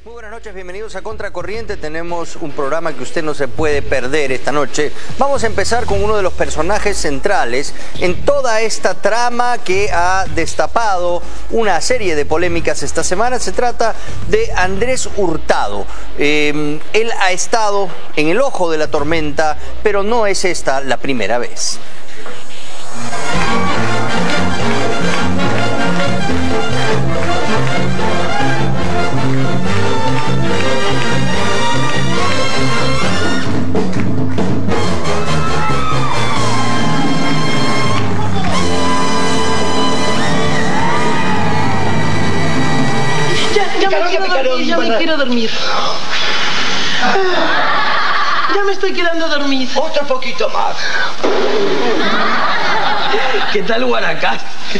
Muy buenas noches, bienvenidos a Contracorriente. Tenemos un programa que usted no se puede perder esta noche. Vamos a empezar con uno de los personajes centrales en toda esta trama que ha destapado una serie de polémicas esta semana. Se trata de Andrés Hurtado. Él ha estado en el ojo de la tormenta, pero no es esta la primera vez. Ya me quiero dormir. Ya me estoy quedando dormir. Otro poquito más. ¿Qué tal Guaracás?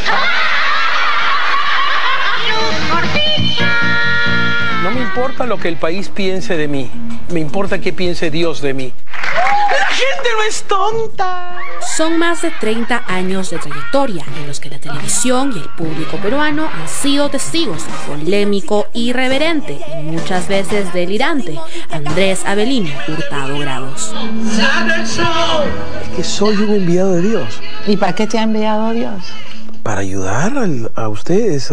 No me importa lo que el país piense de mí. Me importa qué piense Dios de mí. ¡La gente no es tonta! Son más de 30 años de trayectoria en los que la televisión y el público peruano han sido testigos del polémico, irreverente y muchas veces delirante Andrés Avelino Hurtado Grados. Es que soy un enviado de Dios. ¿Y para qué te ha enviado Dios? Para ayudar a ustedes,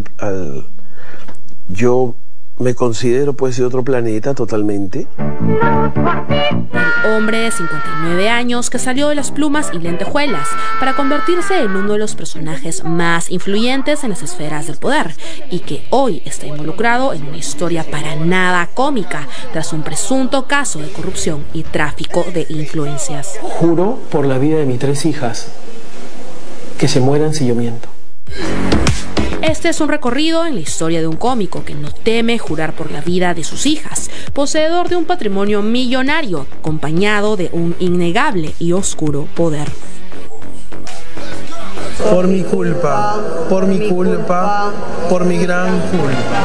Yo me considero pues de otro planeta totalmente. El hombre de 59 años que salió de las plumas y lentejuelas para convertirse en uno de los personajes más influyentes en las esferas del poder y que hoy está involucrado en una historia para nada cómica tras un presunto caso de corrupción y tráfico de influencias. Juro por la vida de mis 3 hijas que se mueran si yo miento. Este es un recorrido en la historia de un cómico que no teme jurar por la vida de sus hijas, poseedor de un patrimonio millonario, acompañado de un innegable y oscuro poder. Por mi culpa, por mi culpa, por mi gran culpa.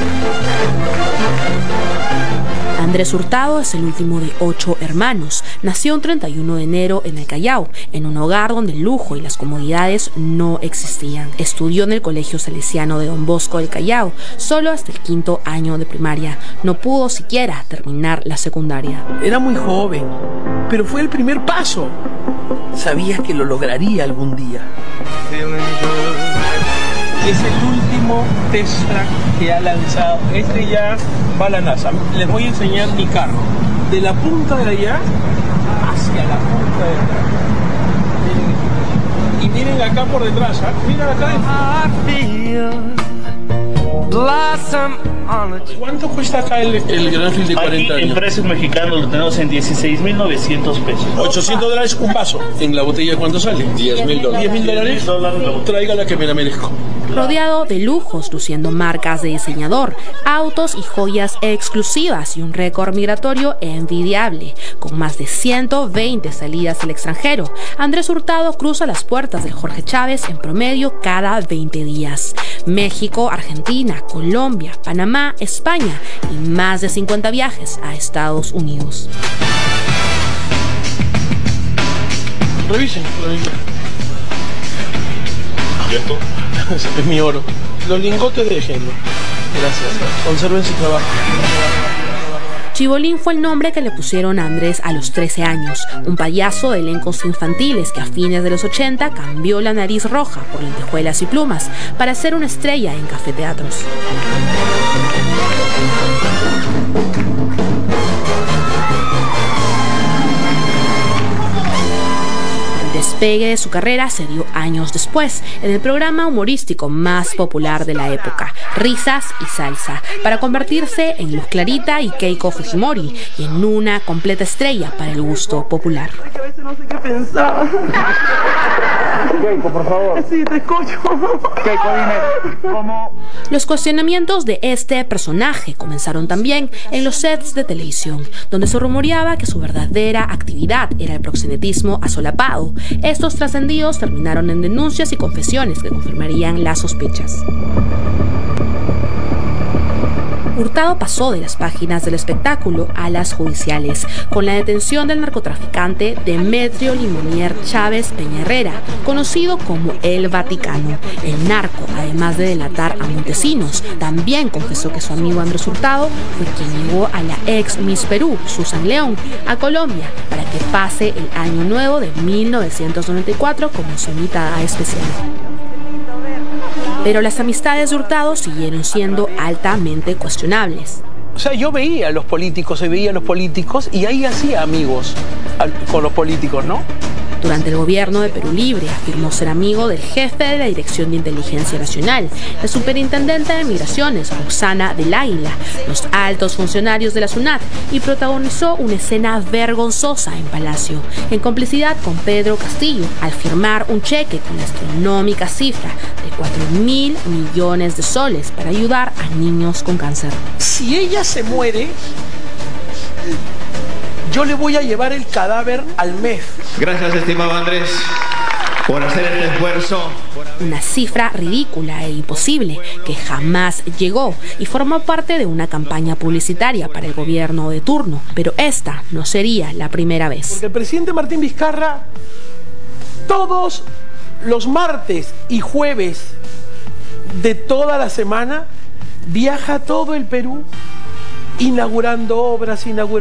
Andrés Hurtado es el último de 8 hermanos. Nació un 31 de enero en el Callao, en un hogar donde el lujo y las comodidades no existían. Estudió en el Colegio Salesiano de Don Bosco del Callao, solo hasta el 5º año de primaria. No pudo siquiera terminar la secundaria. Era muy joven, pero fue el primer paso. Sabía que lo lograría algún día. Es el último Tesla que ha lanzado. Este ya va a la NASA. Les voy a enseñar mi carro. De la punta de allá hacia la punta de acá. Y miren acá por detrás. ¿Eh? Miren acá. ¿Cuánto cuesta acá el Granfield de 40 años? En precios mexicanos lo tenemos en 16,900 pesos. $800 un vaso. ¿En la botella cuánto sale? $10,000. $10,000. Tráigala que me la merezco. Rodeado de lujos, luciendo marcas de diseñador, autos y joyas exclusivas y un récord migratorio envidiable. Con más de 120 salidas al extranjero, Andrés Hurtado cruza las puertas del Jorge Chávez en promedio cada 20 días. México, Argentina, Colombia, Panamá, España y más de 50 viajes a Estados Unidos. Revisen. ¿Y esto? Es mi oro. Los lingotes déjenlo. Gracias. Conserven su trabajo. Chibolín fue el nombre que le pusieron a Andrés a los 13 años, un payaso de elencos infantiles que a fines de los 80 cambió la nariz roja por lentejuelas y plumas para ser una estrella en cafeteatros. El despegue de su carrera se dio años después, en el programa humorístico más popular de la época, Risas y Salsa, para convertirse en Luz Clarita y Keiko Fujimori, y en una completa estrella para el gusto popular. A veces no sé qué pensar. Keiko, por favor. Sí, te escucho. Keiko, dime, ¿cómo? Los cuestionamientos de este personaje comenzaron también en los sets de televisión, donde se rumoreaba que su verdadera actividad era el proxenetismo asolapado. Estos trascendidos terminaron en denuncias y confesiones que confirmarían las sospechas. Hurtado pasó de las páginas del espectáculo a las judiciales, con la detención del narcotraficante Demetrio Limonier Chávez Peña Herrera, conocido como El Vaticano. El narco, además de delatar a Montesinos, también confesó que su amigo Andrés Hurtado fue quien llevó a la ex Miss Perú, Susan León, a Colombia para que pase el año nuevo de 1994 como su invitada especial. Pero las amistades de Hurtado siguieron siendo altamente cuestionables. O sea, yo veía a los políticos y ahí hacía amigos con los políticos, ¿no? Durante el gobierno de Perú Libre afirmó ser amigo del jefe de la Dirección de Inteligencia Nacional, la superintendente de Migraciones, Roxana del Águila, los altos funcionarios de la SUNAT, y protagonizó una escena vergonzosa en Palacio, en complicidad con Pedro Castillo, al firmar un cheque con la astronómica cifra de 4.000 millones de soles para ayudar a niños con cáncer. Si ella se muere, yo le voy a llevar el cadáver al MEF. Gracias, estimado Andrés, por hacer este esfuerzo. Una cifra ridícula e imposible que jamás llegó y formó parte de una campaña publicitaria para el gobierno de turno. Pero esta no sería la primera vez. Porque el presidente Martín Vizcarra, todos los martes y jueves de toda la semana, viaja a todo el Perú inaugurando obras,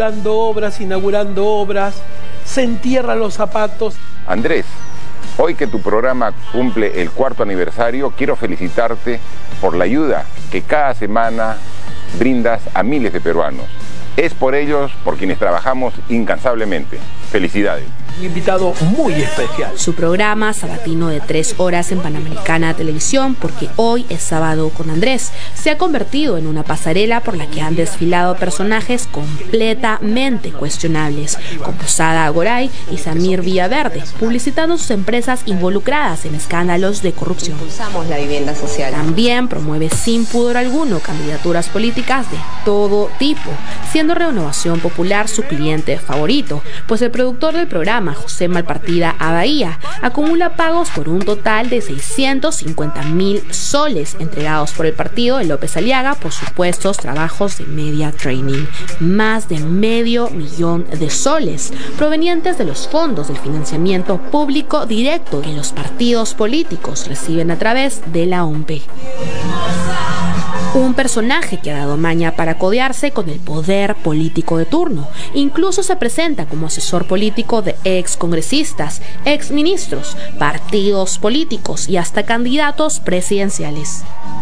se entierra los zapatos. Andrés, hoy que tu programa cumple el 4º aniversario, quiero felicitarte por la ayuda que cada semana brindas a miles de peruanos. Es por ellos por quienes trabajamos incansablemente. Felicidades. Un invitado muy especial. Su programa sabatino de 3 horas en Panamericana Televisión, porque hoy es sábado con Andrés, se ha convertido en una pasarela por la que han desfilado personajes completamente cuestionables, como Sada Goray y Samir Villaverde, publicitando sus empresas involucradas en escándalos de corrupción. Impulsamos la vivienda social. También promueve sin pudor alguno candidaturas políticas de todo tipo, siendo Renovación Popular su cliente favorito, pues el productor del programa, José Malpartida Abahía, acumula pagos por un total de 650.000 soles entregados por el partido de López Aliaga por supuestos trabajos de media training. Más de $500.000 de soles provenientes de los fondos del financiamiento público directo que los partidos políticos reciben a través de la OMPE. Un personaje que ha dado maña para codearse con el poder político de turno. Incluso se presenta como asesor político de excongresistas, exministros, partidos políticos y hasta candidatos presidenciales.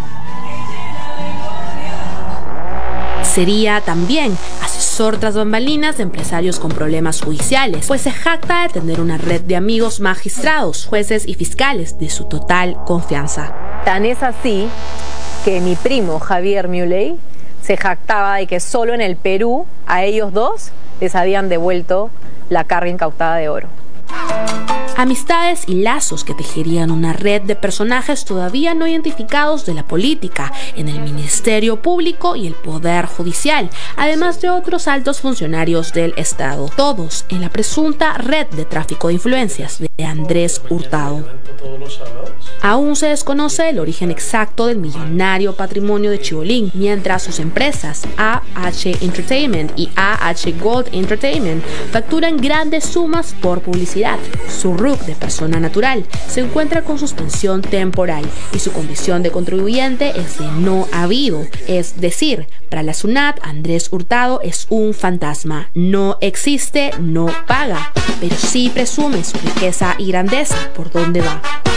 Sería también asesor tras bambalinas de empresarios con problemas judiciales, pues se jacta de tener una red de amigos magistrados, jueces y fiscales de su total confianza. Tan es así que mi primo Javier Muley se jactaba de que solo en el Perú a ellos dos les habían devuelto la carga incautada de oro. Amistades y lazos que tejerían una red de personajes todavía no identificados de la política, en el Ministerio Público y el Poder Judicial, además de otros altos funcionarios del Estado, todos en la presunta red de tráfico de influencias de Andrés Hurtado. Aún se desconoce el origen exacto del millonario patrimonio de Chibolín, mientras sus empresas AH Entertainment y AH Gold Entertainment facturan grandes sumas por publicidad. Su RUC de persona natural se encuentra con suspensión temporal y su condición de contribuyente es de no habido, es decir, para la SUNAT, Andrés Hurtado es un fantasma, no existe, no paga, pero sí presume su riqueza y grandeza por dónde va.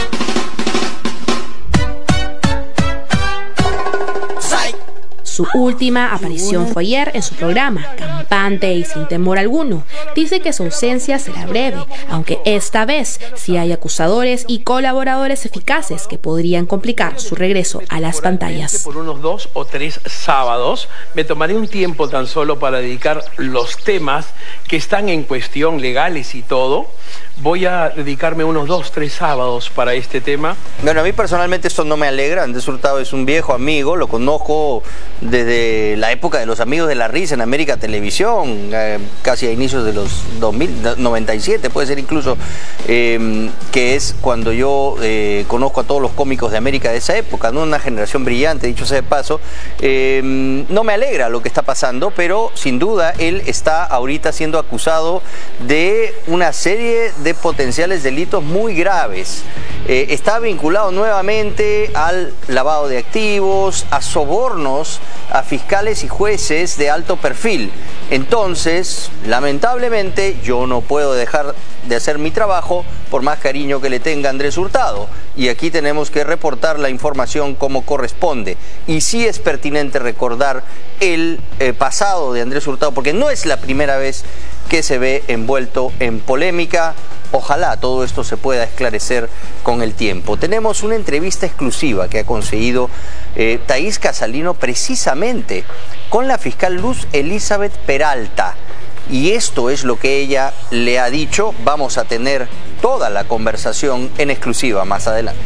Su última aparición fue ayer en su programa, campante y sin temor alguno. Dice que su ausencia será breve, aunque esta vez sí hay acusadores y colaboradores eficaces que podrían complicar su regreso a las pantallas. Por unos 2 o 3 sábados me tomaré un tiempo tan solo para dedicar los temas que están en cuestión legales y todo, voy a dedicarme unos 2, 3 sábados para este tema. Bueno, a mí personalmente esto no me alegra. Andrés Hurtado es un viejo amigo, lo conozco desde la época de los Amigos de la Risa en América Televisión, casi a inicios de los 2000, 97 puede ser incluso, que es cuando yo conozco a todos los cómicos de América de esa época, ¿no? Una generación brillante, dicho sea de paso. No me alegra lo que está pasando, pero sin duda él está ahorita siendo acusado de una serie de potenciales delitos muy graves. Está vinculado nuevamente al lavado de activos, a sobornos a fiscales y jueces de alto perfil. Entonces, lamentablemente, yo no puedo dejar de hacer mi trabajo por más cariño que le tenga a Andrés Hurtado. Y aquí tenemos que reportar la información como corresponde. Y sí es pertinente recordar el pasado de Andrés Hurtado, porque no es la primera vez que se ve envuelto en polémica. Ojalá todo esto se pueda esclarecer con el tiempo. Tenemos una entrevista exclusiva que ha conseguido Thaís Casalino precisamente con la fiscal Luz Elizabeth Peralta. Y esto es lo que ella le ha dicho. Vamos a tener toda la conversación en exclusiva más adelante.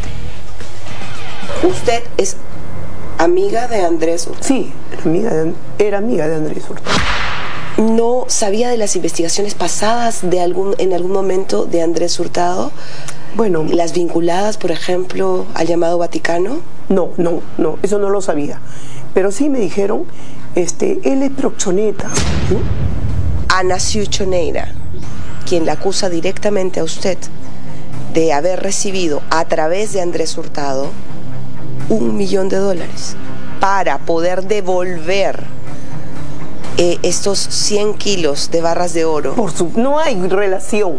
¿Usted es amiga de Andrés Hurtado? Sí, era amiga de Andrés Hurtado. ¿No sabía de las investigaciones pasadas en algún momento de Andrés Hurtado? Bueno, ¿las vinculadas, por ejemplo, al llamado Vaticano? No, eso no lo sabía. Pero sí me dijeron, él es proxoneta, ¿no? Ana Ciuchoneira, quien la acusa directamente a usted de haber recibido a través de Andrés Hurtado $1 millón para poder devolver estos 100 kilos de barras de oro. No hay relación,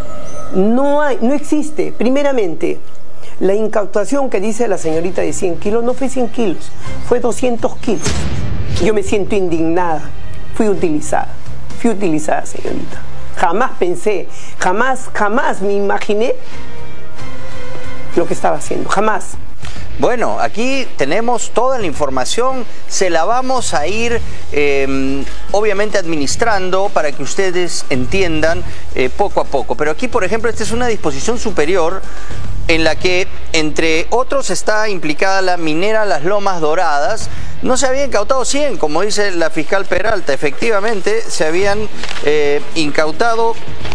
no existe. Primeramente, la incautación que dice la señorita de 100 kilos no fue 100 kilos, fue 200 kilos. Yo me siento indignada, fui utilizada, señorita. Jamás pensé, jamás me imaginé lo que estaba haciendo, jamás. Bueno, aquí tenemos toda la información, se la vamos a ir obviamente administrando para que ustedes entiendan poco a poco. Pero aquí, por ejemplo, esta es una disposición superior en la que, entre otros, está implicada la minera Las Lomas Doradas. No se habían incautado 100, como dice la fiscal Peralta. Efectivamente, se habían incautado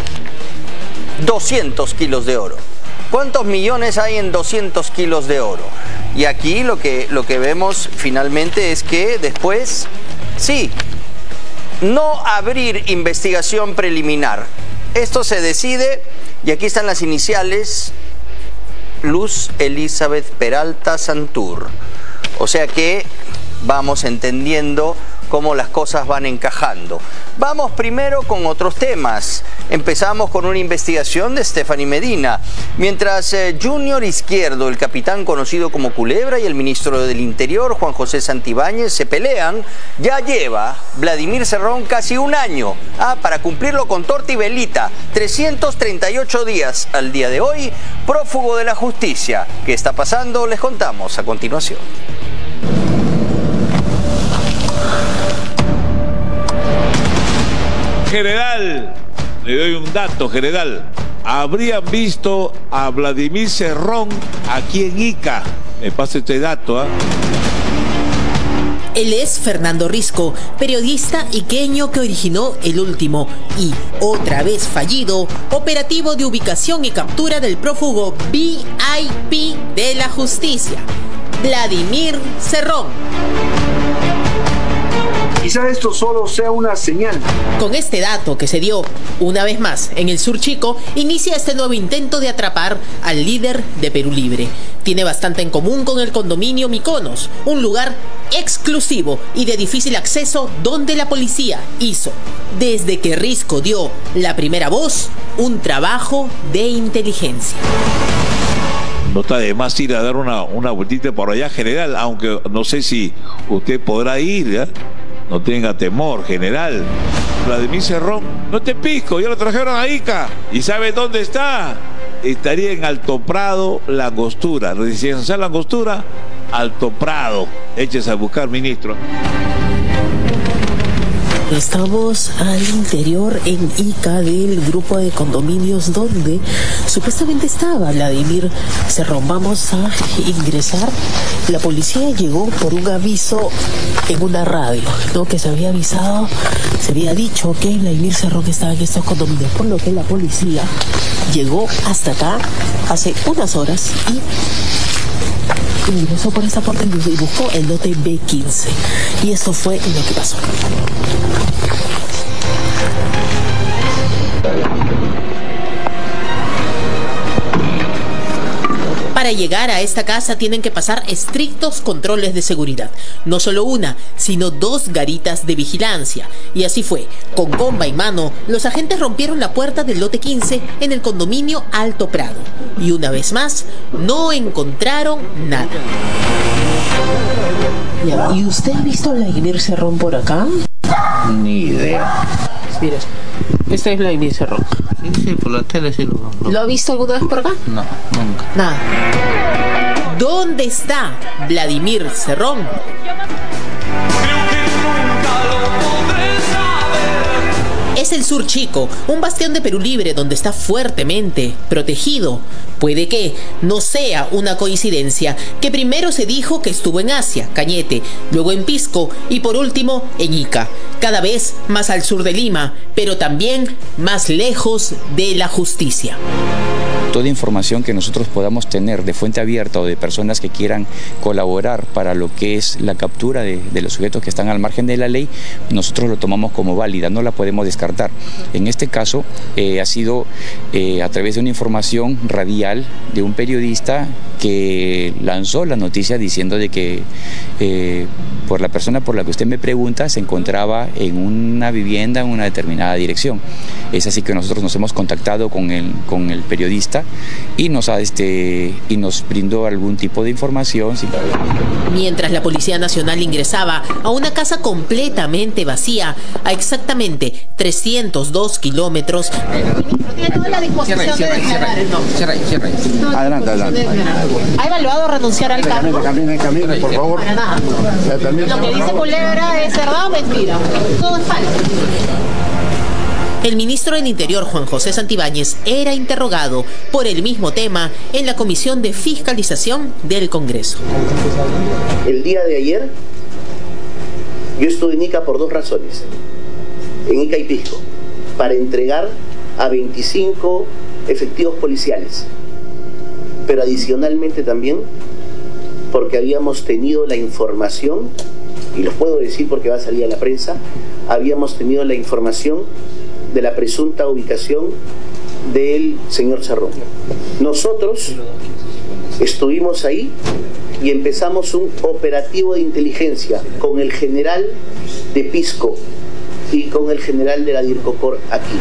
200 kilos de oro. ¿Cuántos millones hay en 200 kilos de oro? Y aquí lo que vemos finalmente es que después, sí, no abrir investigación preliminar. Esto se decide, y aquí están las iniciales, Luz Elizabeth Peralta Santur. O sea que vamos entendiendo cómo las cosas van encajando. Vamos primero con otros temas. Empezamos con una investigación de Stephanie Medina. Mientras Junior Izquierdo, el capitán conocido como Culebra, y el ministro del Interior, Juan José Santibáñez, se pelean, ya lleva Vladimir Cerrón casi un año para cumplirlo con torta y velita. 338 días al día de hoy, prófugo de la justicia. ¿Qué está pasando? Les contamos a continuación. General, le doy un dato, general. Habrían visto a Vladimir Cerrón aquí en Ica. Me pasa este dato, ¿ah? Él es Fernando Risco, periodista iqueño que originó el último y otra vez fallido operativo de ubicación y captura del prófugo VIP de la justicia, Vladimir Cerrón. Quizá esto solo sea una señal. Con este dato que se dio una vez más en el Sur Chico, inicia este nuevo intento de atrapar al líder de Perú Libre. Tiene bastante en común con el condominio Mykonos, un lugar exclusivo y de difícil acceso donde la policía hizo, desde que Risco dio la primera voz, un trabajo de inteligencia. No está de más ir a dar una vueltita por allá, general, aunque no sé si usted podrá ir, ¿ya? No tenga temor, general. Vladimir Cerrón, no te pisco, ya lo trajeron a Ica. ¿Y sabe dónde está? Estaría en Alto Prado, La Angostura. Residencial La Angostura, Alto Prado. Échese a buscar, ministro. Estamos al interior en Ica del grupo de condominios donde supuestamente estaba Vladimir Cerrón. Vamos a ingresar. La policía llegó por un aviso en una radio, ¿no? Que se había avisado, se había dicho que Vladimir Cerrón estaba en estos condominios, por lo que la policía llegó hasta acá hace unas horas y ingresó por esta puerta y buscó el lote B15. Y esto fue lo que pasó. Para llegar a esta casa tienen que pasar estrictos controles de seguridad. No solo una, sino 2 garitas de vigilancia. Y así fue. Con bomba en mano, los agentes rompieron la puerta del lote 15 en el condominio Alto Prado. Y una vez más, no encontraron nada. ¿Y usted ha visto a Vladimir Cerrón por acá? Ni idea. Mira, este es Vladimir Cerrón. Sí, por la tele sí lo... ¿Lo ha visto alguna vez por acá? No, nunca. Nada. ¿Dónde está Vladimir Cerrón? Es el Sur Chico, un bastión de Perú Libre donde está fuertemente protegido. Puede que no sea una coincidencia que primero se dijo que estuvo en Asia, Cañete, luego en Pisco y por último en Ica, cada vez más al sur de Lima, pero también más lejos de la justicia. Toda información que nosotros podamos tener de fuente abierta o de personas que quieran colaborar para lo que es la captura de los sujetos que están al margen de la ley, nosotros lo tomamos como válida, no la podemos descartar. En este caso ha sido a través de una información radial de un periodista que lanzó la noticia diciendo de que por la persona por la que usted me pregunta se encontraba en una vivienda en una determinada dirección. Es así que nosotros nos hemos contactado con el periodista y nos brindó algún tipo de información. Mientras la Policía Nacional ingresaba a una casa completamente vacía, a exactamente 302 kilómetros. Tiene toda la disposición de declarar. Cierra ahí. Adelante. ¿Ha evaluado renunciar al cargo? Camine, por favor. Para nada. Lo que dice Culebra es verdad o mentira. Todo es falso. El ministro del Interior, Juan José Santibáñez, era interrogado por el mismo tema en la Comisión de Fiscalización del Congreso. El día de ayer, yo estuve en Ica por 2 razones. En Ica y Pisco, para entregar a 25 efectivos policiales. Pero adicionalmente también, porque habíamos tenido la información, y los puedo decir porque va a salir a la prensa, habíamos tenido la información de la presunta ubicación del señor Cerrón. Nosotros estuvimos ahí y empezamos un operativo de inteligencia con el general de Pisco y con el general de la DIRCOCOR aquí.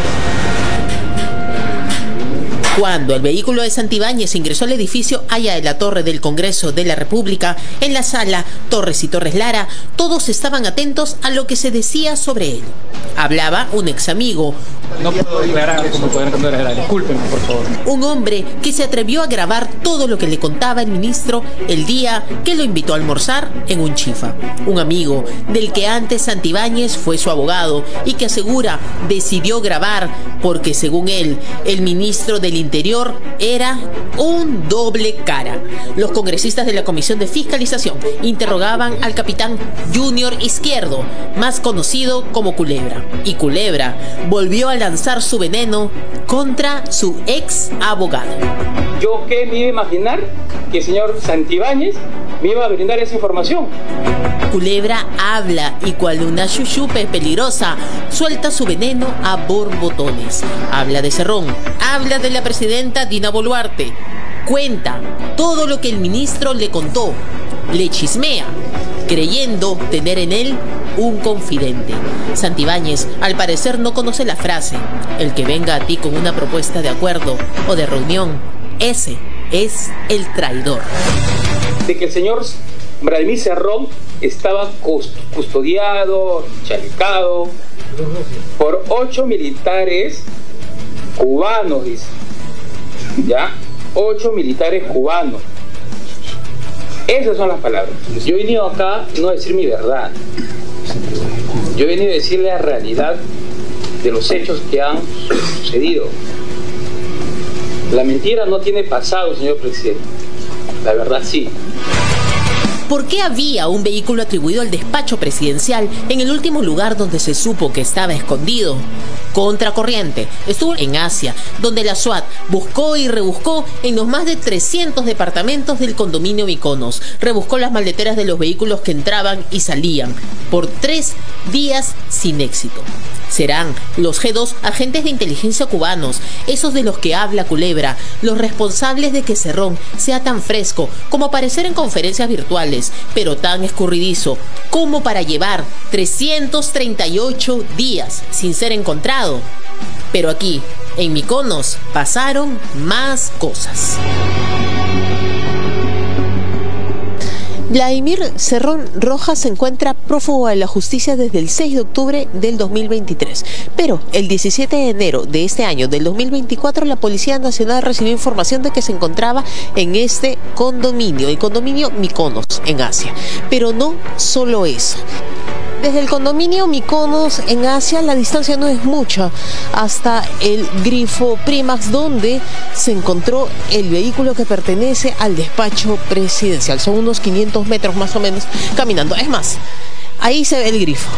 Cuando el vehículo de Santibáñez ingresó al edificio allá de la Torre del Congreso de la República, en la sala Torres y Torres Lara, todos estaban atentos a lo que se decía sobre él. Hablaba un ex amigo. No puedo declarar como podrán cambiar, discúlpenme, por favor. Un hombre que se atrevió a grabar todo lo que le contaba el ministro el día que lo invitó a almorzar en un chifa. Un amigo del que antes Santibáñez fue su abogado y que asegura decidió grabar porque, según él, el ministro del Interior era un doble cara. Los congresistas de la Comisión de Fiscalización interrogaban al capitán Junior Izquierdo, más conocido como Culebra. Y Culebra volvió a lanzar su veneno contra su ex abogado. ¿Yo qué me iba a imaginar que el señor Santibáñez me iba a brindar esa información? Culebra habla y cual una chuchupe peligrosa suelta su veneno a borbotones. Habla de Cerrón, habla de la presidenta Dina Boluarte, cuenta todo lo que el ministro le contó, le chismea, creyendo tener en él un confidente. Santibáñez, al parecer, no conoce la frase: el que venga a ti con una propuesta de acuerdo o de reunión, ese es el traidor. De que el señor Vladimir Cerrón estaba custodiado, chalecado por 8 militares cubanos, dice. ¿Ya? 8 militares cubanos. Esas son las palabras. Yo he venido acá no a decir mi verdad. Yo he venido a decirle la realidad de los hechos que han sucedido. La mentira no tiene pasado, señor presidente. La verdad sí. ¿Por qué había un vehículo atribuido al despacho presidencial en el último lugar donde se supo que estaba escondido? Contracorriente estuvo en Asia, donde la SWAT buscó y rebuscó en los más de 300 departamentos del condominio Mykonos. Rebuscó las maleteras de los vehículos que entraban y salían por 3 días sin éxito. Serán los G2 agentes de inteligencia cubanos, esos de los que habla Culebra, los responsables de que Cerrón sea tan fresco como aparecer en conferencias virtuales, pero tan escurridizo como para llevar 338 días sin ser encontrado. Pero aquí, en Mykonos, pasaron más cosas. Vladimir Cerrón Rojas se encuentra prófugo de la justicia desde el 6 de octubre del 2023. Pero el 17 de enero de este año, del 2024, la Policía Nacional recibió información de que se encontraba en este condominio, el condominio Mykonos, en Asia. Pero no solo eso. Desde el condominio Mykonos en Asia la distancia no es mucha hasta el grifo Primax, donde se encontró el vehículo que pertenece al despacho presidencial. Son unos 500 metros más o menos caminando. Es más, ahí se ve el grifo.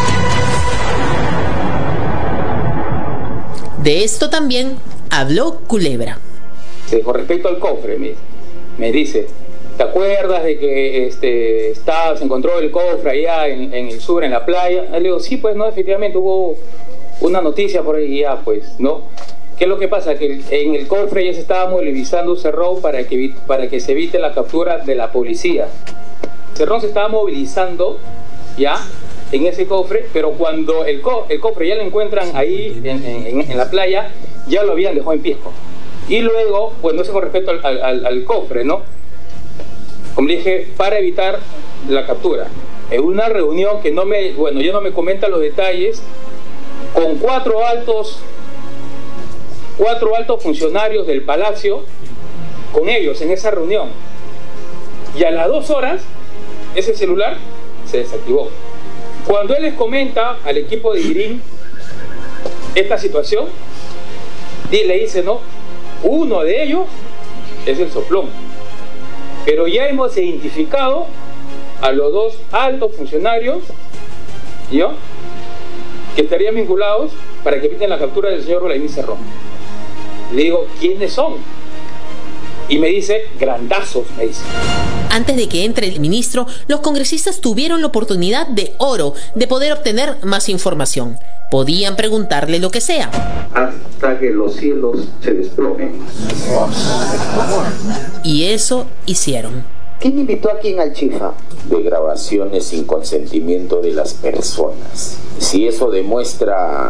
De esto también habló Culebra. Con respecto al cofre, me dice, ¿te acuerdas de que se encontró el cofre allá en el sur, en la playa? Le digo, sí, pues no, efectivamente hubo una noticia por ahí ya, pues, ¿no? ¿Qué es lo que pasa? Que en el cofre ya se estaba movilizando Cerrón para que se evite la captura de la policía. Cerrón se estaba movilizando ya en ese cofre, pero cuando el cofre ya lo encuentran ahí en la playa, ya lo habían dejado en Pisco. Y luego, pues no sé con respecto al cofre, ¿no? Como dije, para evitar la captura. En una reunión que ya no me comenta los detalles, con cuatro altos funcionarios del Palacio, con ellos en esa reunión. Y a las 2 horas, ese celular se desactivó. Cuando él les comenta al equipo de Irín esta situación, le dice, no, uno de ellos es el soplón. Pero ya hemos identificado a los 2 altos funcionarios, ¿yo?, que estarían vinculados para que eviten la captura del señor Vladimir Cerrón. Le digo, ¿quiénes son? Y me dice, grandazos, me dice. Antes de que entre el ministro, los congresistas tuvieron la oportunidad de oro de poder obtener más información. Podían preguntarle lo que sea. Hasta que los cielos se desplomen. Y eso hicieron. ¿Quién invitó a quién al Chifa? De grabaciones sin consentimiento de las personas. Si eso demuestra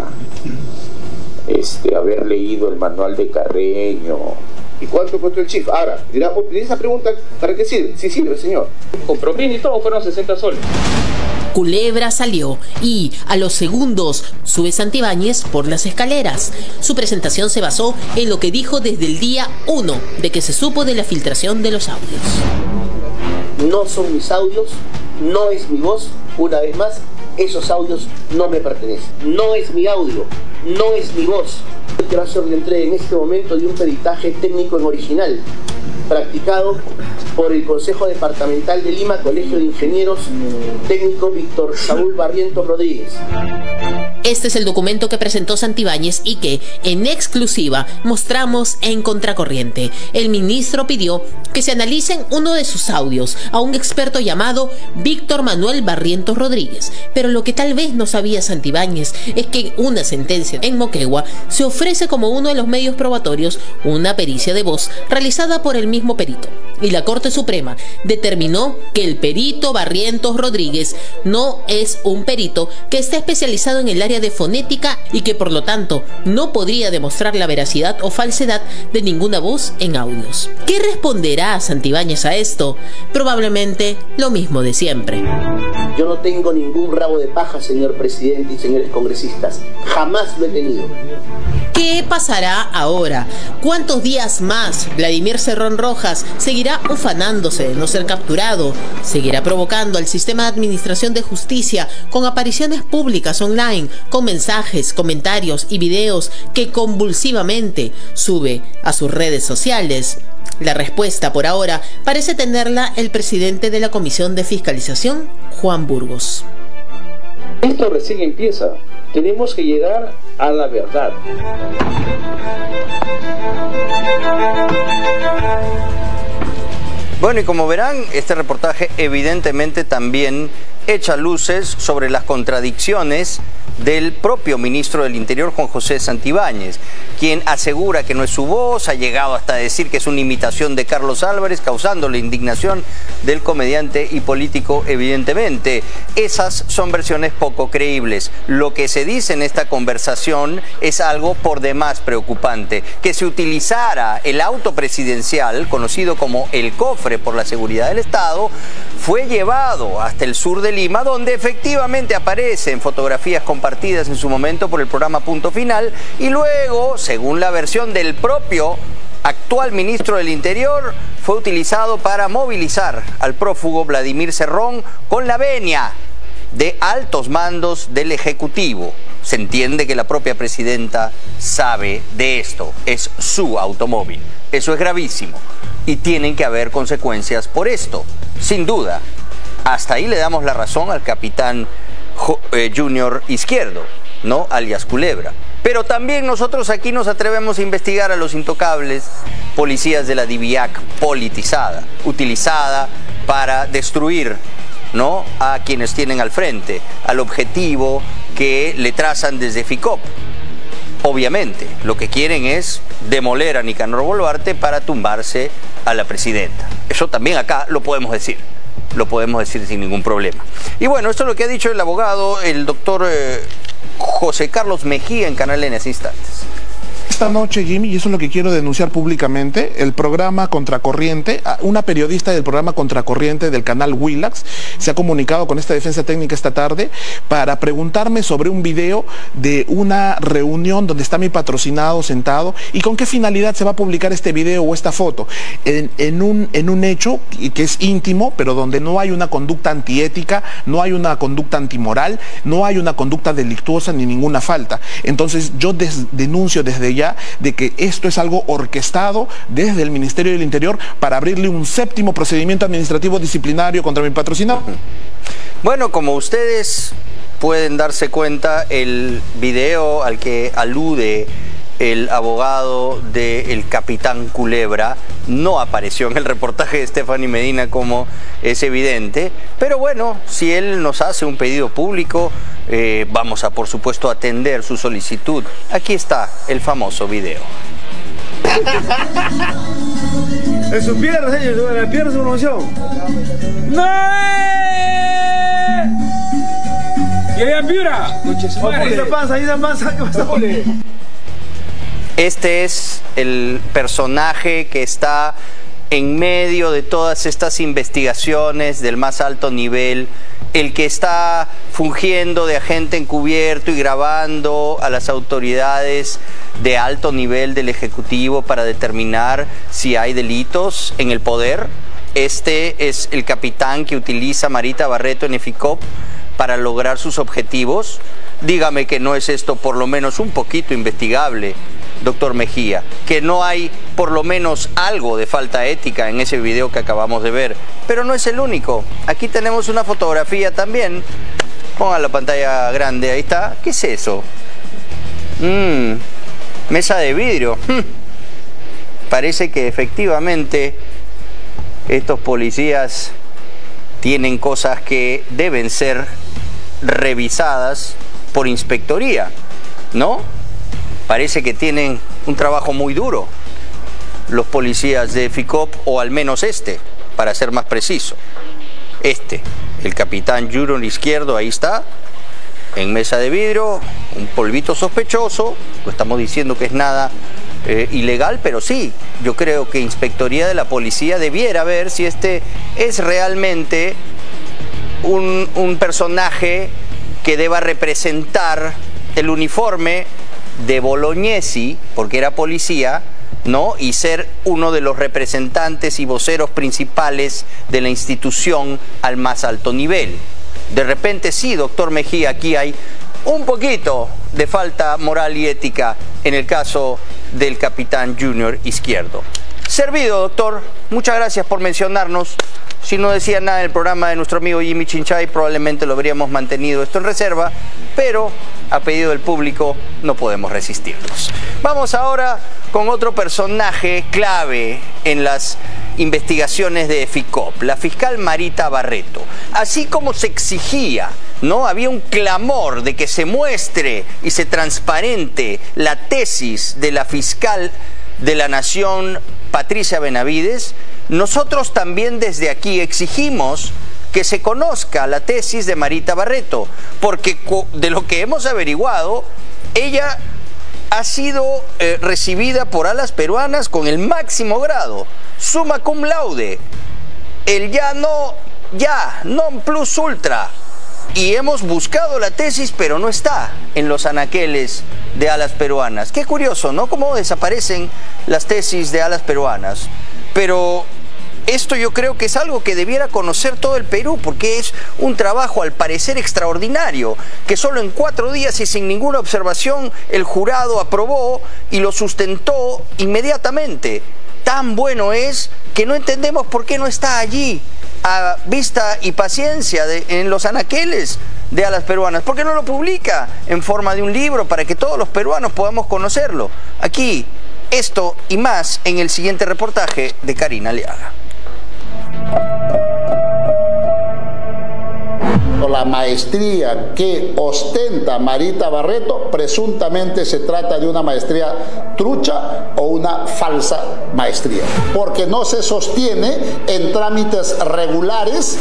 haber leído el manual de Carreño. ¿Y cuánto costó el Chifa? Ahora, dirá, esa pregunta, ¿para qué sirve? Sí sirve, señor. Con propina y todo fueron 60 soles. Culebra salió y a los segundos sube Santibáñez por las escaleras. Su presentación se basó en lo que dijo desde el día 1 de que se supo de la filtración de los audios. No son mis audios, no es mi voz, una vez más, esos audios no me pertenecen. No es mi audio, no es mi voz. Que va a ser la entrega en este momento de un peritaje técnico en original, practicado por el Consejo Departamental de Lima, Colegio de Ingenieros Técnicos Víctor Saúl Barrientos Rodríguez. Este es el documento que presentó Santibáñez y que, en exclusiva, mostramos en Contracorriente. El ministro pidió que se analicen uno de sus audios a un experto llamado Víctor Manuel Barrientos Rodríguez. Pero lo que tal vez no sabía Santibáñez es que una sentencia en Moquegua se ofrece como uno de los medios probatorios una pericia de voz realizada por el mismo perito. Y la Corte Suprema determinó que el perito Barrientos Rodríguez no es un perito que esté especializado en el área de fonética y que por lo tanto no podría demostrar la veracidad o falsedad de ninguna voz en audios. ¿Qué responderá Santibáñez a esto? Probablemente lo mismo de siempre. Yo no tengo ningún rabo de paja, señor presidente y señores congresistas. Jamás lo he tenido. ¿Qué pasará ahora? ¿Cuántos días más Vladimir Cerrón Rojas seguirá seguirá ufanándose de no ser capturado, seguirá provocando al sistema de administración de justicia con apariciones públicas online, con mensajes, comentarios y videos que convulsivamente sube a sus redes sociales. La respuesta por ahora parece tenerla el presidente de la Comisión de Fiscalización, Juan Burgos. Esto recién empieza. Tenemos que llegar a la verdad. Bueno, y como verán, este reportaje evidentemente también echa luces sobre las contradicciones del propio ministro del Interior, Juan José Santibáñez, quien asegura que no es su voz, ha llegado hasta decir que es una imitación de Carlos Álvarez, causando la indignación del comediante y político evidentemente. Esas son versiones poco creíbles. Lo que se dice en esta conversación es algo por demás preocupante, que se utilizara el auto presidencial, conocido como el cofre por la seguridad del Estado, fue llevado hasta el sur de Lima, donde efectivamente aparecen fotografías compartidas en su momento por el programa Punto Final, y luego, según la versión del propio actual ministro del Interior, fue utilizado para movilizar al prófugo Vladimir Cerrón con la venia de altos mandos del Ejecutivo. Se entiende que la propia presidenta sabe de esto, es su automóvil. Eso es gravísimo y tienen que haber consecuencias por esto, sin duda. Hasta ahí le damos la razón al capitán Junior Izquierdo, ¿no? Alias Culebra. Pero también nosotros aquí nos atrevemos a investigar a los intocables policías de la DIVIAC politizada, utilizada para destruir, ¿no?, a quienes tienen al frente, al objetivo que le trazan desde FICOP. Obviamente, lo que quieren es demoler a Nicanor Boluarte para tumbarse a la presidenta. Eso también acá lo podemos decir. Lo podemos decir sin ningún problema. Y bueno, esto es lo que ha dicho el abogado, el doctor José Carlos Mejía en Canal N hace instantes. Esta noche, Jimmy, y eso es lo que quiero denunciar públicamente, el programa Contracorriente, una periodista del programa Contracorriente del canal Willax se ha comunicado con esta defensa técnica esta tarde para preguntarme sobre un video de una reunión donde está mi patrocinado sentado y con qué finalidad se va a publicar este video o esta foto en un hecho que es íntimo, pero donde no hay una conducta antiética, no hay una conducta antimoral, no hay una conducta delictuosa ni ninguna falta. Entonces yo denuncio desde ya de que esto es algo orquestado desde el Ministerio del Interior para abrirle un séptimo procedimiento administrativo disciplinario contra mi patrocinado. Bueno, como ustedes pueden darse cuenta, el video al que alude el abogado del capitán Culebra no apareció en el reportaje de Stephanie Medina, como es evidente, pero bueno, si él nos hace un pedido público, vamos a, por supuesto, atender su solicitud. Aquí está el famoso video. En su pierna, señor, en la pierna su promoción. ¡No! ¡Y ahí piura! Ahí se pasa, ¿qué pasa? Este es el personaje que está en medio de todas estas investigaciones del más alto nivel, el que está fungiendo de agente encubierto y grabando a las autoridades de alto nivel del Ejecutivo para determinar si hay delitos en el poder. Este es el capitán que utiliza Marita Barreto en FICOP para lograr sus objetivos. Dígame que no es esto por lo menos un poquito investigable, doctor Mejía, que no hay por lo menos algo de falta ética en ese video que acabamos de ver. Pero no es el único. Aquí tenemos una fotografía también. Pongan la pantalla grande, ahí está. ¿Qué es eso? Mesa de vidrio. Parece que efectivamente estos policías tienen cosas que deben ser revisadas por inspectoría, ¿no? Parece que tienen un trabajo muy duro los policías de FICOP, o al menos este, para ser más preciso. El capitán Junior Izquierdo, ahí está, en mesa de vidrio, un polvito sospechoso. No estamos diciendo que es nada ilegal, pero sí, yo creo que Inspectoría de la Policía debiera ver si este es realmente un personaje que deba representar el uniforme de Bolognesi, porque era policía, ¿no? Y ser uno de los representantes y voceros principales de la institución al más alto nivel. De repente sí, doctor Mejía, aquí hay un poquito de falta moral y ética en el caso del capitán Junior Izquierdo. Servido, doctor, muchas gracias por mencionarnos. Si no decía nada en el programa de nuestro amigo Jimmy Chinchay, probablemente lo habríamos mantenido esto en reserva, pero a pedido del público no podemos resistirnos. Vamos ahora con otro personaje clave en las investigaciones de FICOP, la fiscal Marita Barreto. Así como se exigía, ¿no? Había un clamor de que se muestre y se transparente la tesis de la fiscal de la Nación, Patricia Benavides. Nosotros también desde aquí exigimos que se conozca la tesis de Marita Barreto, porque de lo que hemos averiguado, ella ha sido recibida por Alas Peruanas con el máximo grado, summa cum laude, el non plus ultra. Y hemos buscado la tesis, pero no está en los anaqueles de Alas Peruanas. Qué curioso, ¿no? Cómo desaparecen las tesis de Alas Peruanas. Pero esto yo creo que es algo que debiera conocer todo el Perú, porque es un trabajo al parecer extraordinario, que solo en 4 días y sin ninguna observación el jurado aprobó y lo sustentó inmediatamente. Tan bueno es que no entendemos por qué no está allí a vista y paciencia en los anaqueles de Alas Peruanas. ¿Por qué no lo publica en forma de un libro para que todos los peruanos podamos conocerlo? Aquí, esto y más en el siguiente reportaje de Karina Aliaga. La maestría que ostenta Marita Barreto presuntamente se trata de una maestría trucha o una falsa maestría, porque no se sostiene en trámites regulares.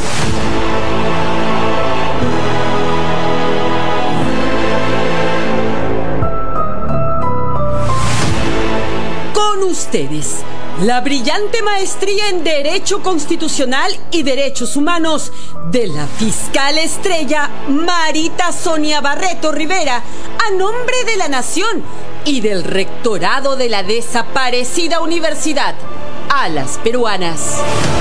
Con ustedes, la brillante maestría en Derecho Constitucional y Derechos Humanos de la fiscal estrella Marita Sonia Barreto Rivera, a nombre de la Nación y del rectorado de la desaparecida Universidad Alas Peruanas.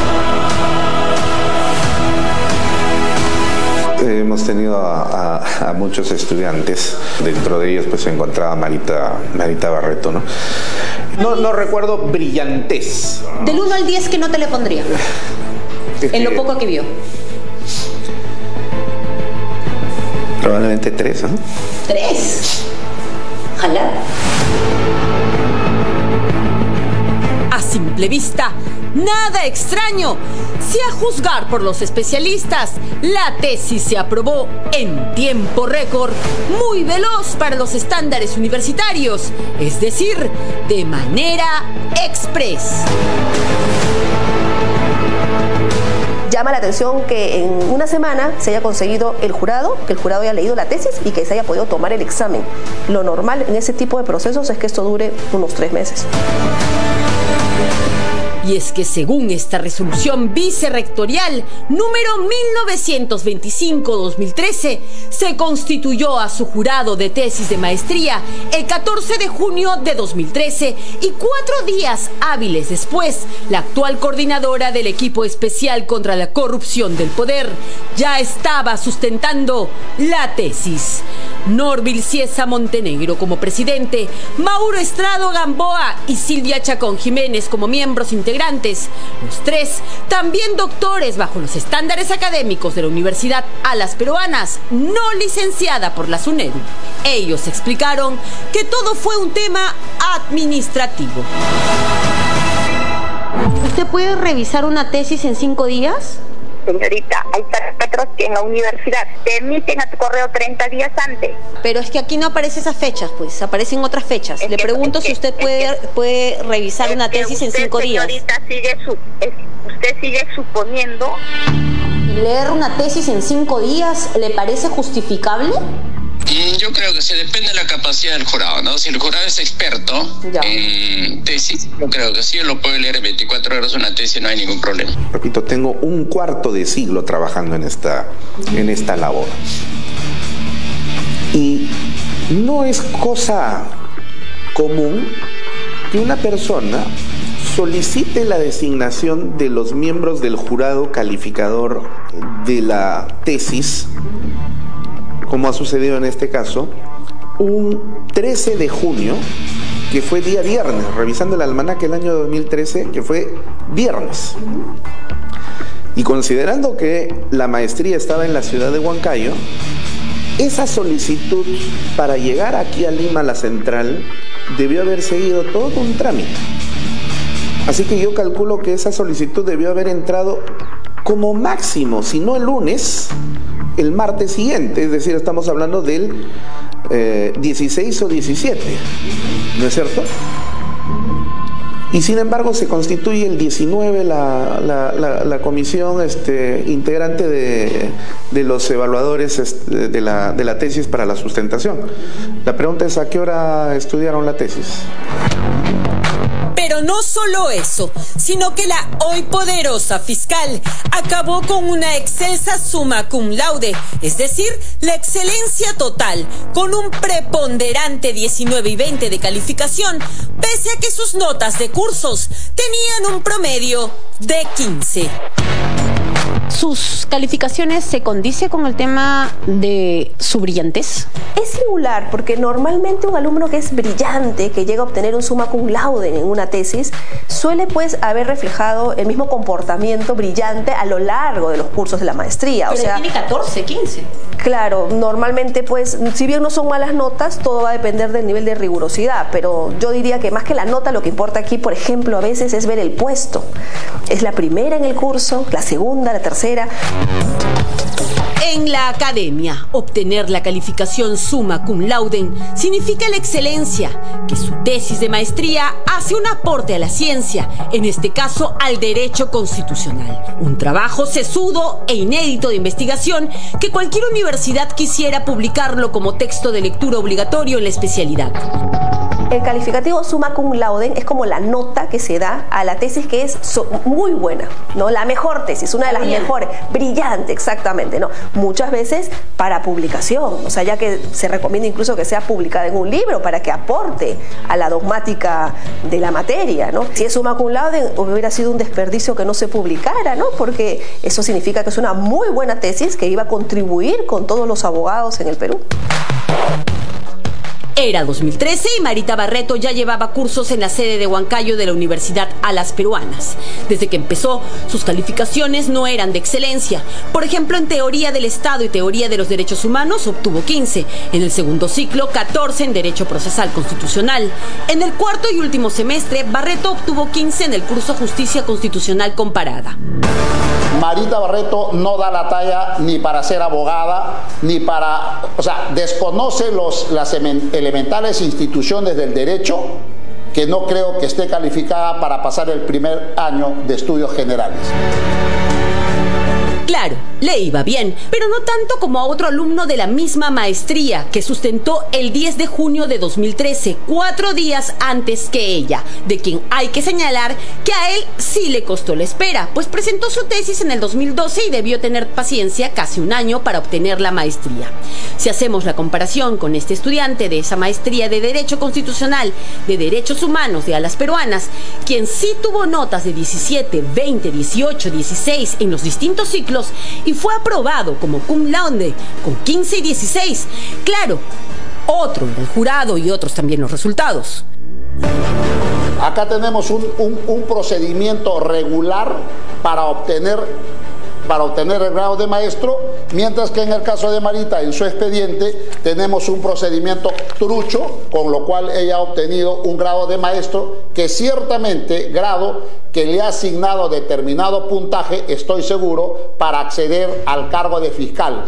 Hemos tenido a muchos estudiantes, dentro de ellos pues se encontraba Marita Barreto, ¿no? No recuerdo brillantez. Del 1 al 10, ¿qué nota le pondría? En lo poco que vio. Probablemente 3, ¿no? 3. Ojalá. A simple vista, nada extraño. Si a juzgar por los especialistas, la tesis se aprobó en tiempo récord, muy veloz para los estándares universitarios, es decir, de manera express. Llama la atención que en una semana se haya conseguido el jurado, que el jurado haya leído la tesis y que se haya podido tomar el examen. Lo normal en ese tipo de procesos es que esto dure unos 3 meses. Y es que según esta resolución vicerrectorial número 1925-2013, se constituyó a su jurado de tesis de maestría el 14 de junio de 2013 y 4 días hábiles después, la actual coordinadora del equipo especial contra la corrupción del poder ya estaba sustentando la tesis. Norville Ciesa Montenegro como presidente, Mauro Estrado Gamboa y Silvia Chacón Jiménez como miembros integrantes, los 3 también doctores bajo los estándares académicos de la Universidad Alas Peruanas, no licenciada por la SUNEDU. Ellos explicaron que todo fue un tema administrativo. ¿Usted puede revisar una tesis en 5 días? Señorita, hay parámetros que en la universidad te emiten a tu correo 30 días antes. Pero es que aquí no aparecen esas fechas, pues, aparecen otras fechas. Le pregunto si usted puede revisar una tesis en 5 días. Señorita, usted sigue suponiendo. ¿Leer una tesis en 5 días le parece justificable? Yo creo que se depende de la capacidad del jurado, ¿no? Si el jurado es experto en tesis, yo creo que sí lo puede leer en 24 horas una tesis, no hay ningún problema. Repito, tengo un cuarto de siglo trabajando en esta labor. Y no es cosa común que una persona solicite la designación de los miembros del jurado calificador de la tesis, como ha sucedido en este caso, un 13 de junio, que fue día viernes, revisando el almanaque del año 2013, que fue viernes. Y considerando que la maestría estaba en la ciudad de Huancayo, esa solicitud para llegar aquí a Lima, la central, debió haber seguido todo un trámite. Así que yo calculo que esa solicitud debió haber entrado como máximo, si no el lunes, el martes siguiente, es decir, estamos hablando del 16 o 17, ¿no es cierto? Y sin embargo se constituye el 19 la comisión integrante de los evaluadores de la tesis para la sustentación. La pregunta es, ¿a qué hora estudiaron la tesis? Pero no solo eso, sino que la hoy poderosa fiscal acabó con una excelsa summa cum laude, es decir, la excelencia total, con un preponderante 19 y 20 de calificación, pese a que sus notas de cursos tenían un promedio de 15. ¿Sus calificaciones se condice con el tema de su brillantez? Es singular, porque normalmente un alumno que es brillante, que llega a obtener un summa cum laude en una tesis, suele pues haber reflejado el mismo comportamiento brillante a lo largo de los cursos de la maestría. Pero tiene 14, 15. Claro, normalmente pues, si bien no son malas notas, todo va a depender del nivel de rigurosidad, pero yo diría que más que la nota, lo que importa aquí, por ejemplo, a veces es ver el puesto. Es la primera en el curso, la segunda, la tercera. En la academia, obtener la calificación summa cum laude significa la excelencia, que su tesis de maestría hace un aporte a la ciencia, en este caso al derecho constitucional. Un trabajo sesudo e inédito de investigación que cualquier universidad quisiera publicarlo como texto de lectura obligatorio en la especialidad. El calificativo summa cum laude es como la nota que se da a la tesis que es muy buena, ¿no? La mejor tesis, una de las mejores, brillante, exactamente, ¿no? Muchas veces para publicación, o sea, ya que se recomienda incluso que sea publicada en un libro para que aporte a la dogmática de la materia, ¿no? Si es summa cum laude, hubiera sido un desperdicio que no se publicara, ¿no? Porque eso significa que es una muy buena tesis que iba a contribuir con todos los abogados en el Perú. Era 2013 y Marita Barreto ya llevaba cursos en la sede de Huancayo de la Universidad a las Peruanas. Desde que empezó, sus calificaciones no eran de excelencia. Por ejemplo, en Teoría del Estado y Teoría de los Derechos Humanos obtuvo 15. En el segundo ciclo, 14 en Derecho Procesal Constitucional. En el cuarto y último semestre, Barreto obtuvo 15 en el curso Justicia Constitucional Comparada. Marita Barreto no da la talla ni para ser abogada, ni para... O sea, desconoce las elementales instituciones del derecho, que no creo que esté calificada para pasar el primer año de estudios generales. Claro, le iba bien, pero no tanto como a otro alumno de la misma maestría que sustentó el 10 de junio de 2013, 4 días antes que ella, de quien hay que señalar que a él sí le costó la espera, pues presentó su tesis en el 2012 y debió tener paciencia casi un año para obtener la maestría. Si hacemos la comparación con este estudiante de esa maestría de Derecho Constitucional, de Derechos Humanos de a las Peruanas, quien sí tuvo notas de 17, 20, 18, 16 en los distintos ciclos, y fue aprobado como cum laude con 15 y 16. Claro, otro era el jurado y otros también los resultados. Acá tenemos un procedimiento regular para obtener el grado de maestro, mientras que en el caso de Marita, en su expediente, tenemos un procedimiento trucho, con lo cual ella ha obtenido un grado de maestro, que ciertamente grado que le ha asignado determinado puntaje, estoy seguro, para acceder al cargo de fiscal.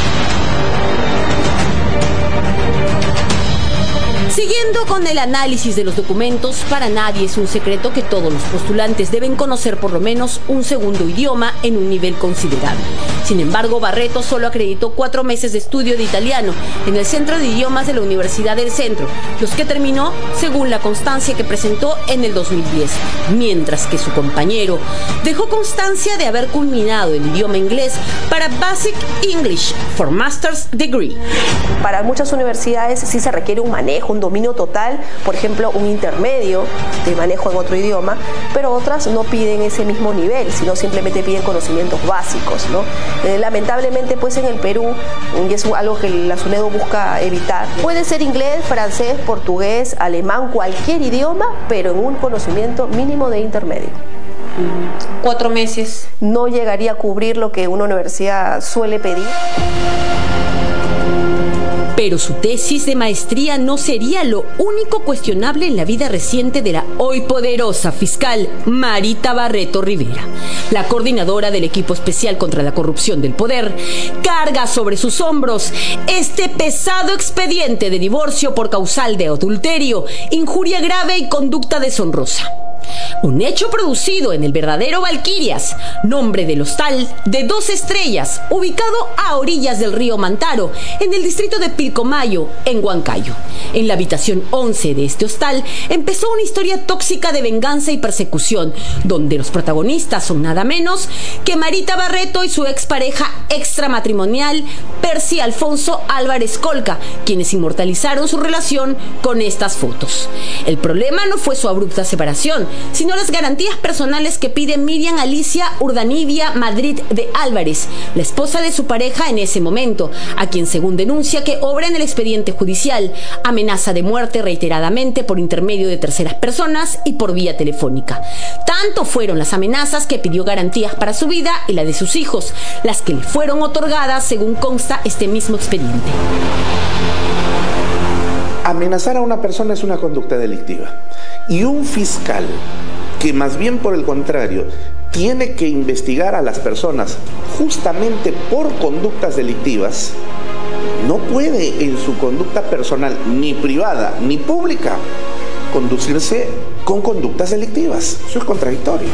Siguiendo con el análisis de los documentos, para nadie es un secreto que todos los postulantes deben conocer por lo menos un segundo idioma en un nivel considerable. Sin embargo, Barreto solo acreditó 4 meses de estudio de italiano en el Centro de Idiomas de la Universidad del Centro, los que terminó según la constancia que presentó en el 2010, mientras que su compañero dejó constancia de haber culminado el idioma inglés para Basic English for Master's Degree. Para muchas universidades sí se requiere un manejo, un dominio total, por ejemplo, un intermedio de manejo en otro idioma, pero otras no piden ese mismo nivel, sino simplemente piden conocimientos básicos, ¿no? Lamentablemente, pues en el Perú, y es algo que la SUNEDU busca evitar, puede ser inglés, francés, portugués, alemán, cualquier idioma, pero en un conocimiento mínimo de intermedio. 4 meses. No llegaría a cubrir lo que una universidad suele pedir. Pero su tesis de maestría no sería lo único cuestionable en la vida reciente de la hoy poderosa fiscal Marita Barreto Rivera. La coordinadora del equipo especial contra la corrupción del poder carga sobre sus hombros este pesado expediente de divorcio por causal de adulterio, injuria grave y conducta deshonrosa. Un hecho producido en el verdadero Valquirias, nombre del hostal de 2 estrellas, ubicado a orillas del río Mantaro, en el distrito de Pilcomayo, en Huancayo. En la habitación 11 de este hostal empezó una historia tóxica de venganza y persecución, donde los protagonistas son nada menos que Marita Barreto y su expareja extramatrimonial, Percy Alfonso Álvarez Colca, quienes inmortalizaron su relación con estas fotos. El problema no fue su abrupta separación, sino las garantías personales que pide Miriam Alicia Urdanibia Madrid de Álvarez, la esposa de su pareja en ese momento, a quien según denuncia que obra en el expediente judicial, amenaza de muerte reiteradamente por intermedio de terceras personas y por vía telefónica. Tanto fueron las amenazas que pidió garantías para su vida y la de sus hijos, las que le fueron otorgadas según consta este mismo expediente. Amenazar a una persona es una conducta delictiva. Y un fiscal que más bien por el contrario tiene que investigar a las personas justamente por conductas delictivas, no puede en su conducta personal, ni privada ni pública, conducirse con conductas delictivas. Eso es contradictorio.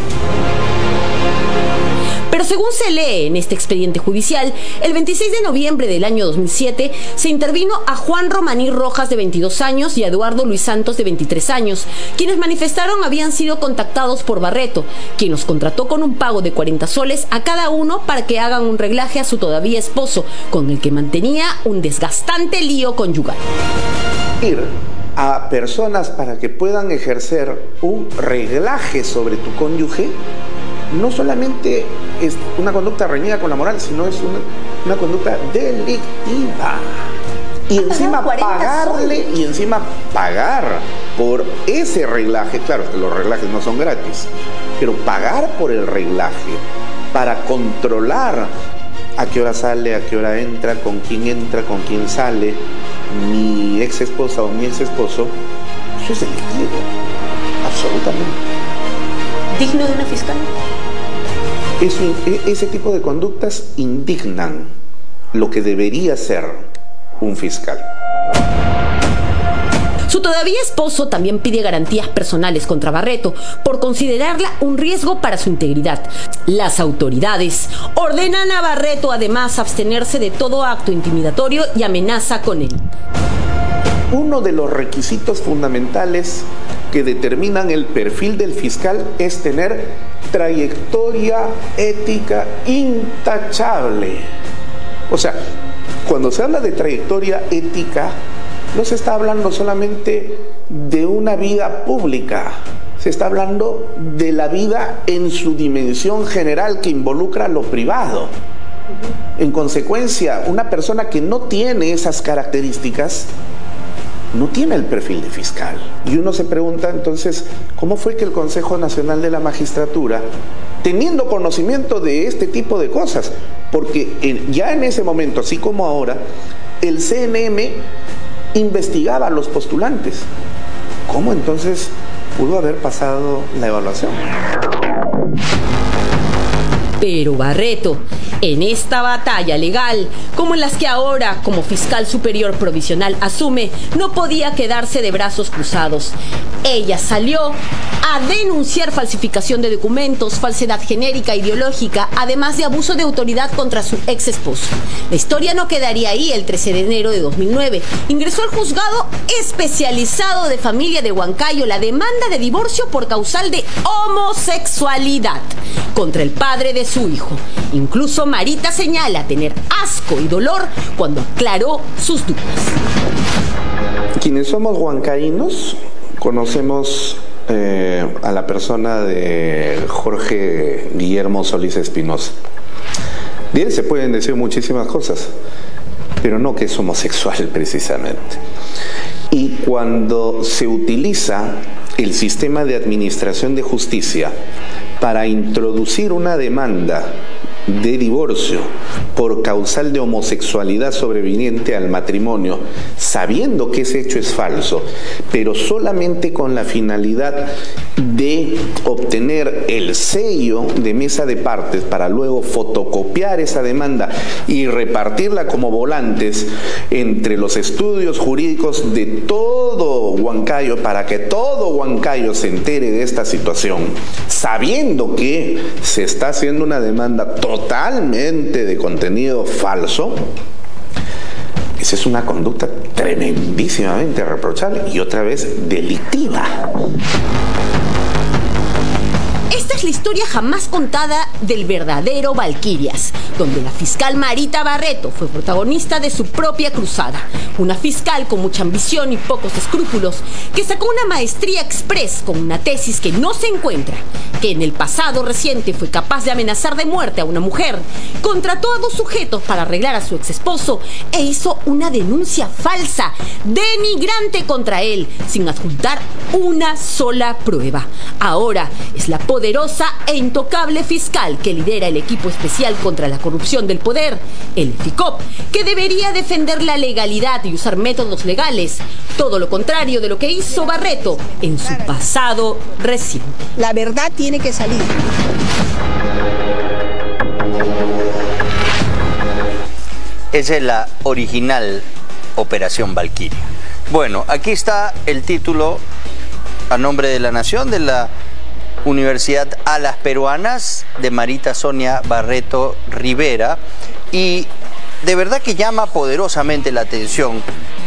Pero según se lee en este expediente judicial, el 26 de noviembre del año 2007 se intervino a Juan Romaní Rojas, de 22 años, y a Eduardo Luis Santos, de 23 años, quienes manifestaron habían sido contactados por Barreto, quien los contrató con un pago de 40 soles a cada uno para que hagan un reglaje a su todavía esposo, con el que mantenía un desgastante lío conyugal. Ir a personas para que puedan ejercer un reglaje sobre tu cónyuge no solamente es una conducta reñida con la moral, sino es una conducta delictiva. Y encima pagarle, y encima pagar por ese reglaje. Claro, que los reglajes no son gratis, pero pagar por el reglaje para controlar a qué hora sale, a qué hora entra, con quién sale mi ex esposa o mi ex esposo, eso es delictivo, absolutamente. ¿Digno de una fiscal? Ese tipo de conductas indignan lo que debería ser un fiscal. Su todavía esposo también pide garantías personales contra Barreto por considerarla un riesgo para su integridad. Las autoridades ordenan a Barreto además abstenerse de todo acto intimidatorio y amenaza con él. Uno de los requisitos fundamentales que determinan el perfil del fiscal es tener trayectoria ética intachable. O sea, cuando se habla de trayectoria ética, no se está hablando solamente de una vida pública, se está hablando de la vida en su dimensión general que involucra lo privado. En consecuencia, una persona que no tiene esas características no tiene el perfil de fiscal. Y uno se pregunta entonces, ¿cómo fue que el Consejo Nacional de la Magistratura, teniendo conocimiento de este tipo de cosas, porque ya en ese momento, así como ahora, el CNM investigaba a los postulantes, ¿cómo entonces pudo haber pasado la evaluación? Pero Barreto, en esta batalla legal, como en las que ahora como fiscal superior provisional asume, no podía quedarse de brazos cruzados. Ella salió a denunciar falsificación de documentos, falsedad genérica ideológica, además de abuso de autoridad contra su ex esposo. La historia no quedaría ahí. El 13 de enero de 2009 ingresó al juzgado especializado de familia de Huancayo la demanda de divorcio por causal de homosexualidad contra el padre de su hijo. Incluso Marita señala tener asco y dolor cuando aclaró sus dudas. Quienes somos huancaínos conocemos a la persona de Jorge Guillermo Solís Espinosa. De él se pueden decir muchísimas cosas, pero no que es homosexual precisamente. Y cuando se utiliza el sistema de administración de justicia para introducir una demanda de divorcio por causal de homosexualidad sobreviniente al matrimonio, sabiendo que ese hecho es falso, pero solamente con la finalidad de obtener el sello de mesa de partes para luego fotocopiar esa demanda y repartirla como volantes entre los estudios jurídicos de todo Huancayo, para que todo Huancayo se entere de esta situación, sabiendo que se está haciendo una demanda totalmente de contenido falso. Esa es una conducta tremendísimamente reprochable y otra vez delictiva. Esta es la historia jamás contada del verdadero Valquirias, donde la fiscal Marita Barreto fue protagonista de su propia cruzada. Una fiscal con mucha ambición y pocos escrúpulos, que sacó una maestría express con una tesis que no se encuentra, que en el pasado reciente fue capaz de amenazar de muerte a una mujer, contrató a 2 sujetos para arreglar a su exesposo e hizo una denuncia falsa, denigrante contra él, sin adjuntar una sola prueba. Ahora es la poderosa e intocable fiscal que lidera el equipo especial contra la corrupción del poder, el FICOP, que debería defender la legalidad y usar métodos legales, todo lo contrario de lo que hizo Barreto en su pasado reciente. La verdad tiene que salir. Esa es la original Operación Valquiria. Bueno, aquí está el título a nombre de la Nación de la Universidad Alas Peruanas de Marita Sonia Barreto Rivera, y de verdad que llama poderosamente la atención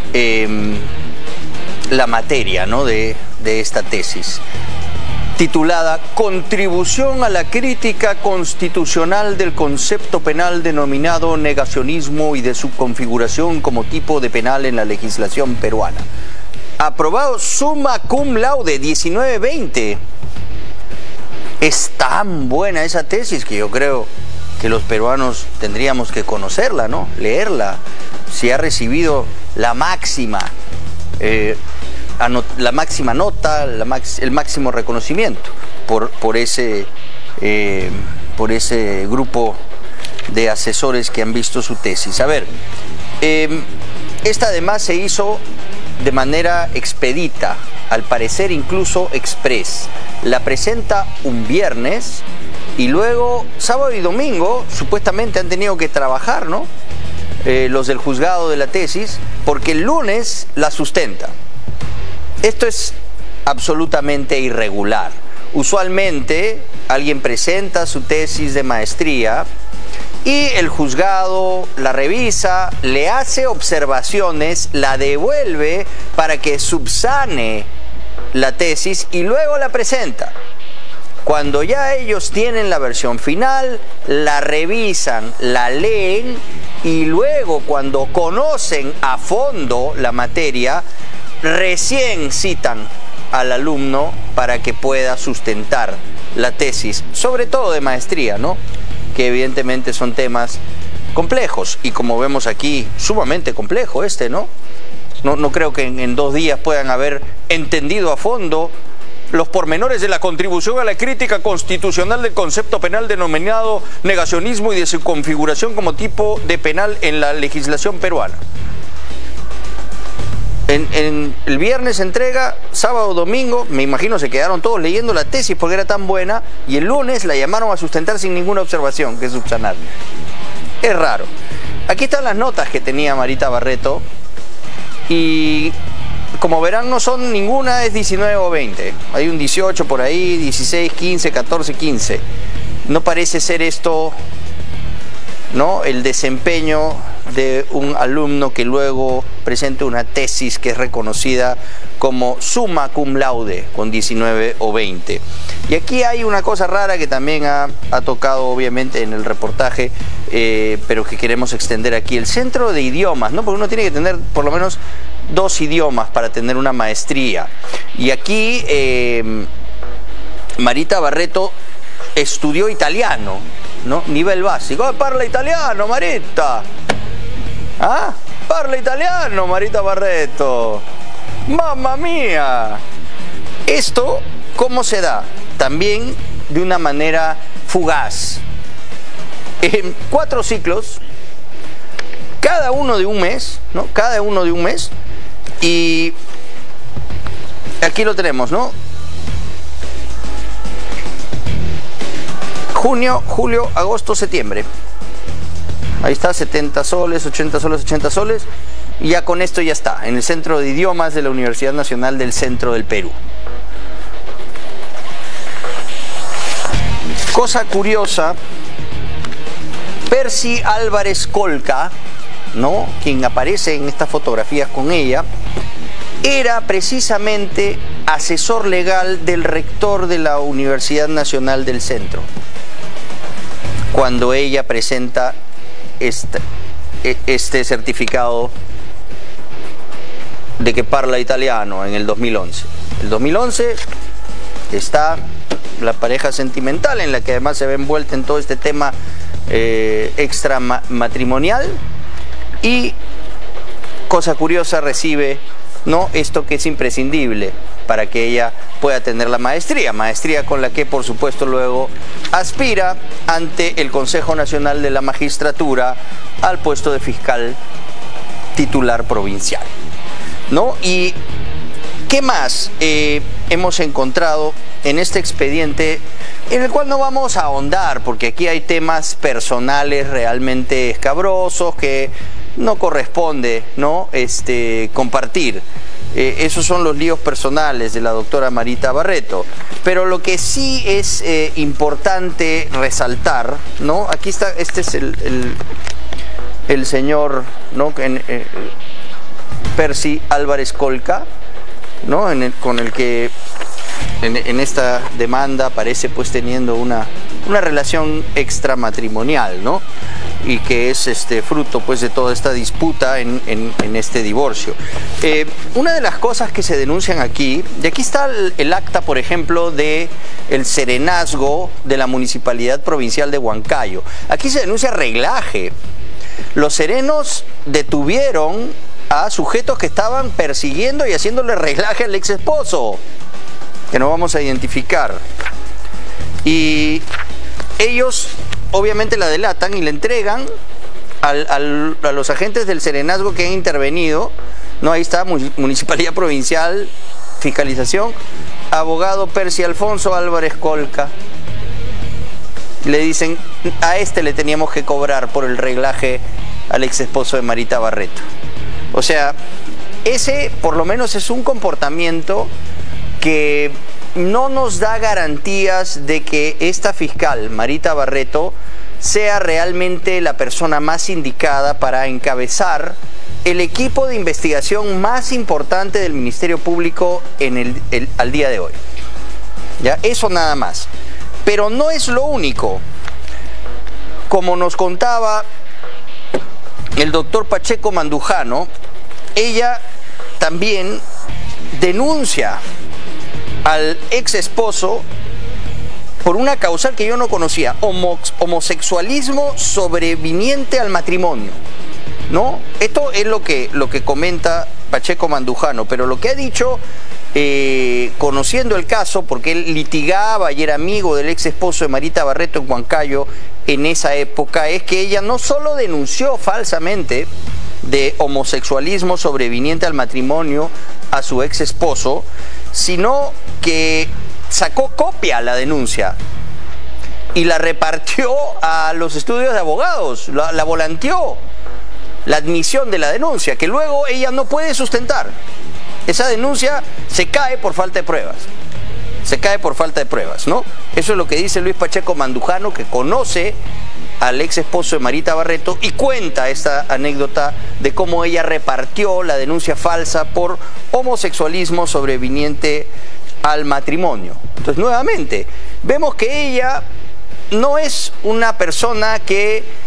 la materia, ¿no?, de esta tesis, titulada Contribución a la crítica constitucional del concepto penal denominado negacionismo y de su configuración como tipo de penal en la legislación peruana. Aprobado summa cum laude 1920. Es tan buena esa tesis que yo creo que los peruanos tendríamos que conocerla, ¿no?, leerla. Si ha recibido la máxima nota, el máximo reconocimiento por ese grupo de asesores que han visto su tesis. A ver, esta además se hizo de manera expedita, al parecer incluso express. La presenta un viernes y luego sábado y domingo supuestamente han tenido que trabajar, ¿no?, los del juzgado de la tesis, porque el lunes la sustenta. Esto es absolutamente irregular. Usualmente alguien presenta su tesis de maestría y el juzgado la revisa, le hace observaciones, la devuelve para que subsane la tesis y luego la presenta. Cuando ya ellos tienen la versión final, la revisan, la leen y luego cuando conocen a fondo la materia, recién citan al alumno para que pueda sustentar la tesis, sobre todo de maestría, ¿no?, que evidentemente son temas complejos y, como vemos aquí, sumamente complejo ¿no? No creo que en 2 días puedan haber entendido a fondo los pormenores de la contribución a la crítica constitucional del concepto penal denominado negacionismo y de su configuración como tipo de penal en la legislación peruana. El viernes se entrega, sábado, domingo, me imagino se quedaron todos leyendo la tesis porque era tan buena, y el lunes la llamaron a sustentar sin ninguna observación, que es subsanar. Es raro. Aquí están las notas que tenía Marita Barreto, y como verán no son ninguna, es 19 o 20. Hay un 18 por ahí, 16, 15, 14, 15. No parece ser esto, ¿no?, el desempeño de un alumno que luego presente una tesis que es reconocida como summa cum laude con 19 o 20. Y aquí hay una cosa rara que también ha tocado obviamente en el reportaje, pero que queremos extender aquí. El Centro de Idiomas, ¿no?, porque uno tiene que tener por lo menos 2 idiomas para tener una maestría. Y aquí Marita Barreto estudió italiano, ¿no? Nivel básico. Parla italiano, Marita. ¿Ah? Parla italiano, Marita Barreto. ¡Mamma mía! Esto, ¿cómo se da? También de una manera fugaz. En 4 ciclos, cada uno de un mes, ¿no? Cada uno de un mes. Y aquí lo tenemos, ¿no? Junio, julio, agosto, septiembre. Ahí está, 70 soles, 80 soles, 80 soles. Y ya con esto ya está, en el Centro de Idiomas de la Universidad Nacional del Centro del Perú. Cosa curiosa, Percy Álvarez Colca, ¿no? Quien aparece en estas fotografías con ella, era precisamente asesor legal del rector de la Universidad Nacional del Centro, cuando ella presenta este certificado de que parla italiano en el 2011. El 2011 está la pareja sentimental, en la que además se ve envuelta en todo este tema extramatrimonial, y cosa curiosa, recibe, ¿no?, esto que es imprescindible para que ella pueda tener la maestría con la que por supuesto luego aspira ante el Consejo Nacional de la Magistratura al puesto de fiscal titular provincial, ¿no? Y ¿qué más hemos encontrado en este expediente, en el cual no vamos a ahondar porque aquí hay temas personales realmente escabrosos que no corresponde, ¿no?, compartir? Esos son los líos personales de la doctora Marita Barreto. Pero lo que sí es importante resaltar, ¿no? Aquí está, este es el señor, ¿no?, Percy Álvarez Colca, ¿no?, con el que en esta demanda parece pues teniendo una relación extramatrimonial, ¿no?, y que es fruto pues de toda esta disputa en este divorcio. Una de las cosas que se denuncian aquí, y aquí está el acta, por ejemplo, de el serenazgo de la Municipalidad Provincial de Huancayo. Aquí se denuncia reglaje. Los serenos detuvieron a sujetos que estaban persiguiendo y haciéndole reglaje al ex esposo, que no vamos a identificar. Y ellos obviamente la delatan y le entregan a los agentes del serenazgo que han intervenido, ¿no? Ahí está, Municipalidad Provincial, Fiscalización, abogado Percy Alfonso Álvarez Colca. Le dicen, a le teníamos que cobrar por el reglaje al ex esposo de Marita Barreto. O sea, ese por lo menos es un comportamiento que no nos da garantías de que esta fiscal, Marita Barreto, sea realmente la persona más indicada para encabezar el equipo de investigación más importante del Ministerio Público al día de hoy. ¿Ya? Eso nada más. Pero no es lo único. Como nos contaba el doctor Pacheco Mandujano, ella también denuncia al ex esposo por una causal que yo no conocía, homosexualismo sobreviniente al matrimonio, ¿no? Esto es lo que comenta Pacheco Mandujano, pero lo que ha dicho, conociendo el caso, porque él litigaba y era amigo del ex esposo de Marita Barreto en Huancayo en esa época, es que ella no solo denunció falsamente de homosexualismo sobreviniente al matrimonio a su ex esposo, sino que sacó copia la denuncia y la repartió a los estudios de abogados, la volanteó, la admisión de la denuncia, que luego ella no puede sustentar. Esa denuncia se cae por falta de pruebas. Se cae por falta de pruebas, ¿no? Eso es lo que dice Luis Pacheco Mandujano, que conoce al ex esposo de Marita Barreto y cuenta esta anécdota de cómo ella repartió la denuncia falsa por homosexualismo sobreviniente al matrimonio. Entonces, nuevamente, vemos que ella no es una persona que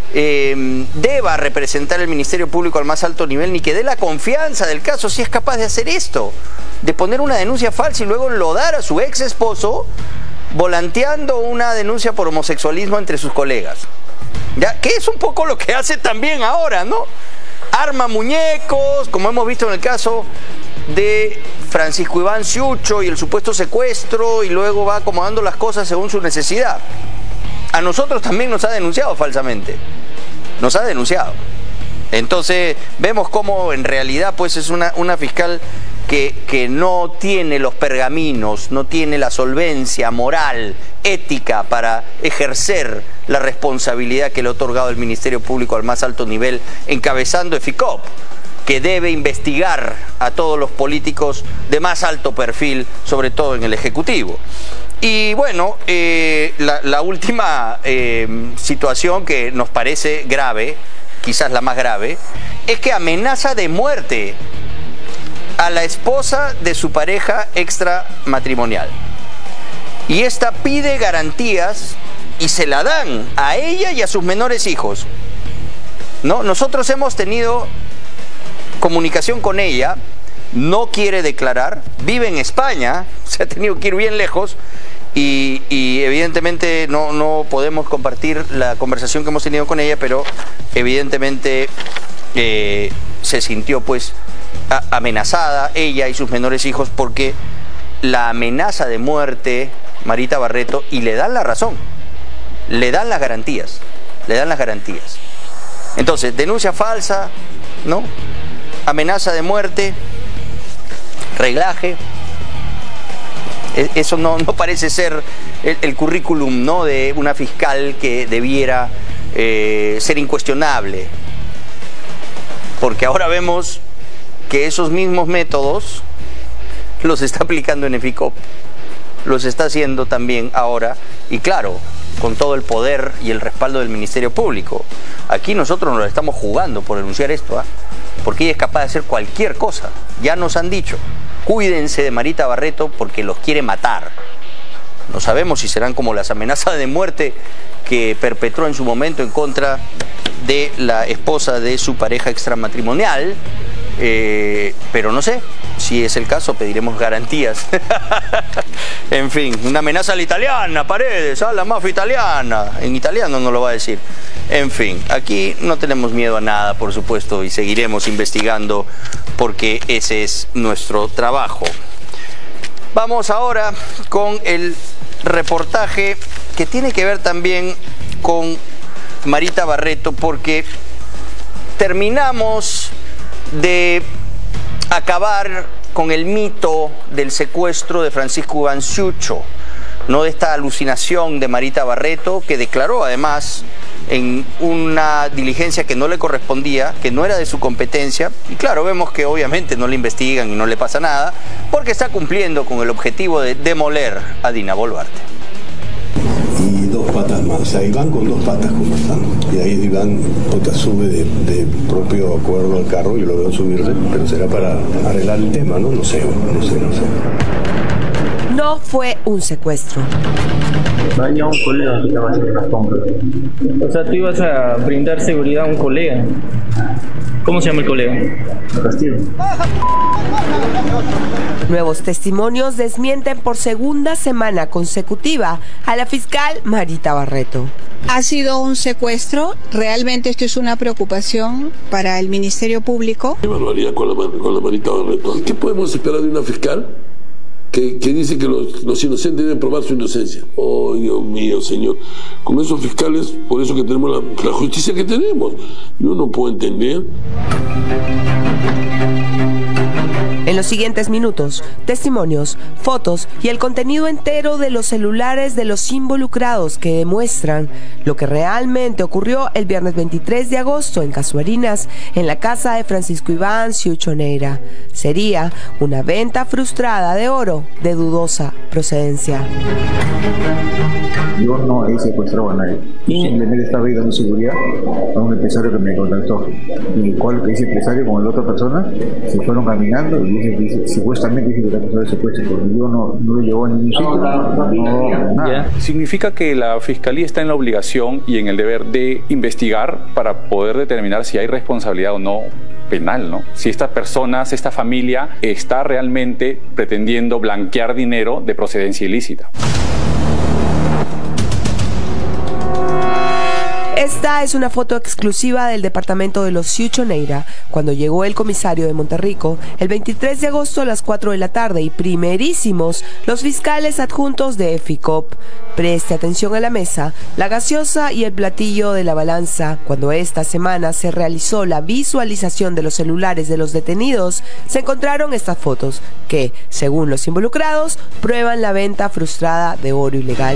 deba representar el Ministerio Público al más alto nivel, ni que dé la confianza del caso si es capaz de hacer esto, de poner una denuncia falsa y luego enlodar a su ex esposo volanteando una denuncia por homosexualismo entre sus colegas. ¿Ya? Que es un poco lo que hace también ahora, ¿no? Arma muñecos, como hemos visto en el caso de Francisco Iván Ciucho y el supuesto secuestro, y luego va acomodando las cosas según su necesidad. A nosotros también nos ha denunciado falsamente. Nos ha denunciado. Entonces vemos cómo en realidad pues es una fiscal que no tiene los pergaminos, no tiene la solvencia moral, ética para ejercer la responsabilidad que le ha otorgado el Ministerio Público al más alto nivel, encabezando EFICOP, que debe investigar a todos los políticos de más alto perfil, sobre todo en el Ejecutivo. Y bueno, la última situación que nos parece grave, quizás la más grave, es que amenaza de muerte a la esposa de su pareja extramatrimonial. Y esta pide garantías y se la dan a ella y a sus menores hijos. ¿No? Nosotros hemos tenido comunicación con ella, no quiere declarar, vive en España, se ha tenido que ir bien lejos y evidentemente no podemos compartir la conversación que hemos tenido con ella, pero evidentemente se sintió pues amenazada ella y sus menores hijos porque la amenaza de muerte Marita Barreto, y le dan la razón, le dan las garantías, Entonces, denuncia falsa, ¿no? Amenaza de muerte, reglaje. Eso no parece ser el currículum, ¿no?, de una fiscal que debiera ser incuestionable. Porque ahora vemos que esos mismos métodos los está aplicando en EFICOP, los está haciendo también ahora, y claro, con todo el poder y el respaldo del Ministerio Público. Aquí nosotros nos lo estamos jugando por denunciar esto, porque ella es capaz de hacer cualquier cosa. Ya nos han dicho, cuídense de Marita Barreto porque los quiere matar. No sabemos si serán como las amenazas de muerte que perpetró en su momento en contra de la esposa de su pareja extramatrimonial, pero no sé, si es el caso pediremos garantías. En fin, una amenaza a la italiana, Paredes, a la mafia italiana, en italiano no lo va a decir. En fin, aquí no tenemos miedo a nada, por supuesto, y seguiremos investigando porque ese es nuestro trabajo. Vamos ahora con el reportaje que tiene que ver también con Marita Barreto, porque terminamos de acabar con el mito del secuestro de Francisco Iván Ciucho, no de esta alucinación de Marita Barreto, que declaró además en una diligencia que no le correspondía, que no era de su competencia, y claro, vemos que obviamente no le investigan y no le pasa nada, porque está cumpliendo con el objetivo de demoler a Dina Boluarte. Y dos patas más, o sea, Iván con dos patas conversando, y ahí Iván sube de propio acuerdo al carro, y lo veo subirse, pero será para arreglar el tema, ¿no? No sé. No fue un secuestro. Vaya un colega que estaba haciendo las compras. O sea, tú ibas a brindar seguridad a un colega. ¿Cómo se llama el colega? Castillo. Nuevos testimonios desmienten por segunda semana consecutiva a la fiscal Marita Barreto. Ha sido un secuestro, realmente esto es una preocupación para el Ministerio Público. ¿Qué barbaridad con la Marita Barreto? ¿Qué podemos esperar de una fiscal que dice que los inocentes deben probar su inocencia? Oh, Dios mío, señor. Con esos fiscales, por eso que tenemos la justicia que tenemos. Yo no puedo entender. En los siguientes minutos, testimonios, fotos y el contenido entero de los celulares de los involucrados que demuestran lo que realmente ocurrió el viernes 23 de agosto en Casuarinas, en la casa de Francisco Iván Ciucho Neira. Sería una venta frustrada de oro de dudosa procedencia. Yo no he secuestrado a nadie. Simplemente estaba dando seguridad a un empresario que me contactó. Y ese empresario con la otra persona se fueron caminando y supuestamente dice que la persona de secuestro, porque yo no lo llevó a ningún sitio. Nada. Significa que la Fiscalía está en la obligación y en el deber de investigar para poder determinar si hay responsabilidad o no penal, ¿no? Si estas personas, esta familia está realmente pretendiendo blanquear dinero de procedencia ilícita. Esta es una foto exclusiva del departamento de los Siucho Neira, cuando llegó el comisario de Monterrico el 23 de agosto a las 4 de la tarde y primerísimos los fiscales adjuntos de FICOP. Preste atención a la mesa, la gaseosa y el platillo de la balanza. Cuando esta semana se realizó la visualización de los celulares de los detenidos, se encontraron estas fotos que, según los involucrados, prueban la venta frustrada de oro ilegal.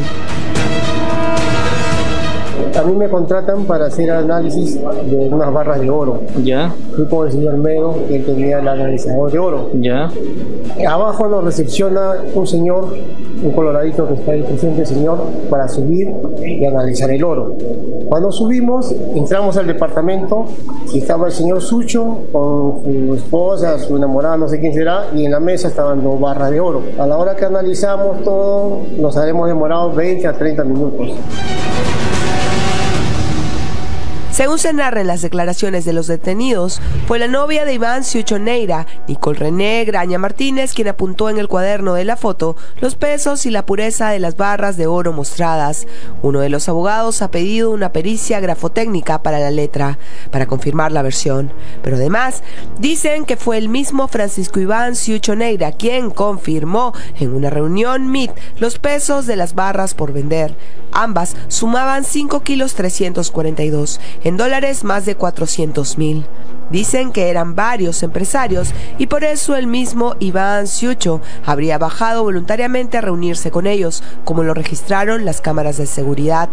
A mí me contratan para hacer análisis de unas barras de oro. Ya. Fui con el señor Medo, que él tenía el analizador de oro. Ya. Abajo nos recepciona un señor, un coloradito que está ahí presente, el señor, para subir y analizar el oro. Cuando subimos, entramos al departamento y estaba el señor Sucho con su esposa, su enamorada, no sé quién será, y en la mesa estaban 2 barras de oro. A la hora que analizamos todo, nos habremos demorado 20 a 30 minutos. Según se narra en las declaraciones de los detenidos, fue la novia de Iván Siucho Neira, Nicole René Graña Martínez, quien apuntó en el cuaderno de la foto los pesos y la pureza de las barras de oro mostradas. Uno de los abogados ha pedido una pericia grafotécnica para la letra, para confirmar la versión. Pero además, dicen que fue el mismo Francisco Iván Siucho Neira quien confirmó en una reunión MIT los pesos de las barras por vender. Ambas sumaban 5 kilos 342, en dólares más de 400,000. Dicen que eran varios empresarios y por eso el mismo Iván Siucho habría bajado voluntariamente a reunirse con ellos, como lo registraron las cámaras de seguridad.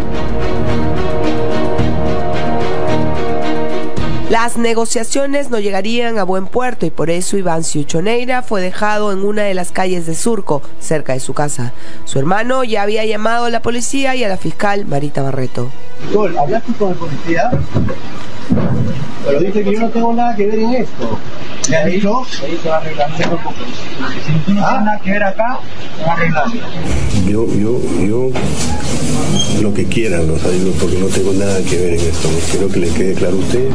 Las negociaciones no llegarían a buen puerto y por eso Iván Siucho Neira fue dejado en una de las calles de Surco, cerca de su casa. Su hermano ya había llamado a la policía y a la fiscal Marita Barreto. ¿Hablaste con el policía? Pero dice que yo no tengo nada que ver en esto. ¿Le has dicho? Ahí se va a arreglar, no te preocupes. Si no tienes nada que ver acá, se va a arreglar. Yo lo que quieran, o sea, digo, porque no tengo nada que ver en esto. Quiero que le quede claro a usted.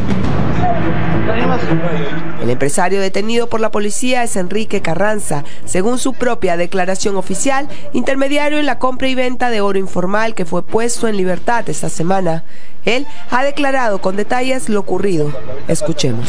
El empresario detenido por la policía es Enrique Carranza, según su propia declaración oficial, intermediario en la compra y venta de oro informal que fue puesto en libertad esta semana. Él ha declarado con detalles lo ocurrido. Escuchemos.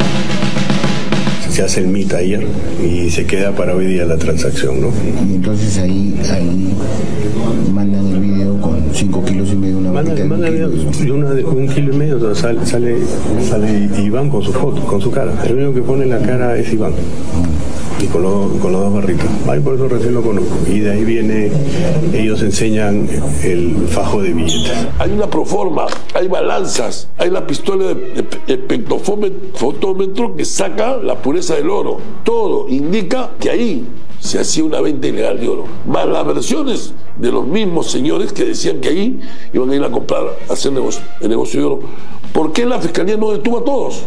Se hace el MIT ayer y se queda para hoy día la transacción, ¿no? Y entonces ahí mandan el video con 5 kilos y medio, una manda de 1,5 kilos, o sea, sale Iván con su foto, con su cara. El único que pone la cara es Iván. Y con los 2 barritos. Ay, por eso recién lo conozco. Y de ahí viene, ellos enseñan el fajo de billetes. Hay una proforma, hay balanzas, hay la pistola de espectrofotómetro que saca la pureza del oro. Todo indica que ahí se hacía una venta ilegal de oro. Más las versiones de los mismos señores que decían que ahí iban a ir a comprar, a hacer el negocio de oro. ¿Por qué la fiscalía no detuvo a todos?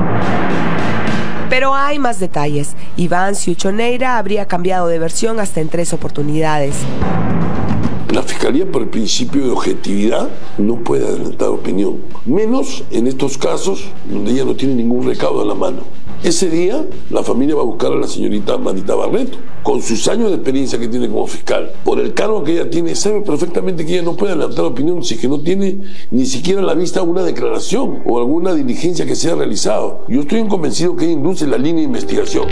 Pero hay más detalles. Iván Siucho Neira habría cambiado de versión hasta en 3 oportunidades. La Fiscalía, por el principio de objetividad, no puede adelantar opinión. Menos en estos casos donde ella no tiene ningún recaudo en la mano. Ese día, la familia va a buscar a la señorita Marita Barreto, con sus años de experiencia que tiene como fiscal. Por el cargo que ella tiene, sabe perfectamente que ella no puede adelantar opinión si es que no tiene ni siquiera a la vista una declaración o alguna diligencia que se haya realizado. Yo estoy convencido que ella induce la línea de investigación.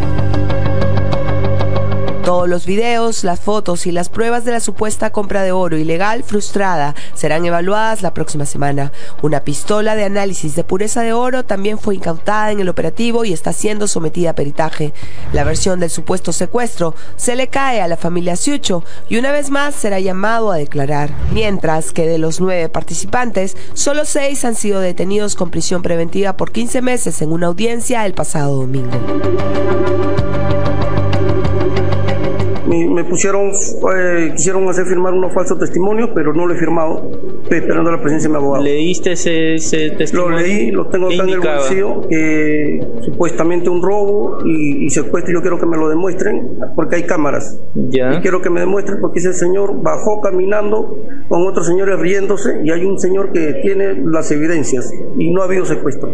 Todos los videos, las fotos y las pruebas de la supuesta compra de oro ilegal frustrada serán evaluadas la próxima semana. Una pistola de análisis de pureza de oro también fue incautada en el operativo y está siendo sometida a peritaje. La versión del supuesto secuestro se le cae a la familia Siucho y una vez más será llamado a declarar. Mientras que de los 9 participantes, solo 6 han sido detenidos con prisión preventiva por 15 meses en una audiencia el pasado domingo. Mi me pusieron, quisieron hacer firmar unos falsos testimonios, pero no lo he firmado. Estoy esperando la presencia de mi abogado. ¿Leíste ese testimonio? Lo leí, lo tengo acá en el bolsillo. Supuestamente un robo y secuestro. Yo quiero que me lo demuestren porque hay cámaras. Ya. Y quiero que me demuestren porque ese señor bajó caminando con otros señores riéndose y hay un señor que tiene las evidencias y no ha habido secuestro.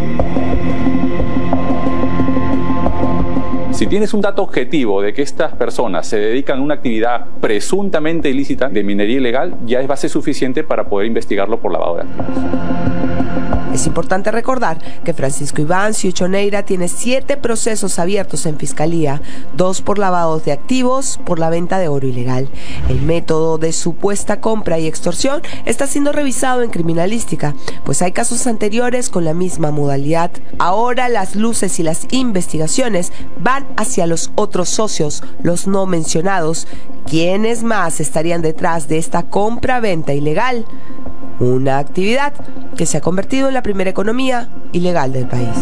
Si tienes un dato objetivo de que estas personas se dedican a una actividad presuntamente ilícita de minería ilegal, ya es base suficiente para poder investigarlo por lavado de activos. Es importante recordar que Francisco Iván Siucho Neira tiene 7 procesos abiertos en Fiscalía, 2 por lavados de activos, por la venta de oro ilegal. El método de supuesta compra y extorsión está siendo revisado en criminalística, pues hay casos anteriores con la misma modalidad. Ahora las luces y las investigaciones van hacia los otros socios, los no mencionados. ¿Quiénes más estarían detrás de esta compra-venta ilegal? Una actividad que se ha convertido en la primera economía ilegal del país.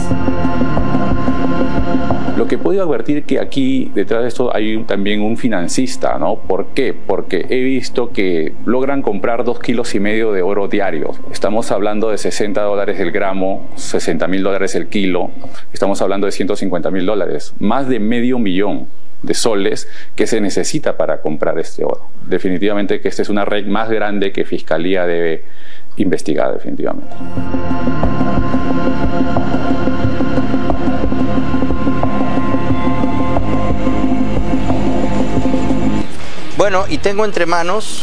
Lo que he podido advertir que aquí detrás de esto hay también un financista, ¿no? ¿Por qué? Porque he visto que logran comprar 2,5 kilos de oro diarios. Estamos hablando de $60 el gramo, $60.000 el kilo. Estamos hablando de $150.000, más de $500,000 de soles que se necesita para comprar este oro. Definitivamente que esta es una red más grande que Fiscalía debe investigar, definitivamente. Bueno, y tengo entre manos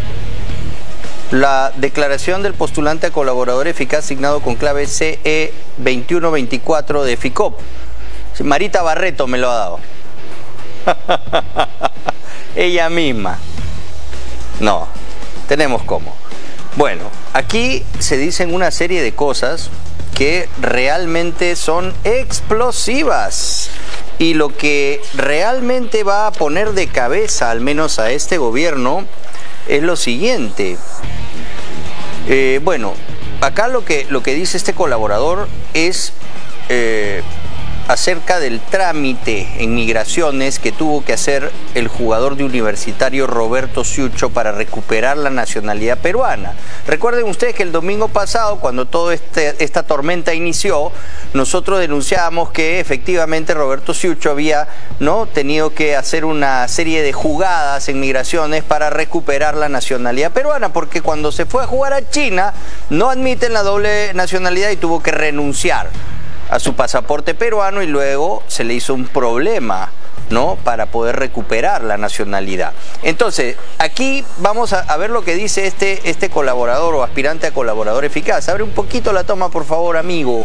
la declaración del postulante a colaborador eficaz asignado con clave CE 2124 de FICOP. Marita Barreto me lo ha dado. Ella misma. No, tenemos cómo. Bueno, aquí se dicen una serie de cosas que realmente son explosivas. Y lo que realmente va a poner de cabeza, al menos a este gobierno, es lo siguiente. Bueno, acá lo que dice este colaborador es acerca del trámite en migraciones que tuvo que hacer el jugador de Universitario Roberto Siucho para recuperar la nacionalidad peruana. Recuerden ustedes que el domingo pasado, cuando toda esta tormenta inició, nosotros denunciábamos que efectivamente Roberto Siucho había tenido que hacer una serie de jugadas en migraciones para recuperar la nacionalidad peruana, porque cuando se fue a jugar a China no admiten la doble nacionalidad y tuvo que renunciar a su pasaporte peruano y luego se le hizo un problema, ¿no?, para poder recuperar la nacionalidad. Entonces, aquí vamos a ver lo que dice este colaborador o aspirante a colaborador eficaz. Abre un poquito la toma, por favor, amigo.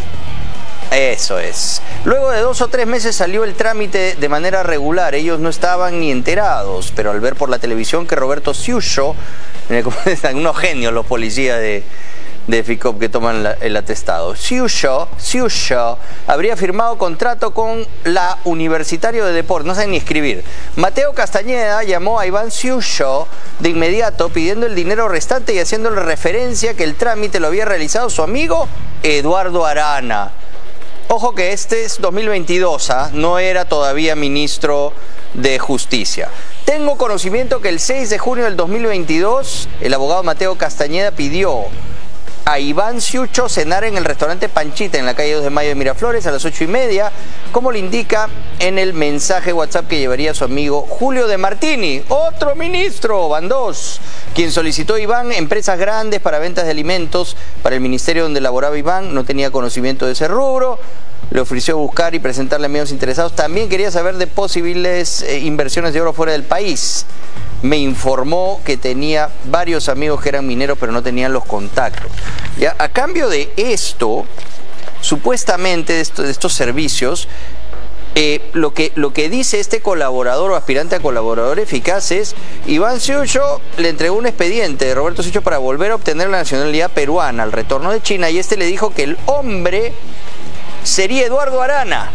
Eso es. Luego de 2 o 3 meses salió el trámite de manera regular. Ellos no estaban ni enterados, pero al ver por la televisión que Roberto Siucho, unos genios los policías de FICOP que toman el atestado. Siucho habría firmado contrato con la Universitario de Deportes, no saben ni escribir. Mateo Castañeda llamó a Iván Siucho de inmediato pidiendo el dinero restante y haciéndole referencia que el trámite lo había realizado su amigo Eduardo Arana. Ojo que este es 2022, no era todavía ministro de Justicia. Tengo conocimiento que el 6 de junio del 2022 el abogado Mateo Castañeda pidió a Iván Siucho cenar en el restaurante Panchita en la calle 2 de Mayo de Miraflores a las 8:30, como le indica en el mensaje WhatsApp que llevaría su amigo Julio de Martini, otro ministro, van dos, quien solicitó a Iván empresas grandes para ventas de alimentos para el ministerio donde laboraba Iván. No tenía conocimiento de ese rubro, le ofreció buscar y presentarle a amigos interesados. También quería saber de posibles inversiones de oro fuera del país. Me informó que tenía varios amigos que eran mineros, pero no tenían los contactos. Ya, a cambio de esto, supuestamente de estos servicios, lo que dice este colaborador o aspirante a colaborador eficaz es: Iván Siucho le entregó un expediente de Roberto Siucho para volver a obtener la nacionalidad peruana al retorno de China, y este le dijo que el hombre sería Eduardo Arana,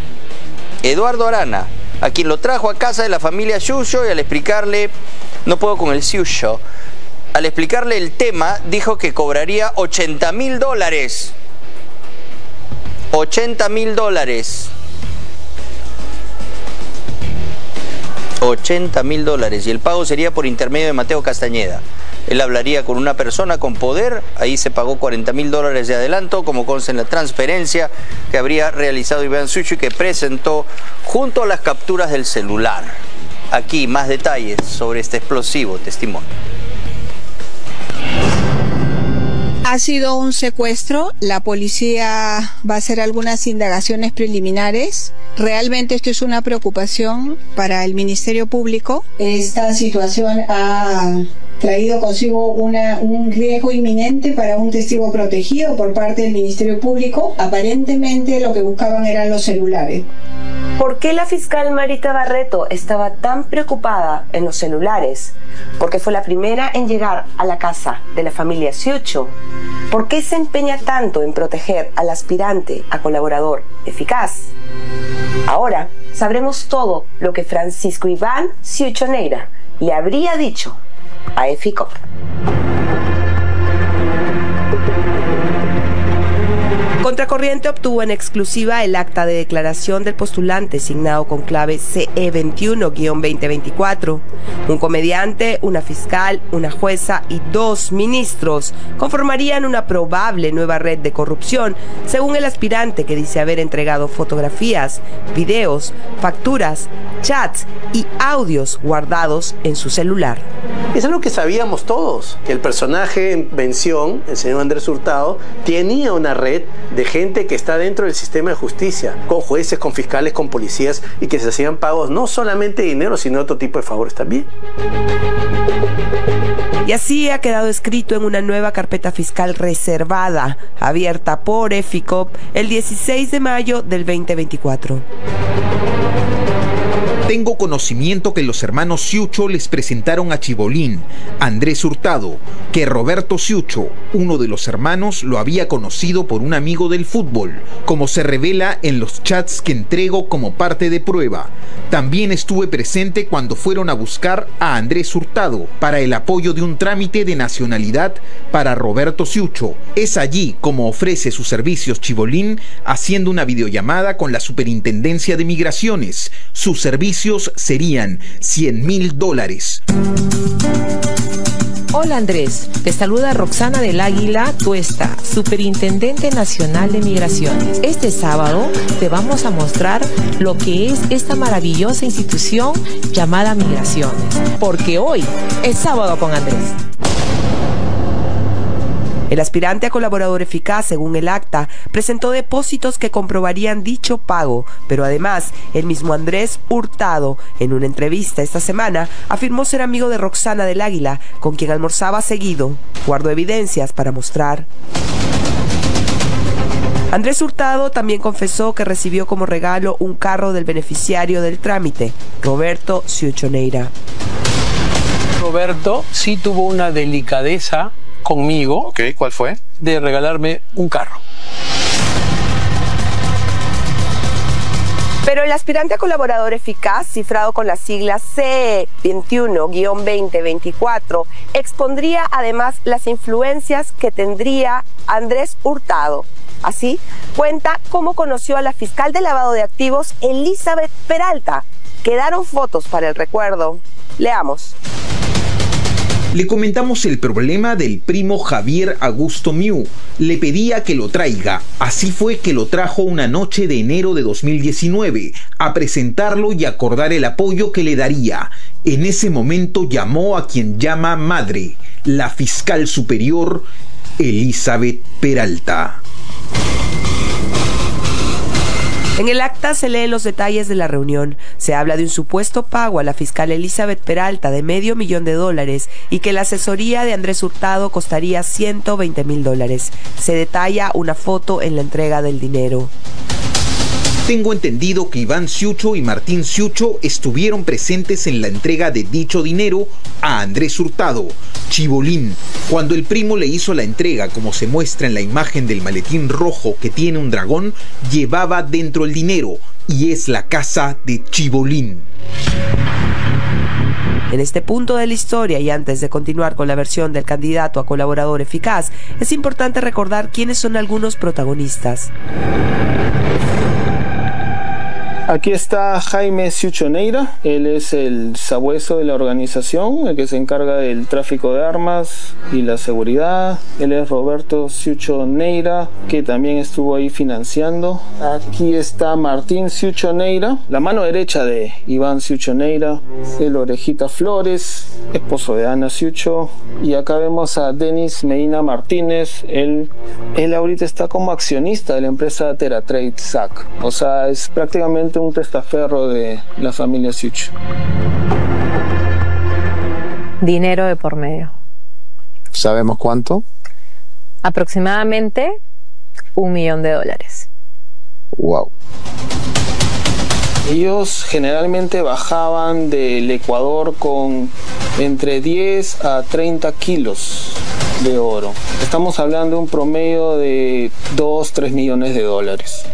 a quien lo trajo a casa de la familia Siucho, y al explicarle, no puedo con el Siucho, al explicarle el tema, dijo que cobraría $80.000. $80.000. $80.000 y el pago sería por intermedio de Mateo Castañeda. Él hablaría con una persona con poder, ahí se pagó $40.000 de adelanto, como consta en la transferencia que habría realizado Iván Siucho y que presentó junto a las capturas del celular. Aquí más detalles sobre este explosivo testimonio. Ha sido un secuestro, la policía va a hacer algunas indagaciones preliminares. Realmente esto es una preocupación para el Ministerio Público. Esta situación ha traído consigo un riesgo inminente para un testigo protegido por parte del Ministerio Público. Aparentemente lo que buscaban eran los celulares. ¿Por qué la fiscal Marita Barreto estaba tan preocupada en los celulares? Porque fue la primera en llegar a la casa de la familia Siucho. ¿Por qué se empeña tanto en proteger al aspirante a colaborador eficaz? Ahora sabremos todo lo que Francisco Iván Siucho Neira le habría dicho a EFICOP. Contracorriente obtuvo en exclusiva el acta de declaración del postulante signado con clave CE21-2024. Un comediante, una fiscal, una jueza y 2 ministros conformarían una probable nueva red de corrupción, según el aspirante, que dice haber entregado fotografías, videos, facturas, chats y audios guardados en su celular. Es algo que sabíamos todos, que el personaje en mención, el señor Andrés Hurtado, tenía una red de gente que está dentro del sistema de justicia, con jueces, con fiscales, con policías, y que se hacían pagos no solamente de dinero, sino otro tipo de favores también. Y así ha quedado escrito en una nueva carpeta fiscal reservada, abierta por EFICOP el 16 de mayo del 2024. Tengo conocimiento que los hermanos Siucho les presentaron a Chibolín, Andrés Hurtado, que Roberto Siucho, uno de los hermanos, lo había conocido por un amigo del fútbol, como se revela en los chats que entrego como parte de prueba. También estuve presente cuando fueron a buscar a Andrés Hurtado para el apoyo de un trámite de nacionalidad para Roberto Siucho. Es allí como ofrece sus servicios Chibolín, haciendo una videollamada con la Superintendencia de Migraciones. Sus servicios serían $100.000. Hola Andrés, te saluda Roxana del Águila Tuesta, Superintendente Nacional de Migraciones. Este sábado te vamos a mostrar lo que es esta maravillosa institución llamada Migraciones, porque hoy es sábado con Andrés. El aspirante a colaborador eficaz, según el acta, presentó depósitos que comprobarían dicho pago, pero además, el mismo Andrés Hurtado, en una entrevista esta semana, afirmó ser amigo de Roxana del Águila, con quien almorzaba seguido. Guardó evidencias para mostrar. Andrés Hurtado también confesó que recibió como regalo un carro del beneficiario del trámite, Roberto Siucho Neira. Roberto sí tuvo una delicadeza conmigo. Ok, ¿cuál fue? De regalarme un carro. Pero el aspirante a colaborador eficaz, cifrado con las siglas CE21-2024, expondría además las influencias que tendría Andrés Hurtado. Así, cuenta cómo conoció a la fiscal de lavado de activos, Elizabeth Peralta. Quedaron fotos para el recuerdo. Leamos. Le comentamos el problema del primo Javier Augusto Miu. Le pedía que lo traiga. Así fue que lo trajo una noche de enero de 2019 a presentarlo y acordar el apoyo que le daría. En ese momento llamó a quien llama madre, la fiscal superior Elizabeth Peralta. En el acta se leen los detalles de la reunión. Se habla de un supuesto pago a la fiscal Elizabeth Peralta de $500,000 y que la asesoría de Andrés Hurtado costaría $120,000. Se detalla una foto en la entrega del dinero. Tengo entendido que Iván Siucho y Martín Siucho estuvieron presentes en la entrega de dicho dinero a Andrés Hurtado, Chibolín, cuando el primo le hizo la entrega, como se muestra en la imagen del maletín rojo que tiene un dragón, llevaba dentro el dinero y es la casa de Chibolín. En este punto de la historia y antes de continuar con la versión del candidato a colaborador eficaz, es importante recordar quiénes son algunos protagonistas. Aquí está Jaime Siucho Neira, él es el sabueso de la organización, el que se encarga del tráfico de armas y la seguridad. Él es Roberto Siucho Neira, que también estuvo ahí financiando. Aquí está Martín Siucho Neira, la mano derecha de Iván Siucho Neira, el Orejita Flores, esposo de Ana Siucho. Y acá vemos a Denis Medina Martínez, él ahorita está como accionista de la empresa TeraTrade SAC, o sea, es prácticamente un testaferro de la familia Siucho. Dinero de por medio. ¿Sabemos cuánto? Aproximadamente $1 millón. Wow. Ellos generalmente bajaban del Ecuador con entre 10 a 30 kilos de oro. Estamos hablando de un promedio de 2-3 millones de dólares.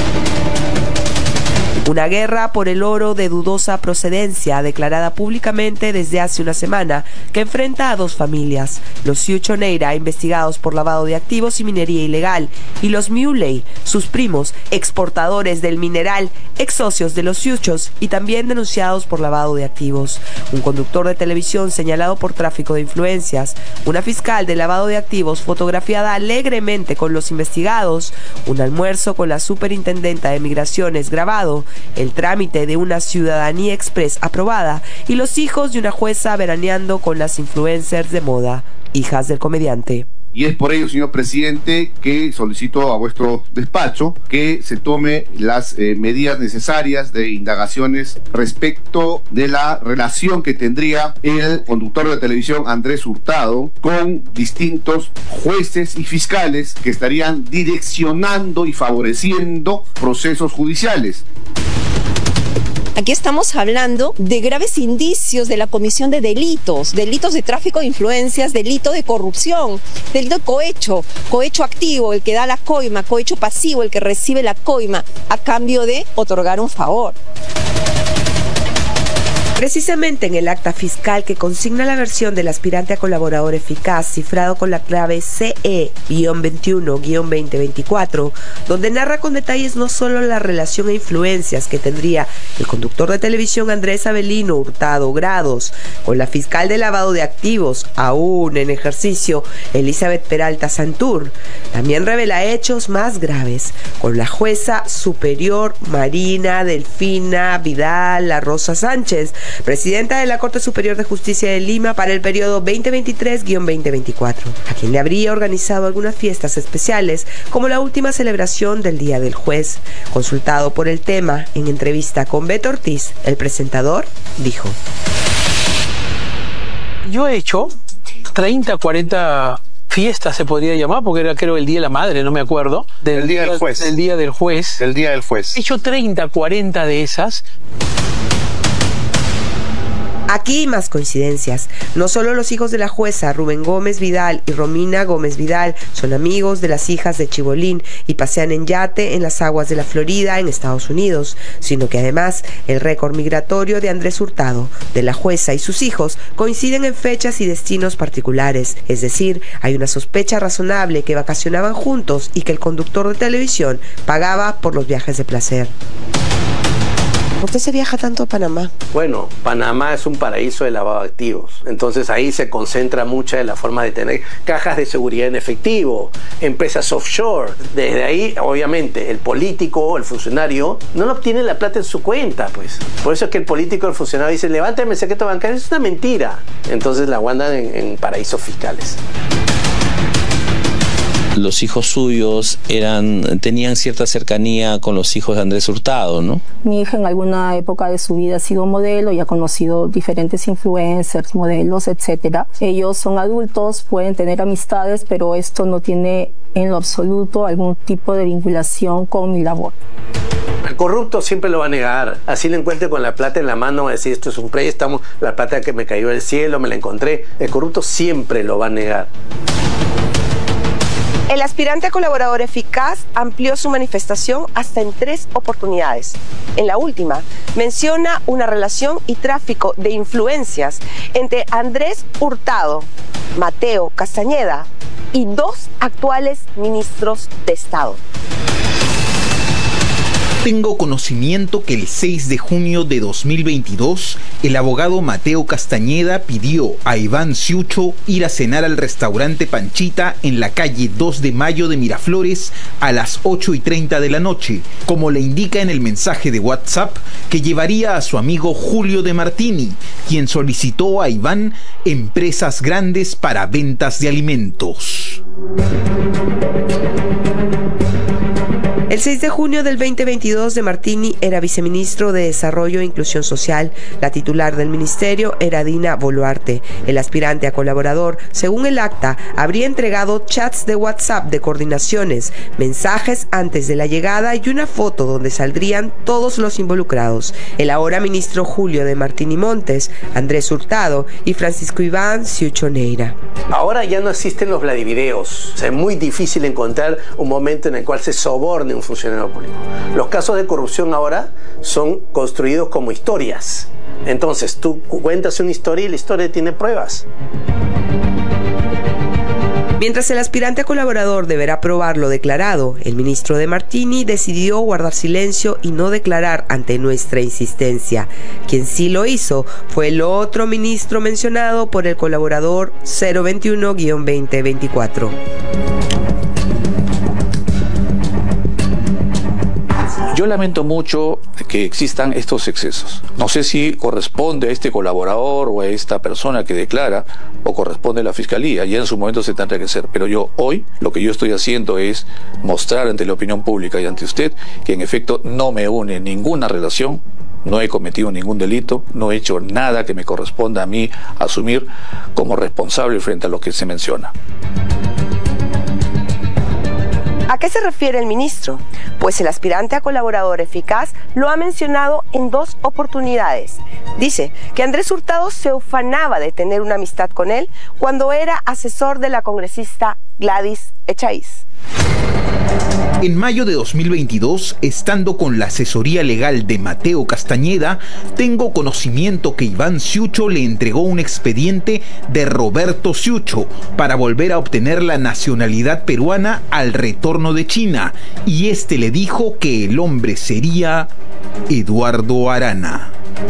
Una guerra por el oro de dudosa procedencia declarada públicamente desde hace una semana que enfrenta a dos familias, los Siucho Neira, investigados por lavado de activos y minería ilegal, y los Muley, sus primos, exportadores del mineral, ex socios de los Siuchos y también denunciados por lavado de activos. Un conductor de televisión señalado por tráfico de influencias, una fiscal de lavado de activos fotografiada alegremente con los investigados, un almuerzo con la superintendenta de migraciones grabado, el trámite de una ciudadanía express aprobada y los hijos de una jueza veraneando con las influencers de moda, hijas del comediante. Y es por ello, señor presidente, que solicito a vuestro despacho que se tome las medidas necesarias de indagaciones respecto de la relación que tendría el conductor de televisión Andrés Hurtado con distintos jueces y fiscales que estarían direccionando y favoreciendo procesos judiciales. Aquí estamos hablando de graves indicios de la comisión de delitos de tráfico de influencias, delito de corrupción, delito de cohecho activo, el que da la coima, cohecho pasivo, el que recibe la coima a cambio de otorgar un favor. Precisamente en el acta fiscal que consigna la versión del aspirante a colaborador eficaz, cifrado con la clave CE-21-2024, donde narra con detalles no solo la relación e influencias que tendría el conductor de televisión Andrés Avelino Hurtado Grados con la fiscal de lavado de activos, aún en ejercicio, Elizabeth Peralta Santur, también revela hechos más graves con la jueza superior Marina Delfina Vidal La Rosa Sánchez, presidenta de la Corte Superior de Justicia de Lima para el periodo 2023-2024, a quien le habría organizado algunas fiestas especiales, como la última celebración del Día del Juez. Consultado por el tema en entrevista con Beto Ortiz, el presentador dijo: Yo he hecho 30, 40 fiestas, se podría llamar, porque era creo el Día de la Madre, no me acuerdo. El Día del Juez. El Día del Juez. El Día del Juez. He hecho 30, 40 de esas. Aquí más coincidencias. No solo los hijos de la jueza Rubén Gómez Vidal y Romina Gómez Vidal son amigos de las hijas de Chibolín y pasean en yate en las aguas de la Florida en Estados Unidos, sino que además el récord migratorio de Andrés Hurtado, de la jueza y sus hijos coinciden en fechas y destinos particulares. Es decir, hay una sospecha razonable que vacacionaban juntos y que el conductor de televisión pagaba por los viajes de placer. ¿Por qué se viaja tanto a Panamá? Bueno, Panamá es un paraíso de lavado de activos. Entonces ahí se concentra mucha de la forma de tener cajas de seguridad en efectivo, empresas offshore. Desde ahí, obviamente, el político, el funcionario, no obtiene la plata en su cuenta, pues. Por eso es que el político, el funcionario dice, levántame el secreto bancario. Es una mentira. Entonces la guardan en paraísos fiscales. Los hijos suyos tenían cierta cercanía con los hijos de Andrés Hurtado, ¿no? Mi hija en alguna época de su vida ha sido modelo y ha conocido diferentes influencers, modelos, etcétera. Ellos son adultos, pueden tener amistades, pero esto no tiene en lo absoluto algún tipo de vinculación con mi labor. El corrupto siempre lo va a negar. Así le encuentre con la plata en la mano, va a decir esto es un préstamo, la plata que me cayó del cielo, me la encontré. El corrupto siempre lo va a negar. El aspirante a colaborador eficaz amplió su manifestación hasta en 3 oportunidades. En la última, menciona una relación y tráfico de influencias entre Andrés Hurtado, Mateo Castañeda y 2 actuales ministros de Estado. Tengo conocimiento que el 6 de junio de 2022, el abogado Mateo Castañeda pidió a Iván Ciucho ir a cenar al restaurante Panchita en la calle 2 de Mayo de Miraflores a las 8:30 de la noche, como le indica en el mensaje de WhatsApp que llevaría a su amigo Julio de Martini, quien solicitó a Iván empresas grandes para ventas de alimentos. El 6 de junio del 2022, de Martini era viceministro de Desarrollo e Inclusión Social. La titular del ministerio era Dina Boluarte. El aspirante a colaborador, según el acta, habría entregado chats de WhatsApp de coordinaciones, mensajes antes de la llegada y una foto donde saldrían todos los involucrados. El ahora ministro Julio de Martini Montes, Andrés Hurtado y Francisco Iván Ciucho Neira. Ahora ya no existen los vladivideos. O sea, es muy difícil encontrar un momento en el cual se soborne un funcionario público. Los casos de corrupción ahora son construidos como historias. Entonces, tú cuentas una historia y la historia tiene pruebas. Mientras el aspirante a colaborador deberá probar lo declarado, el ministro de Martini decidió guardar silencio y no declarar ante nuestra insistencia. Quien sí lo hizo fue el otro ministro mencionado por el colaborador 021-2024. Yo lamento mucho que existan estos excesos. No sé si corresponde a este colaborador o a esta persona que declara o corresponde a la fiscalía. Ya en su momento se tendrá que hacer. Pero yo hoy lo que yo estoy haciendo es mostrar ante la opinión pública y ante usted que en efecto no me une ninguna relación. No he cometido ningún delito, no he hecho nada que me corresponda a mí asumir como responsable frente a lo que se menciona. ¿A qué se refiere el ministro? Pues el aspirante a colaborador eficaz lo ha mencionado en 2 oportunidades. Dice que Andrés Hurtado se ufanaba de tener una amistad con él cuando era asesor de la congresista Gladys Echaíz. En mayo de 2022, estando con la asesoría legal de Mateo Castañeda, tengo conocimiento que Iván Ciucho le entregó un expediente de Roberto Ciucho para volver a obtener la nacionalidad peruana al retorno de China, y este le dijo que el hombre sería Eduardo Arana.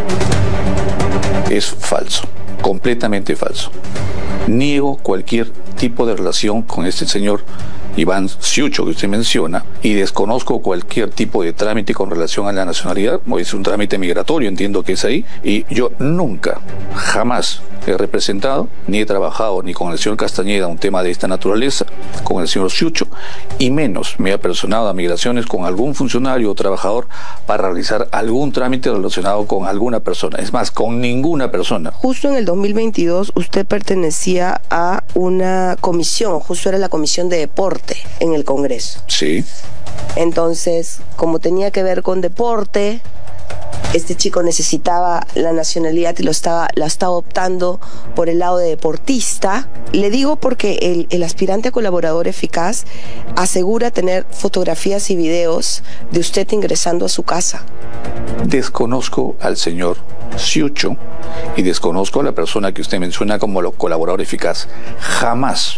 Es falso, completamente falso. Niego cualquier tipo de relación con este señor Iván Ciucho que usted menciona, y desconozco cualquier tipo de trámite con relación a la nacionalidad. Es un trámite migratorio, entiendo que es ahí, y yo nunca, jamás he representado, ni he trabajado ni con el señor Castañeda un tema de esta naturaleza, con el señor Ciucho, y menos me he apersonado a migraciones con algún funcionario o trabajador para realizar algún trámite relacionado con alguna persona, es más, con ninguna persona. Justo en el 2022 usted pertenecía a una comisión, justo era la comisión de deporte en el Congreso. Sí. Entonces, como tenía que ver con deporte, este chico necesitaba la nacionalidad y la estaba optando por el lado de deportista. Le digo porque el aspirante a colaborador eficaz asegura tener fotografías y videos de usted ingresando a su casa. Desconozco al señor Ciucho y desconozco a la persona que usted menciona como colaborador eficaz. Jamás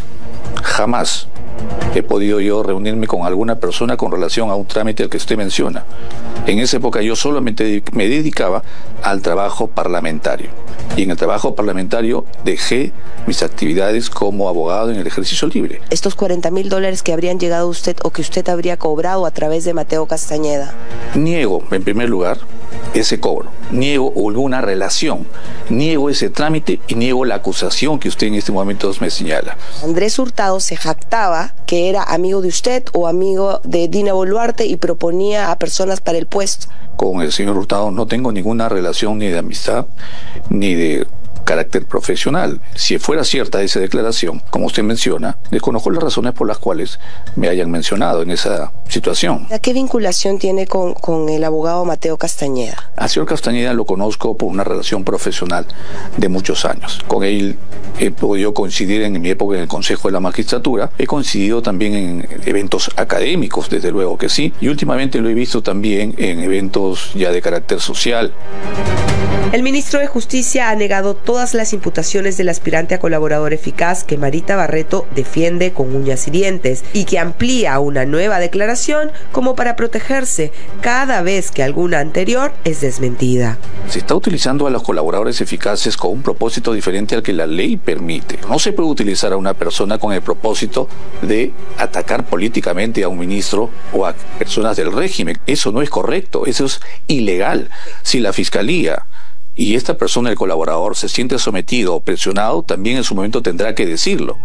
he podido yo reunirme con alguna persona con relación a un trámite al que usted menciona. En esa época yo solamente me dedicaba al trabajo parlamentario. Y en el trabajo parlamentario dejé mis actividades como abogado en el ejercicio libre. Estos $40,000 que habrían llegado a usted o que usted habría cobrado a través de Mateo Castañeda. Niego, en primer lugar, ese cobro. Niego alguna relación. Niego ese trámite y niego la acusación que usted en este momento me señala. Andrés Hurtado se jactaba que era amigo de usted o amigo de Dina Boluarte y proponía a personas para el puesto. Con el señor Hurtado no tengo ninguna relación ni de amistad ni de carácter profesional. Si fuera cierta esa declaración, como usted menciona, desconozco las razones por las cuales me hayan mencionado en esa situación. ¿Qué vinculación tiene con el abogado Mateo Castañeda? Al señor Castañeda lo conozco por una relación profesional de muchos años. Con él he podido coincidir en mi época en el Consejo de la Magistratura, he coincidido también en eventos académicos, desde luego que sí, y últimamente lo he visto también en eventos ya de carácter social. El ministro de Justicia ha negado todo todas las imputaciones del aspirante a colaborador eficaz que Marita Barreto defiende con uñas y dientes y que amplía una nueva declaración como para protegerse cada vez que alguna anterior es desmentida. Se está utilizando a los colaboradores eficaces con un propósito diferente al que la ley permite. No se puede utilizar a una persona con el propósito de atacar políticamente a un ministro o a personas del régimen. Eso no es correcto, eso es ilegal. Si la Fiscalía y esta persona, el colaborador, se siente sometido o presionado, también en su momento tendrá que decirlo.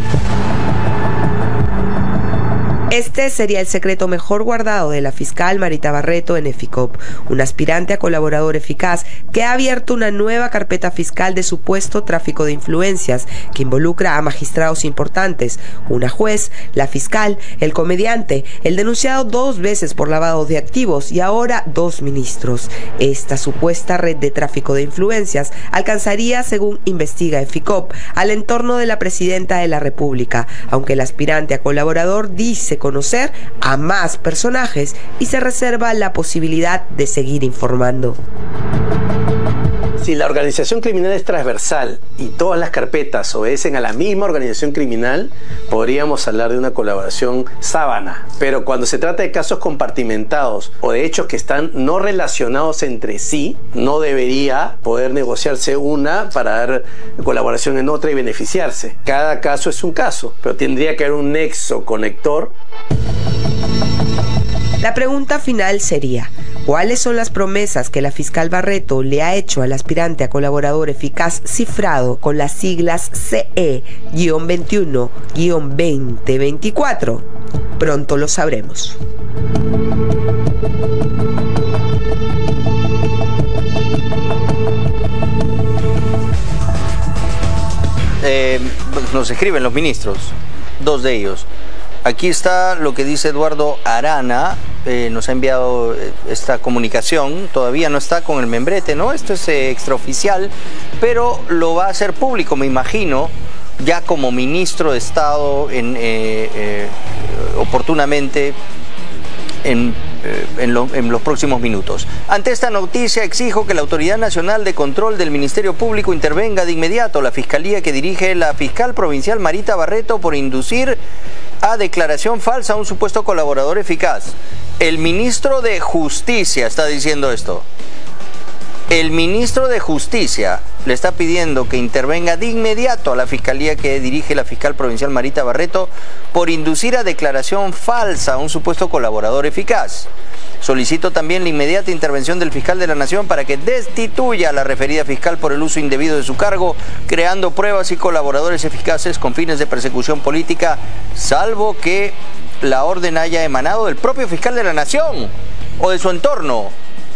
Este sería el secreto mejor guardado de la fiscal Marita Barreto en EFICOP, un aspirante a colaborador eficaz que ha abierto una nueva carpeta fiscal de supuesto tráfico de influencias que involucra a magistrados importantes, una juez, la fiscal, el comediante, el denunciado 2 veces por lavado de activos y ahora 2 ministros. Esta supuesta red de tráfico de influencias alcanzaría, según investiga EFICOP, al entorno de la presidenta de la República, aunque el aspirante a colaborador dice conocer a más personajes y se reserva la posibilidad de seguir informando. Si la organización criminal es transversal y todas las carpetas obedecen a la misma organización criminal, podríamos hablar de una colaboración sábana. Pero cuando se trata de casos compartimentados o de hechos que están no relacionados entre sí, no debería poder negociarse una para dar colaboración en otra y beneficiarse. Cada caso es un caso, pero tendría que haber un nexo conector. La pregunta final sería: ¿cuáles son las promesas que la fiscal Barreto le ha hecho al aspirante a colaborador eficaz cifrado con las siglas CE-21-2024? Pronto lo sabremos. Nos escriben los ministros, 2 de ellos. Aquí está lo que dice Eduardo Arana, nos ha enviado esta comunicación, todavía no está con el membrete, ¿no? Esto es extraoficial, pero lo va a hacer público, me imagino, ya como ministro de Estado oportunamente en los próximos minutos. Ante esta noticia exijo que la Autoridad Nacional de Control del Ministerio Público intervenga de inmediato. La fiscalía que dirige la fiscal provincial Marita Barreto por inducir a declaración falsa a un supuesto colaborador eficaz. El ministro de Justicia está diciendo esto. El ministro de Justicia le está pidiendo que intervenga de inmediato a la fiscalía que dirige la fiscal provincial Marita Barreto por inducir a declaración falsa a un supuesto colaborador eficaz. Solicito también la inmediata intervención del fiscal de la Nación para que destituya a la referida fiscal por el uso indebido de su cargo, creando pruebas y colaboradores eficaces con fines de persecución política, salvo que la orden haya emanado del propio fiscal de la Nación o de su entorno.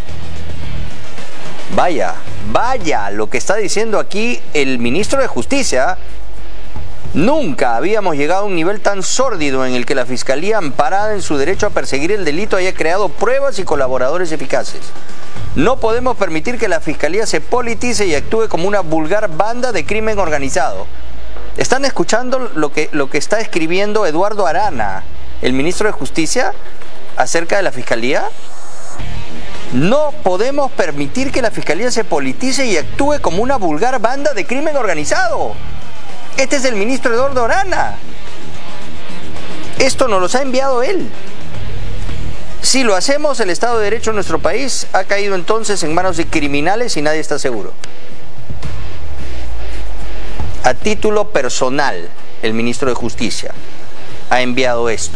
Vaya, lo que está diciendo aquí el ministro de Justicia. Nunca habíamos llegado a un nivel tan sórdido en el que la Fiscalía, amparada en su derecho a perseguir el delito, haya creado pruebas y colaboradores eficaces. No podemos permitir que la Fiscalía se politice y actúe como una vulgar banda de crimen organizado. ¿Están escuchando lo que está escribiendo Eduardo Arana, el ministro de Justicia, acerca de la Fiscalía? No podemos permitir que la Fiscalía se politice y actúe como una vulgar banda de crimen organizado. Este es el ministro Eduardo Arana. Esto nos lo ha enviado él. Si lo hacemos, el Estado de Derecho en nuestro país ha caído entonces en manos de criminales y nadie está seguro. A título personal, el ministro de Justicia ha enviado esto.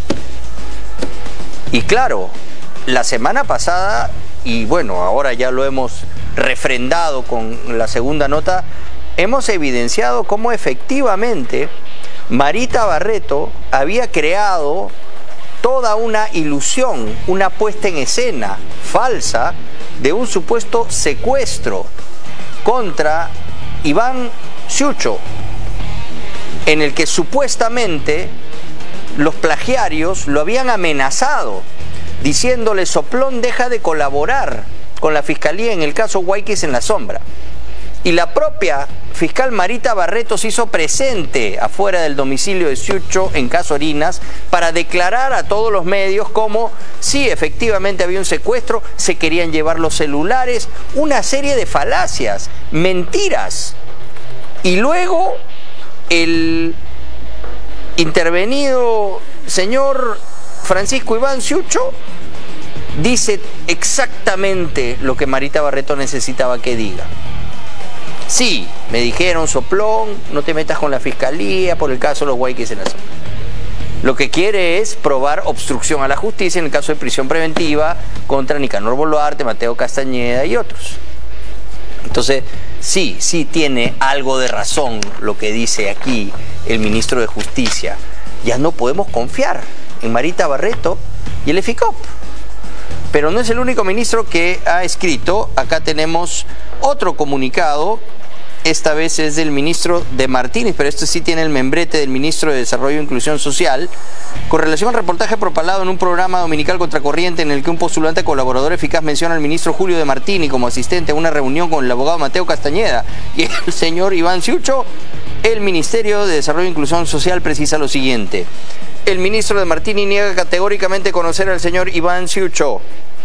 Y claro, la semana pasada, y bueno, ahora ya lo hemos refrendado con la segunda nota, hemos evidenciado cómo efectivamente Marita Barreto había creado toda una ilusión, una puesta en escena falsa de un supuesto secuestro contra Iván Ciucho, en el que supuestamente los plagiarios lo habían amenazado, diciéndole: soplón, deja de colaborar con la Fiscalía en el caso Guayquis en la sombra. Y la propia fiscal Marita Barreto se hizo presente afuera del domicilio de Ciucho en Casuarinas para declarar a todos los medios como sí, efectivamente había un secuestro, se querían llevar los celulares, una serie de falacias, mentiras. Y luego el intervenido señor Francisco Iván Ciucho dice exactamente lo que Marita Barreto necesitaba que diga. Sí, me dijeron, soplón, no te metas con la fiscalía por el caso de los guayques en la zona. Lo que quiere es probar obstrucción a la justicia en el caso de prisión preventiva contra Nicanor Boluarte, Mateo Castañeda y otros. Entonces, sí tiene algo de razón lo que dice aquí el ministro de Justicia. Ya no podemos confiar en Marita Barreto y el EFICOP. Pero no es el único ministro que ha escrito. Acá tenemos otro comunicado. Esta vez es del ministro de Martínez, pero este sí tiene el membrete del ministro de Desarrollo e Inclusión Social, con relación al reportaje propalado en un programa dominical Contracorriente en el que un postulante colaborador eficaz menciona al ministro Julio de Martini como asistente a una reunión con el abogado Mateo Castañeda y el señor Iván Ciucho. El Ministerio de Desarrollo e Inclusión Social precisa lo siguiente. El ministro de Martini niega categóricamente conocer al señor Iván Ciucho.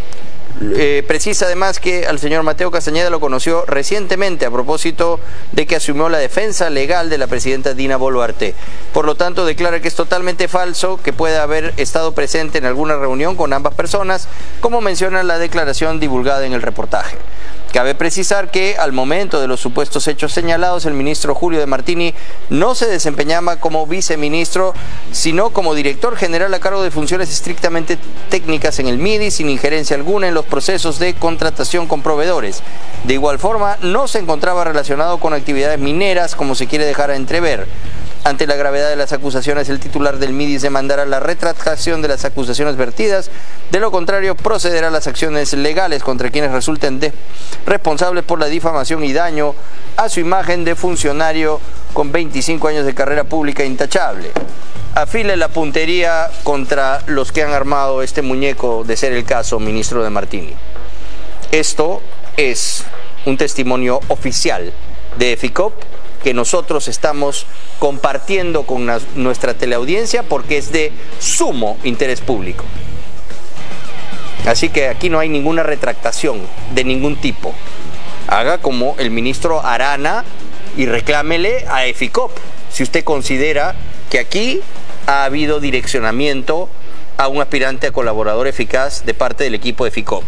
Precisa además que al señor Mateo Castañeda lo conoció recientemente a propósito de que asumió la defensa legal de la presidenta Dina Boluarte. Por lo tanto, declara que es totalmente falso que pueda haber estado presente en alguna reunión con ambas personas, como menciona la declaración divulgada en el reportaje. Cabe precisar que al momento de los supuestos hechos señalados, el ministro Julio de Martini no se desempeñaba como viceministro, sino como director general a cargo de funciones estrictamente técnicas en el MIDI, sin injerencia alguna en los procesos de contratación con proveedores. De igual forma, no se encontraba relacionado con actividades mineras, como se quiere dejar a entrever. Ante la gravedad de las acusaciones, el titular del MIDIS demandará la retractación de las acusaciones vertidas. De lo contrario, procederá a las acciones legales contra quienes resulten responsables por la difamación y daño a su imagen de funcionario con 25 años de carrera pública intachable. Afile la puntería contra los que han armado este muñeco de ser el caso ministro de Martini. Esto es un testimonio oficial de EFICOP que nosotros estamos compartiendo con nuestra teleaudiencia porque es de sumo interés público. Así que aquí no hay ninguna retractación de ningún tipo. Haga como el ministro Arana y reclámele a EFICOP si usted considera que aquí ha habido direccionamiento a un aspirante a colaborador eficaz de parte del equipo de EFICOP.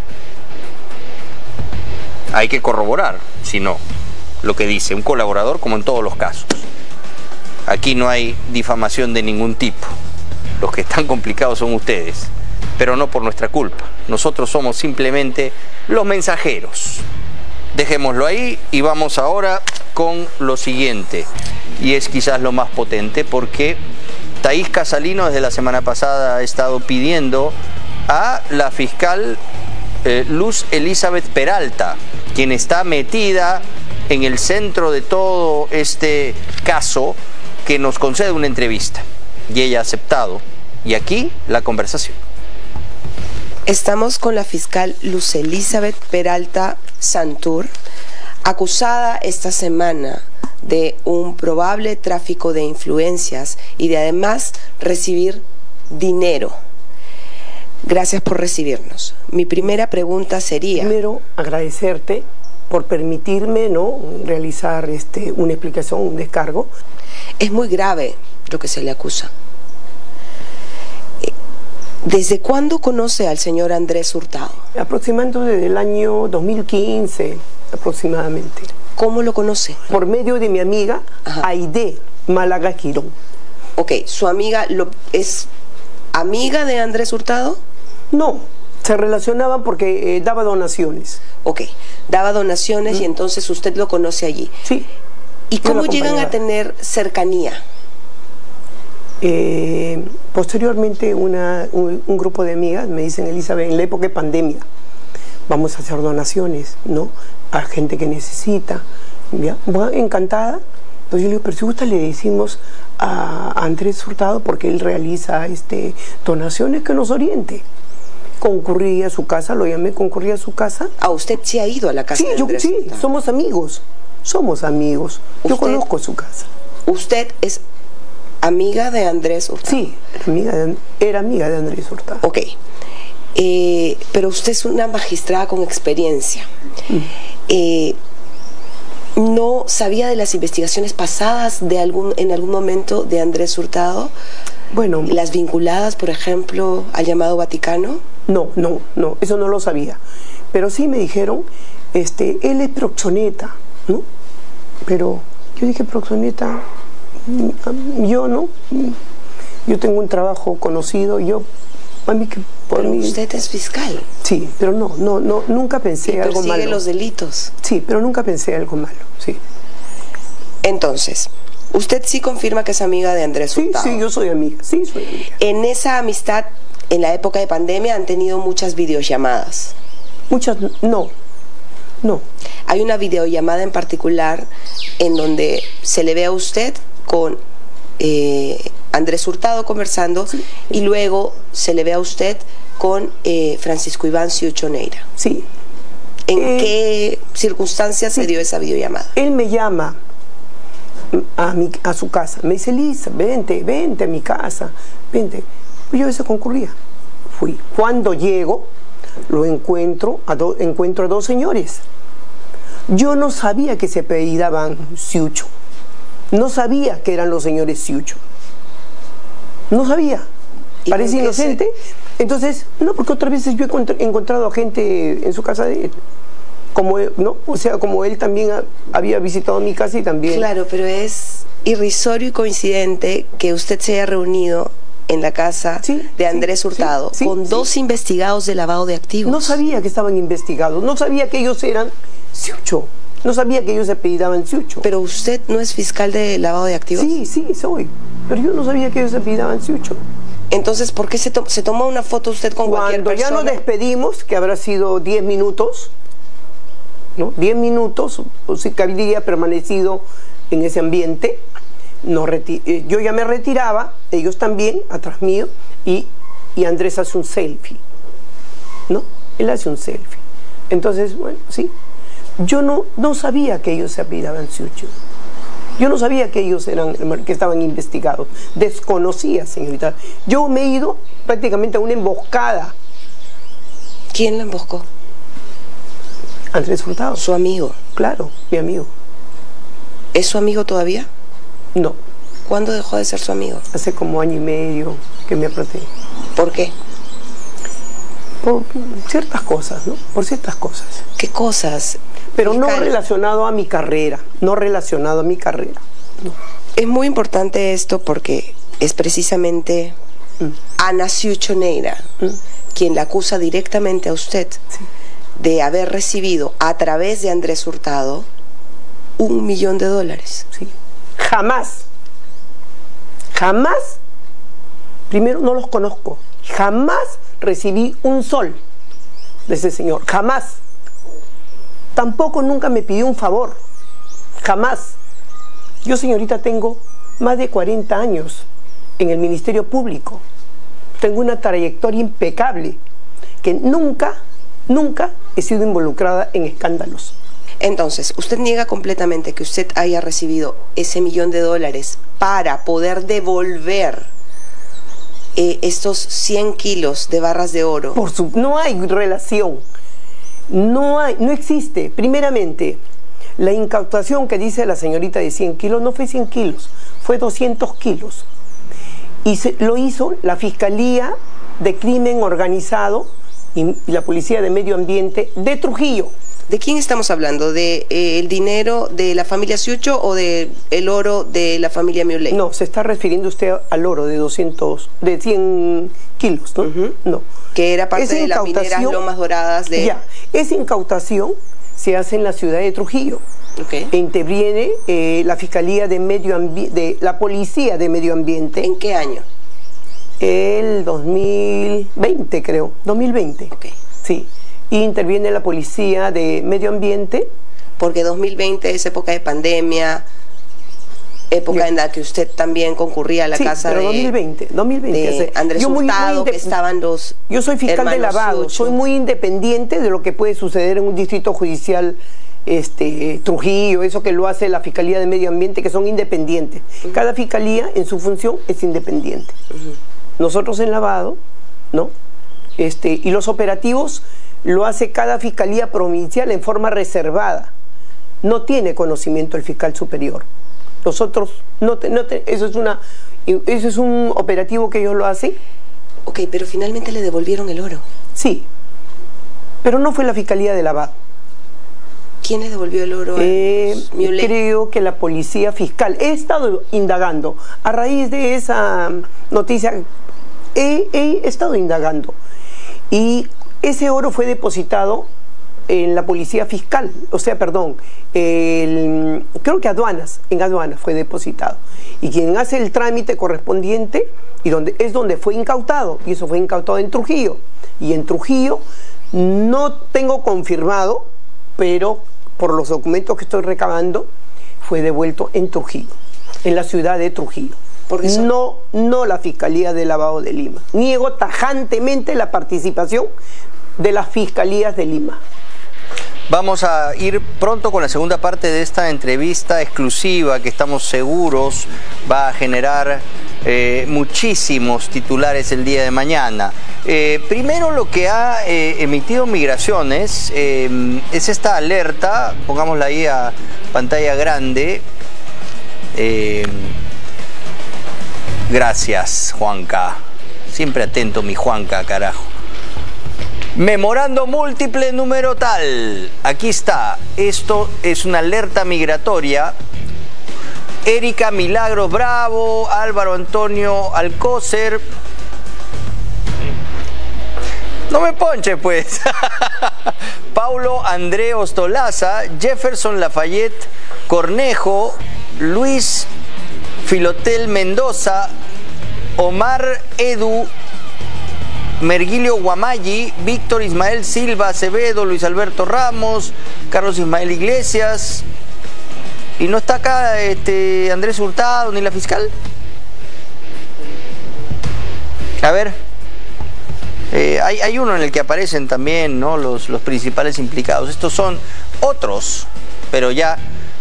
Hay que corroborar, si no, lo que dice un colaborador, como en todos los casos. Aquí no hay difamación de ningún tipo. Los que están complicados son ustedes, pero no por nuestra culpa. Nosotros somos simplemente los mensajeros. Dejémoslo ahí y vamos ahora con lo siguiente. Y es quizás lo más potente porque Thaís Casalino desde la semana pasada ha estado pidiendo a la fiscal Luz Elizabeth Peralta, quien está metida en el centro de todo este caso, que nos concede una entrevista. Y ella ha aceptado. Y aquí la conversación. Estamos con la fiscal Luz Elizabeth Peralta Santur, acusada esta semana de un probable tráfico de influencias y de además recibir dinero. Gracias por recibirnos. Mi primera pregunta sería... Primero, agradecerte por permitirme realizar una explicación, un descargo. Es muy grave lo que se le acusa. ¿Desde cuándo conoce al señor Andrés Hurtado? Aproximadamente desde el año 2015, aproximadamente. ¿Cómo lo conoce? Por medio de mi amiga Aide Málaga Girón. Ok, ¿su amiga es amiga de Andrés Hurtado? No, se relacionaban porque daba donaciones. Ok, daba donaciones y entonces usted lo conoce allí. Sí. ¿Y cómo llegan a tener cercanía? Posteriormente un grupo de amigas me dicen: Elizabeth, en la época de pandemia vamos a hacer donaciones, a gente que necesita. ¿Ya? Bueno, encantada. Entonces yo le digo: pero si gusta le decimos a Andrés Hurtado, porque él realiza donaciones, que nos oriente. Concurrí a su casa, lo llamé, concurrí a su casa. ¿A usted se ha ido a la casa de Andrés Hurtado? Sí, somos amigos. Somos amigos. Yo conozco su casa. ¿Usted es amiga de Andrés Hurtado? Sí, era amiga de Andrés Hurtado. Ok. Pero usted es una magistrada con experiencia. ¿No sabía de las investigaciones pasadas en algún momento de Andrés Hurtado? Bueno. ¿Las vinculadas, por ejemplo, al llamado Vaticano? No, eso no lo sabía. Pero sí me dijeron, él es proxoneta, ¿no? Pero yo dije, proxoneta, yo no. Yo tengo un trabajo conocido, Pero usted es fiscal. Sí, pero nunca pensé algo malo. Persigue los delitos. Sí, pero nunca pensé algo malo, sí. Entonces, usted sí confirma que es amiga de Andrés Hurtado. Sí, yo soy amiga, sí, soy amiga. En esa amistad, en la época de pandemia, han tenido muchas videollamadas. Muchas, no. Hay una videollamada en particular en donde se le ve a usted con Andrés Hurtado conversando, sí, y luego se le ve a usted con Francisco Iván Ciucho Neira. Sí. ¿En qué circunstancias se dio esa videollamada? Él me llama a su casa, me dice, Lisa, vente a mi casa, vente. Yo a veces concurría. Fui. Cuando llego, lo encuentro a dos señores. Yo no sabía que se apellidaban Ciucho. No sabía que eran los señores Ciucho. No sabía. Parece inocente. Entonces, no, porque otras veces yo he encontrado a gente en su casa de él. Como él, ¿no? O sea, como él también había visitado mi casa y también... Claro, pero es irrisorio y coincidente que usted se haya reunido en la casa de Andrés Hurtado con dos investigados de lavado de activos. No sabía que estaban investigados, no sabía que ellos eran Ciucho, no sabía que ellos se apellidaban Ciucho. ¿Pero usted no es fiscal de lavado de activos? Sí, soy, pero yo no sabía que ellos se apellidaban Ciucho. Entonces, ¿por qué se tomó una foto usted con cualquier persona? Cuando ya nos despedimos, que habrá sido 10 minutos, ¿no? 10 minutos, o sea, que habría permanecido en ese ambiente. Yo ya me retiraba, ellos también, atrás mío, y Andrés hace un selfie, ¿no? Él hace un selfie. Entonces, bueno, sí. Yo no sabía que ellos se apellidaban Ciucho. Yo no sabía que ellos que estaban investigados. Desconocía, señorita. Yo me he ido prácticamente a una emboscada. ¿Quién la emboscó? Andrés Hurtado. ¿Su amigo? Claro, mi amigo. ¿Es su amigo todavía? No. ¿Cuándo dejó de ser su amigo? Hace como año y medio que me aparté. ¿Por qué? Por ciertas cosas, ¿no? Por ciertas cosas. ¿Qué cosas? Pero no relacionado a mi carrera, no. Es muy importante esto porque es precisamente Ana Ciucho Neira quien la acusa directamente a usted de haber recibido a través de Andrés Hurtado $1 millón. Sí. Jamás, primero no los conozco, jamás recibí un sol de ese señor, jamás. Tampoco nunca me pidió un favor, jamás. Yo, señorita, tengo más de 40 años en el Ministerio Público. Tengo una trayectoria impecable, que nunca he sido involucrada en escándalos. Entonces, usted niega completamente que usted haya recibido ese $1 millón para poder devolver estos 100 kilos de barras de oro. No hay relación. No existe. Primeramente, la incautación que dice la señorita de 100 kilos no fue 100 kilos, fue 200 kilos. Y lo hizo la Fiscalía de Crimen Organizado y la Policía de Medio Ambiente de Trujillo. ¿De quién estamos hablando? ¿De el dinero de la familia Ciucho o de el oro de la familia Miuley? No, se está refiriendo usted al oro de 100 kilos, ¿no? No. Que era parte de las mineras Lomas Doradas de... Ya, esa incautación se hace en la ciudad de Trujillo. Okay. E interviene la Fiscalía de Medio Ambiente, la Policía de Medio Ambiente. ¿En qué año? El 2020, creo. 2020. Ok. Sí. Y interviene la Policía de Medio Ambiente. Porque 2020 es época de pandemia, época en la que usted también concurría a la casa pero de 2020 de Andrés Hurtado, que estaban los... Yo soy fiscal de lavado, soy muy independiente de lo que puede suceder en un distrito judicial Trujillo, eso que lo hace la Fiscalía de Medio Ambiente, que son independientes. Cada fiscalía en su función es independiente. Nosotros en lavado, ¿no? Y los operativos lo hace cada fiscalía provincial en forma reservada. No tiene conocimiento el fiscal superior. Nosotros, eso es un operativo que ellos lo hacen. Ok, pero finalmente le devolvieron el oro. Sí, pero no fue la Fiscalía de Lavado. ¿Quién le devolvió el oro a Miuley? Creo que la policía fiscal. He estado indagando. A raíz de esa noticia, he estado indagando. Y ese oro fue depositado en la policía fiscal. O sea, perdón, creo que en aduanas fue depositado. Y quien hace el trámite correspondiente es donde fue incautado. Y eso fue incautado en Trujillo. Y en Trujillo no tengo confirmado, pero por los documentos que estoy recabando, fue devuelto en Trujillo, en la ciudad de Trujillo. No la Fiscalía de Lavado de Lima. Niego tajantemente la participación de las Fiscalías de Lima. Vamos a ir pronto con la segunda parte de esta entrevista exclusiva que estamos seguros va a generar muchísimos titulares el día de mañana. Primero, lo que ha emitido Migraciones es esta alerta, pongámosla ahí a pantalla grande. Gracias, Juanca. Siempre atento, mi Juanca, carajo. Memorando múltiple número tal. Aquí está. Esto es una alerta migratoria. Erika Milagros Bravo, Álvaro Antonio Alcócer. No me ponche, pues. Paulo André Ostolaza, Jefferson Lafayette Cornejo, Luis Filotel Mendoza, Omar Edu Mergilio Guamayi, Víctor Ismael Silva Acevedo, Luis Alberto Ramos, Carlos Ismael Iglesias. ¿Y no está acá Andrés Hurtado ni la fiscal? A ver. Hay uno en el que aparecen también, ¿no?, los principales implicados. Estos son otros, pero ya...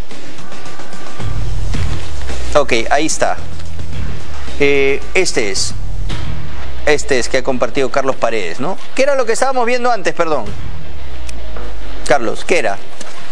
Ok, ahí está. Este es que ha compartido Carlos Paredes, ¿no? ¿Qué era lo que estábamos viendo antes, perdón? Carlos, ¿qué era?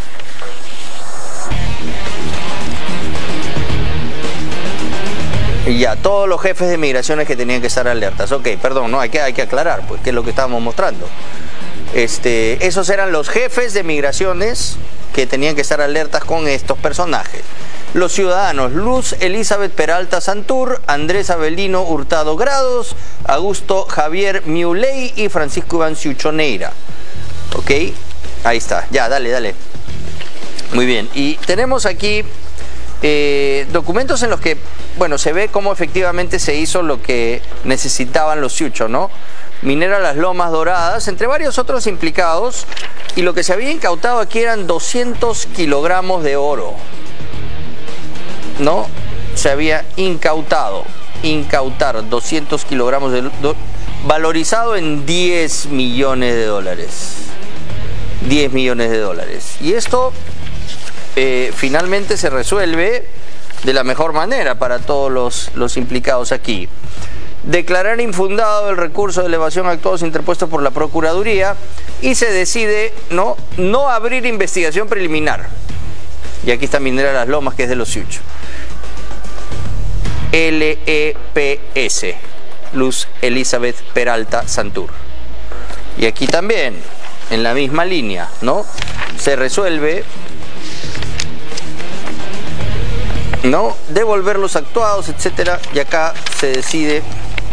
Y ya, todos los jefes de migraciones que tenían que estar alertas. Ok, perdón, no, hay que aclarar, pues, qué es lo que estábamos mostrando. Esos eran los jefes de migraciones que tenían que estar alertas con estos personajes. Los ciudadanos: Luz Elizabeth Peralta Santur, Andrés Avelino Hurtado Grados, Augusto Javier Miuley y Francisco Iván Ciuchoneira. Ok, ahí está, ya, dale. Muy bien, y tenemos aquí documentos en los que, bueno, se ve cómo efectivamente se hizo lo que necesitaban los Ciucho, ¿no? Minera Las Lomas Doradas, entre varios otros implicados, y lo que se había incautado aquí eran 200 kilogramos de oro, ¿no? Se había incautar 200 kilogramos de oro, valorizado en 10 millones de dólares. 10 millones de dólares. Y esto finalmente se resuelve de la mejor manera para todos los implicados aquí. Declarar infundado el recurso de elevación a actos interpuesto por la Procuraduría, y se decide no abrir investigación preliminar. Y aquí está Minera Las Lomas, que es de los Ciucho. LEPS, Luz Elizabeth Peralta Santur. Y aquí también, en la misma línea, ¿no? Se resuelve, ¿no?, devolver los actuados, etcétera, y acá se decide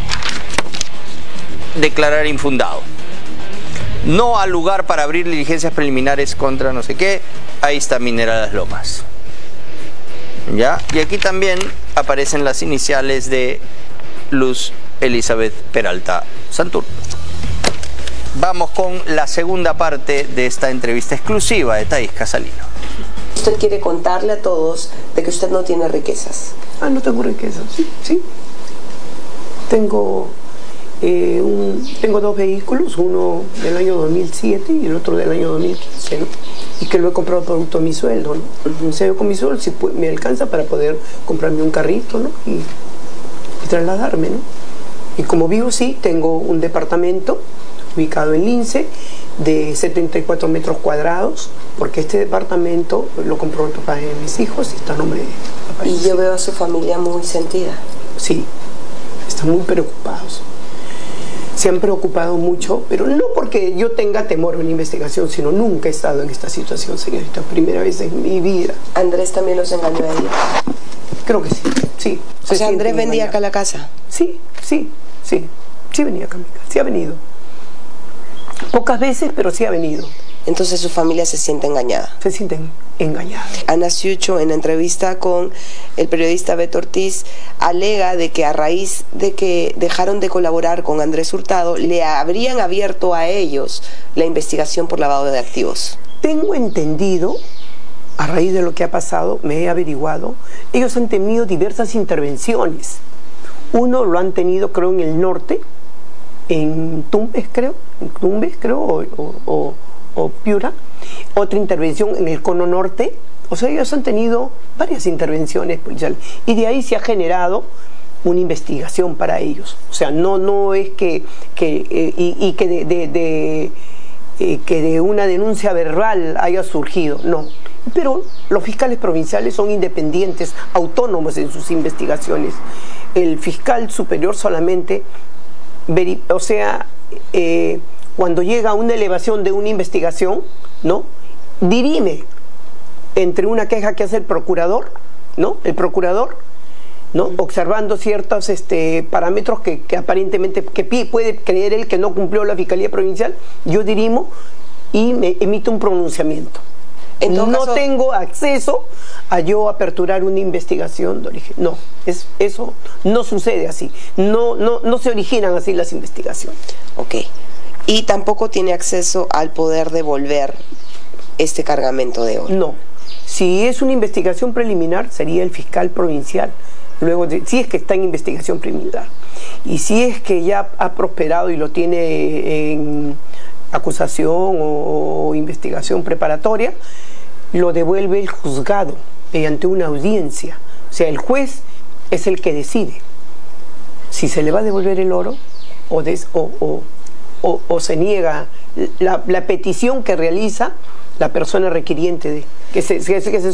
declarar infundado. No al lugar para abrir diligencias preliminares contra no sé qué. Ahí está Minera Las Lomas. ¿Ya? Y aquí también aparecen las iniciales de Luz Elizabeth Peralta Santur. Vamos con la segunda parte de esta entrevista exclusiva de Thaís Casalino. Usted quiere contarle a todos de que usted no tiene riquezas. Ah, no tengo riquezas, sí. Tengo dos vehículos, uno del año 2007 y el otro del año 2015, ¿no? y que lo he comprado producto de mi sueldo, ¿no? O sea, yo con mi sueldo si me alcanza para poder comprarme un carrito, ¿no? Y trasladarme, ¿no? Y como vivo, sí, tengo un departamento ubicado en Lince de 74 metros cuadrados, porque este departamento lo compró el papá de mis hijos y está a nombre de papá. Y yo veo a su familia muy sentida. Sí, están muy preocupados. Se han preocupado mucho, pero no porque yo tenga temor a una investigación, sino nunca he estado en esta situación, señorita, primera vez en mi vida. ¿Andrés también los engañó a ellos? Creo que sí, sí. O sea, ¿Andrés vendía acá la casa? Sí, sí, sí. Sí venía acá a mi casa, sí ha venido. Pocas veces, pero sí ha venido. Entonces su familia se siente engañada. Se sienten engañados. Ana Ciucho, en la entrevista con el periodista Beto Ortiz, alega de que a raíz de que dejaron de colaborar con Andrés Hurtado, le habrían abierto a ellos la investigación por lavado de activos. Tengo entendido, a raíz de lo que ha pasado, me he averiguado, ellos han tenido diversas intervenciones. Uno lo han tenido, creo, en el norte, en Tumbes, creo, o Piura. Otra intervención en el cono norte. O sea, ellos han tenido varias intervenciones policiales. Y de ahí se ha generado una investigación para ellos. O sea, no es que de una denuncia verbal haya surgido, no. Pero los fiscales provinciales son independientes, autónomos en sus investigaciones. El fiscal superior solamente, cuando llega a una elevación de una investigación, ¿no?, dirime entre una queja que hace el procurador, ¿no?, observando ciertos parámetros que aparentemente puede creer él que no cumplió la Fiscalía Provincial, yo dirimo y me emito un pronunciamiento. No tengo acceso a yo aperturar una investigación de origen. No, eso no sucede así. No se originan así las investigaciones. Ok. Y tampoco tiene acceso al poder devolver este cargamento de oro. No. Si es una investigación preliminar, sería el fiscal provincial. Luego, si es que está en investigación preliminar. Y si es que ya ha prosperado y lo tiene en acusación o investigación preparatoria, lo devuelve el juzgado mediante una audiencia. O sea, el juez es el que decide si se le va a devolver el oro o se niega la petición que realiza la persona requiriente, que se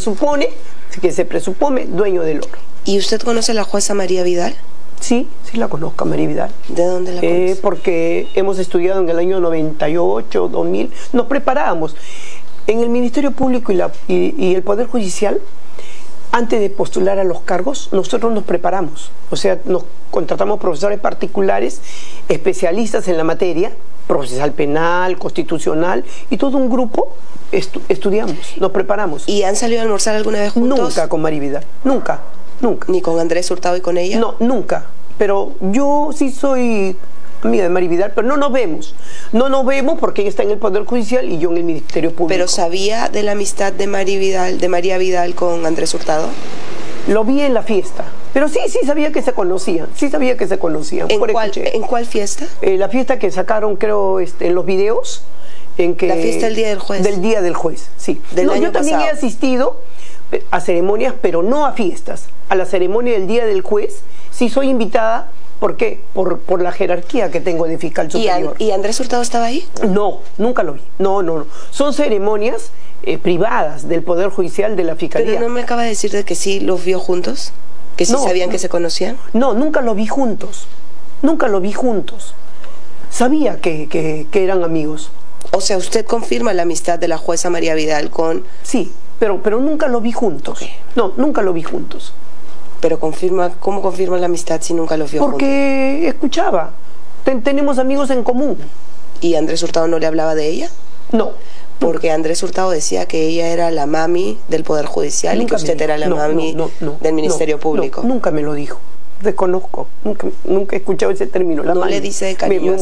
presupone dueño del oro. ¿Y usted conoce a la jueza María Vidal? Sí, sí la conozco, María Vidal. ¿De dónde la conoce? Porque hemos estudiado en el año 98, 2000, nos preparábamos. En el Ministerio Público y el Poder Judicial, antes de postular a los cargos, nosotros nos preparamos. O sea, nos contratamos profesores particulares, especialistas en la materia, procesal penal, constitucional, y todo un grupo estudiamos, nos preparamos. ¿Y han salido a almorzar alguna vez juntos? Nunca con María Vidal, nunca. ¿Ni con Andrés Hurtado y con ella? No, nunca. Pero yo sí soy amiga de María Vidal, pero no nos vemos. No nos vemos porque ella está en el Poder Judicial y yo en el Ministerio Público. ¿Pero sabía de la amistad de María Vidal con Andrés Hurtado? Lo vi en la fiesta. Pero sí sabía que se conocían. Sí sabía que se conocían. ¿En cuál fiesta? La fiesta que sacaron, creo, en los videos. La fiesta del Día del Juez. Del Día del Juez, sí. Yo también he asistido a ceremonias, pero no a fiestas. A la ceremonia del Día del Juez sí soy invitada. ¿Por qué? Por la jerarquía que tengo de fiscal superior. ¿Y Andrés Hurtado estaba ahí? No, nunca lo vi. No. Son ceremonias privadas del Poder Judicial, de la Fiscalía. ¿Pero no me acaba de decir de que sí los vio juntos? ¿Que sí sabían que se conocían? No, nunca los vi juntos. Nunca los vi juntos. Sabía que eran amigos. O sea, ¿usted confirma la amistad de la jueza María Vidal con...? Sí, pero nunca lo vi juntos. Okay. No, nunca lo vi juntos. Pero ¿cómo confirma la amistad si nunca los vio juntos? Porque escuchaba. Tenemos amigos en común. ¿Y Andrés Hurtado no le hablaba de ella? No. Porque Andrés Hurtado decía que ella era la mami del Poder Judicial y que usted era la mami del Ministerio Público. No, nunca me lo dijo. Desconozco. Nunca he escuchado ese término. La mami. Le dice de cariño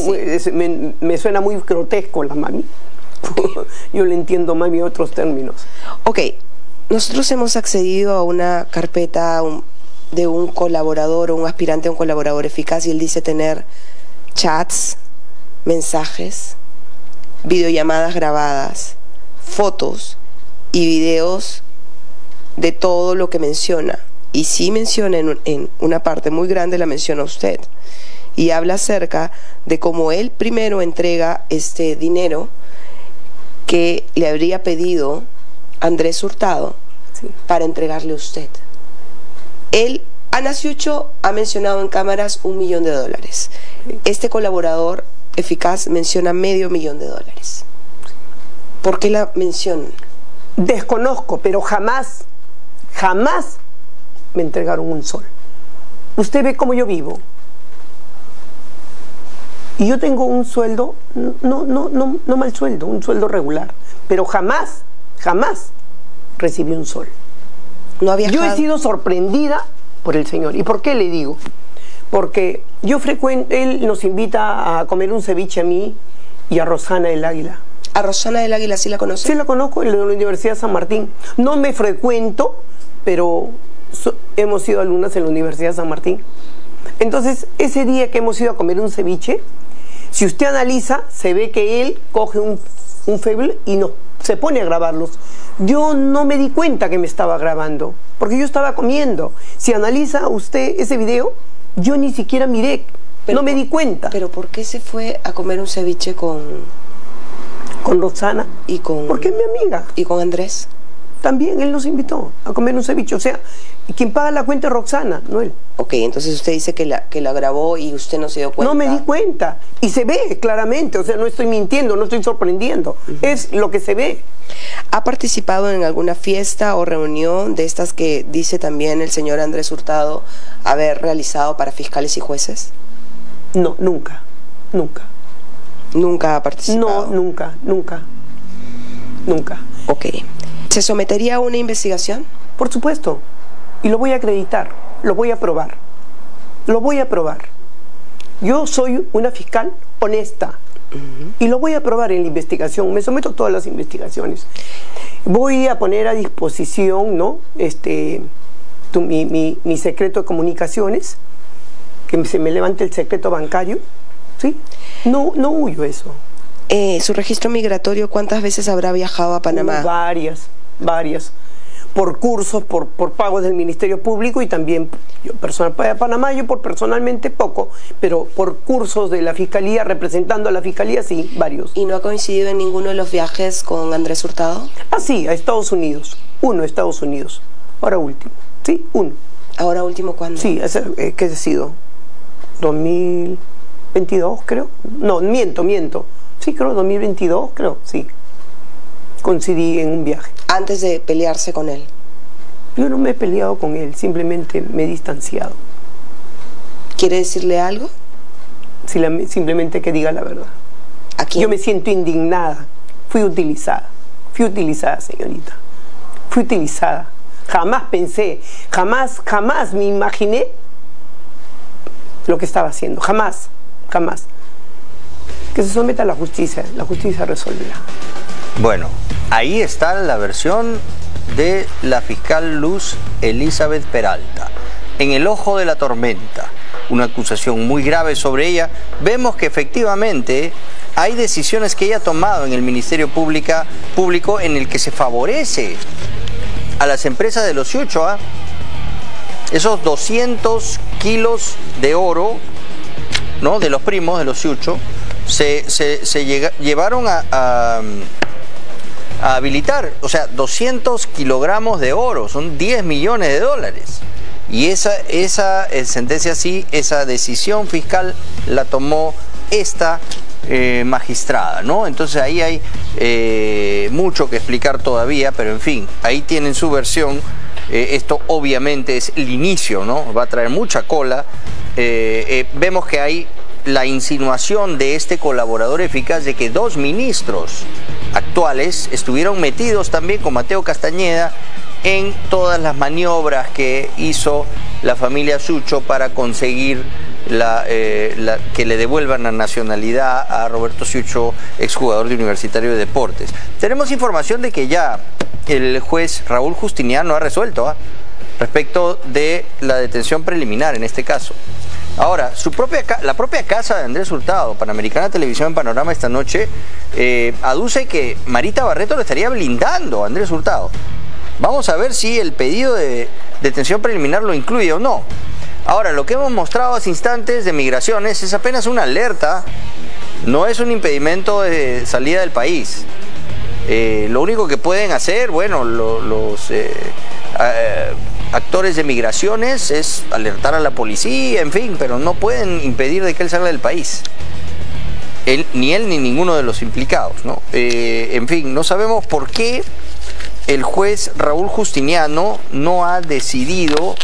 me suena muy grotesco la mami. Yo le entiendo mami otros términos. Ok. Nosotros hemos accedido a una carpeta de un colaborador o un aspirante a un colaborador eficaz y él dice tener chats, mensajes, videollamadas grabadas, fotos y videos de todo lo que menciona. Y sí menciona en una parte muy grande, la menciona usted. Y habla acerca de cómo él primero entrega este dinero que le habría pedido Andrés Hurtado para entregarle a usted. Ana Ciucho ha mencionado en cámaras $1 millón. Este colaborador eficaz menciona $500,000. ¿Por qué la mencionan? Desconozco, pero jamás me entregaron un sol. Usted ve cómo yo vivo. Y yo tengo un sueldo, no mal sueldo, un sueldo regular. Pero jamás recibí un sol. ¿No ha viajado? Yo he sido sorprendida por el señor. ¿Y por qué le digo? Porque yo él nos invita a comer un ceviche a mí y a Rosana del Águila. ¿A Rosana del Águila sí la conoce? Sí la conozco, de la Universidad San Martín. No me frecuento, pero hemos sido alumnas en la Universidad San Martín. Entonces, ese día que hemos ido a comer un ceviche, si usted analiza, se ve que él coge un Fable y se pone a grabarlos. Yo no me di cuenta que me estaba grabando, porque yo estaba comiendo. Si analiza usted ese video, yo ni siquiera miré, no me di cuenta. ¿Pero por qué se fue a comer un ceviche con Roxana? Porque es mi amiga. ¿Y con Andrés? También él nos invitó a comer un ceviche. O sea, quien paga la cuenta es Roxana, no él. Ok, entonces usted dice que la grabó y usted no se dio cuenta. No me di cuenta. Y se ve claramente. O sea, no estoy mintiendo, no estoy sorprendiendo. Es lo que se ve. ¿Ha participado en alguna fiesta o reunión de estas que dice también el señor Andrés Hurtado haber realizado para fiscales y jueces? No, nunca. ¿Nunca ha participado? No, nunca. Ok. ¿Se sometería a una investigación? Por supuesto. Y lo voy a acreditar, lo voy a probar. Yo soy una fiscal honesta. Y lo voy a probar en la investigación. Me someto a todas las investigaciones. Voy a poner a disposición, ¿no? Mi secreto de comunicaciones, que se me levante el secreto bancario, ¿sí? No huyo eso. ¿Su registro migratorio cuántas veces habrá viajado a Panamá? Varias. Por cursos, por pagos del Ministerio Público y también yo personal para Panamá, yo personalmente poco, pero por cursos de la Fiscalía, representando a la Fiscalía, sí, varios. ¿Y no ha coincidido en ninguno de los viajes con Andrés Hurtado? Ah, sí, a Estados Unidos. Uno a Estados Unidos. Ahora último. Sí, uno. ¿Ahora último cuándo? Sí, ¿qué ha sido? 2022, creo. No, miento. Sí, creo, 2022, creo, sí. Coincidí en un viaje. ¿Antes de pelearse con él? Yo no me he peleado con él, simplemente me he distanciado. ¿Quiere decirle algo? Simplemente que diga la verdad. ¿A quién? Yo me siento indignada. Fui utilizada, señorita. Fui utilizada. Jamás pensé, jamás me imaginé lo que estaba haciendo. Jamás. Que se someta a la justicia resolverá. Bueno, ahí está la versión de la fiscal Luz Elizabeth Peralta. En el ojo de la tormenta, una acusación muy grave sobre ella. Vemos que efectivamente hay decisiones que ella ha tomado en el Ministerio Público en el que se favorece a las empresas de los Ciucho. Esos 200 kilos de oro, ¿no?, de los primos de los Ciucho, se llevaron a habilitar, o sea, 200 kilogramos de oro, son $10 millones. Y esa sentencia sí, esa decisión fiscal la tomó esta magistrada, ¿no? Entonces ahí hay mucho que explicar todavía, pero en fin, ahí tienen su versión. Esto obviamente es el inicio, ¿no? Va a traer mucha cola. Vemos que hay la insinuación de este colaborador eficaz de que 2 ministros actuales estuvieron metidos también con Mateo Castañeda en todas las maniobras que hizo la familia Ciucho para conseguir que le devuelvan la nacionalidad a Roberto Ciucho, exjugador de Universitario de Deportes. Tenemos información de que ya el juez Raúl Justiniano ha resuelto respecto de la detención preliminar en este caso. Ahora, la propia casa de Andrés Hurtado, Panamericana Televisión en Panorama esta noche, aduce que Marita Barreto le estaría blindando a Andrés Hurtado. Vamos a ver si el pedido de detención preliminar lo incluye o no. Ahora, lo que hemos mostrado hace instantes de migraciones es apenas una alerta, no es un impedimento de salida del país. Lo único que pueden hacer, bueno, los actores de migraciones es alertar a la policía, en fin, pero no pueden impedir de que él salga del país. Ni él ni ninguno de los implicados, ¿no? En fin, no sabemos por qué el juez Raúl Justiniano no ha decidido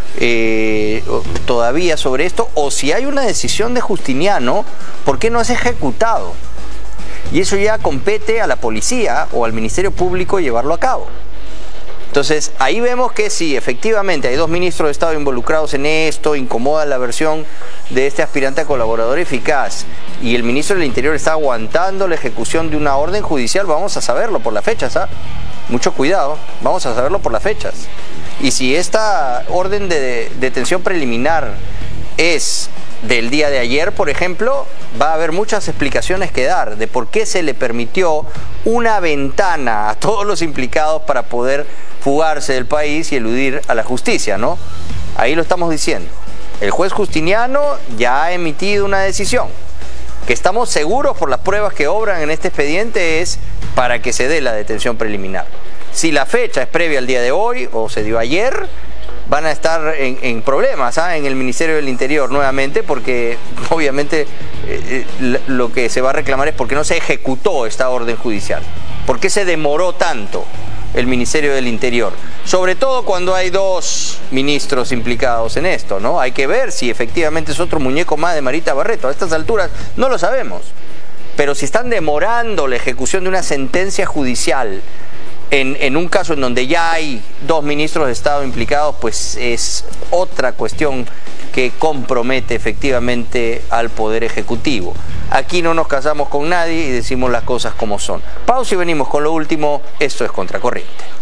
todavía sobre esto, o si hay una decisión de Justiniano, ¿por qué no es ejecutado? Y eso ya compete a la policía o al Ministerio Público llevarlo a cabo. Entonces, ahí vemos que sí, efectivamente, hay 2 ministros de Estado involucrados en esto, incomoda la versión de este aspirante a colaborador eficaz, y el ministro del Interior está aguantando la ejecución de una orden judicial. Vamos a saberlo por las fechas, ¿ah? Mucho cuidado, vamos a saberlo por las fechas. Y si esta orden de detención preliminar es del día de ayer, por ejemplo, va a haber muchas explicaciones que dar de por qué se le permitió una ventana a todos los implicados para poder fugarse del país y eludir a la justicia, ¿no? Ahí lo estamos diciendo. El juez Justiniano ya ha emitido una decisión. Que estamos seguros por las pruebas que obran en este expediente es para que se dé la detención preliminar. Si la fecha es previa al día de hoy o se dio ayer, van a estar en problemas en el Ministerio del Interior nuevamente, porque obviamente lo que se va a reclamar es porque no se ejecutó esta orden judicial. ¿Por qué se demoró tanto el Ministerio del Interior? Sobre todo cuando hay 2 ministros implicados en esto, ¿no? Hay que ver si efectivamente es otro muñeco más de Marita Barreto. A estas alturas no lo sabemos. Pero si están demorando la ejecución de una sentencia judicial en un caso en donde ya hay 2 ministros de Estado implicados, pues es otra cuestión que compromete efectivamente al Poder Ejecutivo. Aquí no nos casamos con nadie y decimos las cosas como son. Pausa y venimos con lo último. Esto es Contracorriente.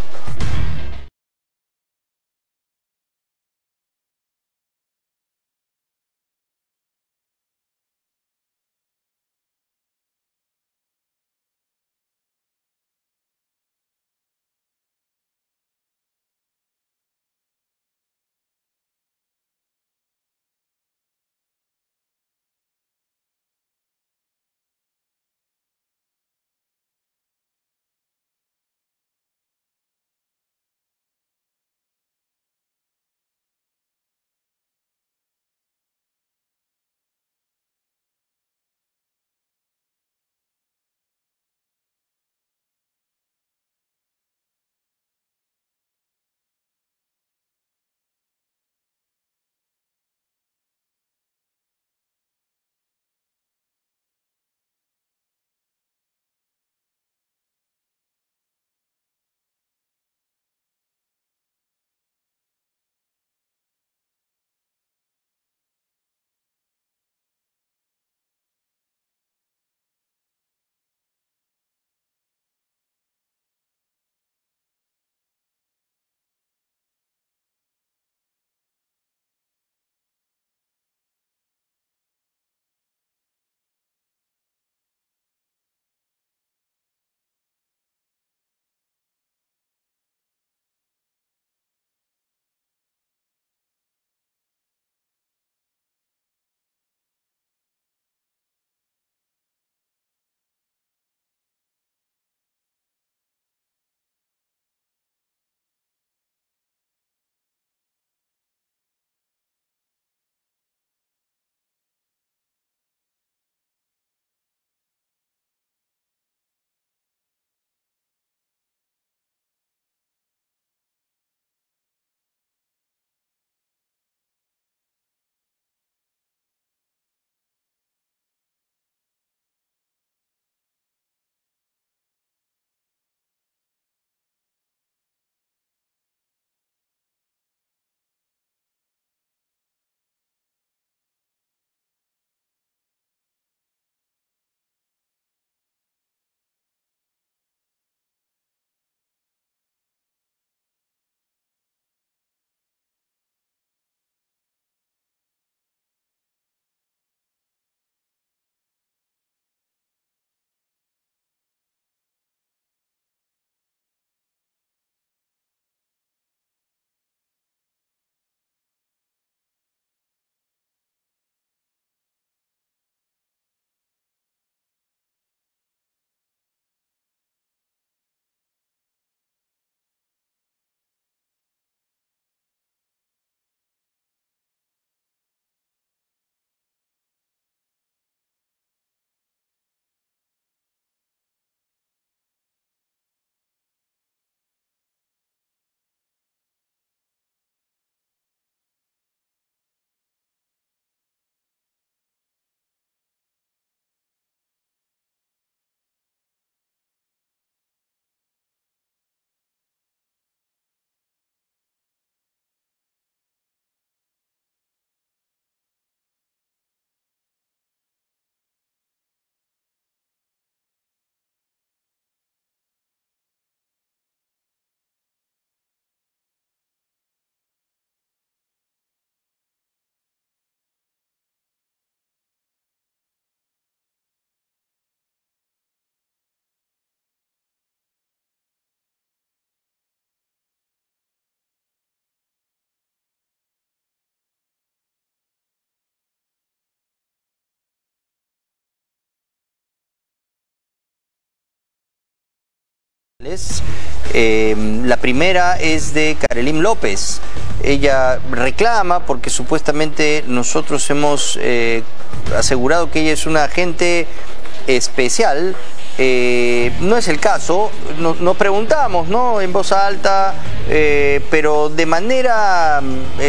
La primera es de Karelim López. Ella reclama porque supuestamente nosotros hemos asegurado que ella es una agente especial. No es el caso, nos preguntamos, ¿no?, en voz alta, pero de manera,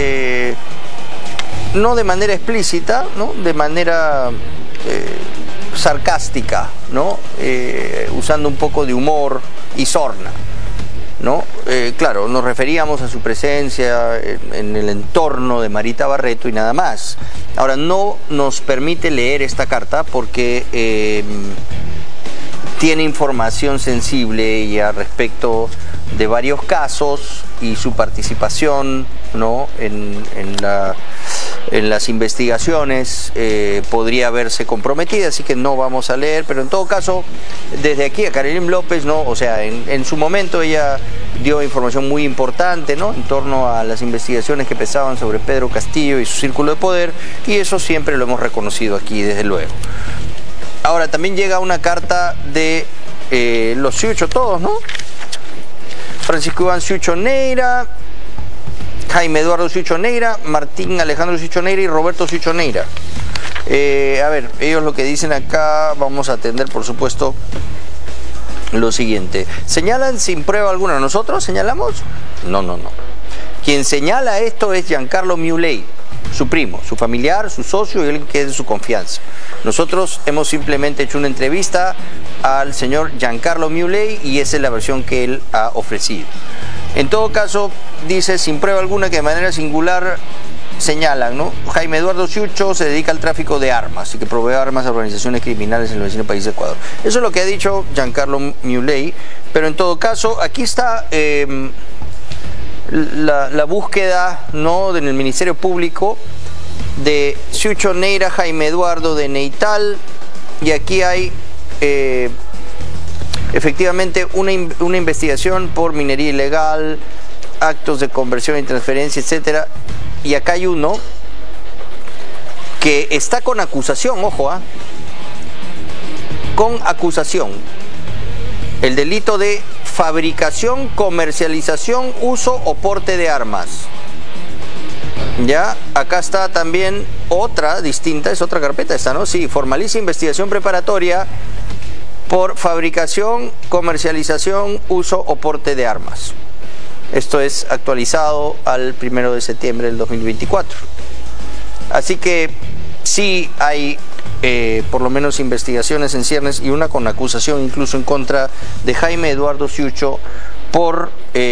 no de manera explícita, ¿no?, de manera sarcástica, ¿no?, usando un poco de humor y sorna, ¿no? Claro, nos referíamos a su presencia en el entorno de Marita Barreto y nada más. Ahora, no nos permite leer esta carta porque tiene información sensible ella respecto de varios casos y su participación, ¿no?, en las investigaciones podría verse comprometida, así que no vamos a leer, pero en todo caso, desde aquí a Karelim López, ¿no?, o sea, en su momento ella dio información muy importante, ¿no?, en torno a las investigaciones que pesaban sobre Pedro Castillo y su círculo de poder, y eso siempre lo hemos reconocido aquí, desde luego. Ahora, también llega una carta de los Ciucho todos, ¿no? Francisco Iván Ciucho Neira, Jaime Eduardo Ciucho Neira, Martín Alejandro Ciucho Neira y Roberto Ciucho Neira. A ver, ellos lo que dicen acá, vamos a atender, por supuesto, lo siguiente. ¿Señalan sin prueba alguna? ¿Nosotros señalamos? No. Quien señala esto es Giancarlo Muley, su primo, su familiar, su socio y alguien que es de su confianza. Nosotros hemos simplemente hecho una entrevista al señor Giancarlo Muley y esa es la versión que él ha ofrecido. En todo caso, dice sin prueba alguna que de manera singular señalan, ¿no? Jaime Eduardo Ciucho se dedica al tráfico de armas y que provee armas a organizaciones criminales en el vecino país de Ecuador. Eso es lo que ha dicho Giancarlo Muley, pero en todo caso, aquí está la búsqueda, ¿no?, en el Ministerio Público de Ciucho Neira, Jaime Eduardo de Neital, y aquí hay efectivamente una investigación por minería ilegal, actos de conversión y transferencia, etcétera. Y acá hay uno que está con acusación, ojo, con acusación. El delito de fabricación, comercialización, uso o porte de armas. Ya, acá está también otra distinta, es otra carpeta esta, ¿no? Sí, formaliza investigación preparatoria por fabricación, comercialización, uso o porte de armas. Esto es actualizado al 1 de septiembre del 2024. Así que sí hay por lo menos investigaciones en ciernes y una con acusación incluso en contra de Jaime Eduardo Ciucho por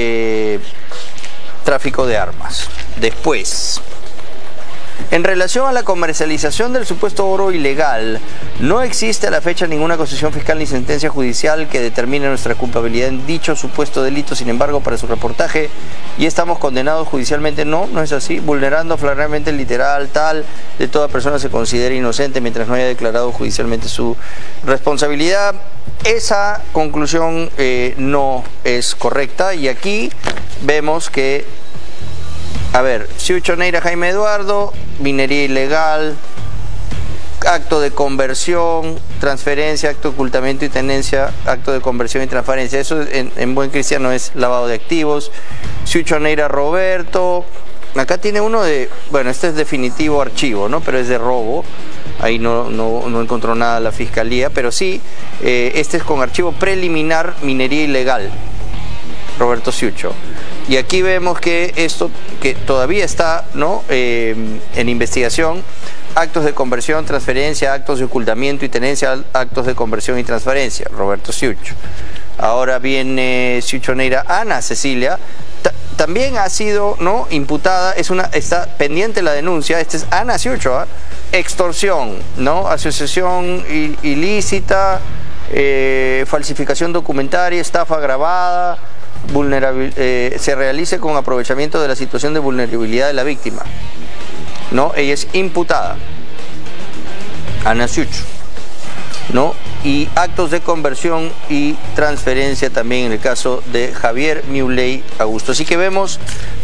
tráfico de armas. Después, en relación a la comercialización del supuesto oro ilegal, no existe a la fecha ninguna concesión fiscal ni sentencia judicial que determine nuestra culpabilidad en dicho supuesto delito. Sin embargo, para su reportaje, y estamos condenados judicialmente. No es así, vulnerando flagrante el literal tal de toda persona se considera inocente mientras no haya declarado judicialmente su responsabilidad. Esa conclusión no es correcta, y aquí vemos que, a ver, Ciucho Neira, Jaime Eduardo, minería ilegal, acto de conversión, transferencia, acto de ocultamiento y tenencia, acto de conversión y transferencia. Eso en buen cristiano es lavado de activos. Ciucho Neira Roberto, acá tiene uno de, bueno, este es definitivo archivo, ¿no? Pero es de robo. Ahí no encontró nada la fiscalía, pero sí, este es con archivo preliminar, minería ilegal, Roberto Ciucho. Y aquí vemos que esto, que todavía está, ¿no?, en investigación, actos de conversión, transferencia, actos de ocultamiento y tenencia, actos de conversión y transferencia, Roberto Ciucho. Ahora viene Ciucho Neira Ana Cecilia, también ha sido, ¿no?, imputada, está pendiente la denuncia. Esta es Ana Ciucho, extorsión, ¿no?, asociación ilícita, falsificación documentaria, estafa agravada, se realice con aprovechamiento de la situación de vulnerabilidad de la víctima, ¿no? Ella es imputada, Ana Ciucho, ¿no? Y actos de conversión y transferencia también en el caso de Javier Muley Augusto. Así que vemos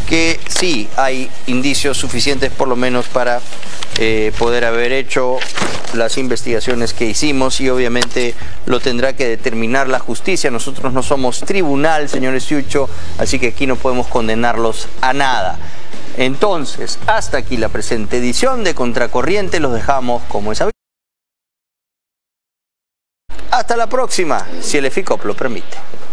que sí hay indicios suficientes por lo menos para poder haber hecho las investigaciones que hicimos, y obviamente lo tendrá que determinar la justicia. Nosotros no somos tribunal, señores Ciucho, así que aquí no podemos condenarlos a nada. Entonces, hasta aquí la presente edición de Contracorriente. Los dejamos como es habitual. Hasta la próxima, si el EFICOP lo permite.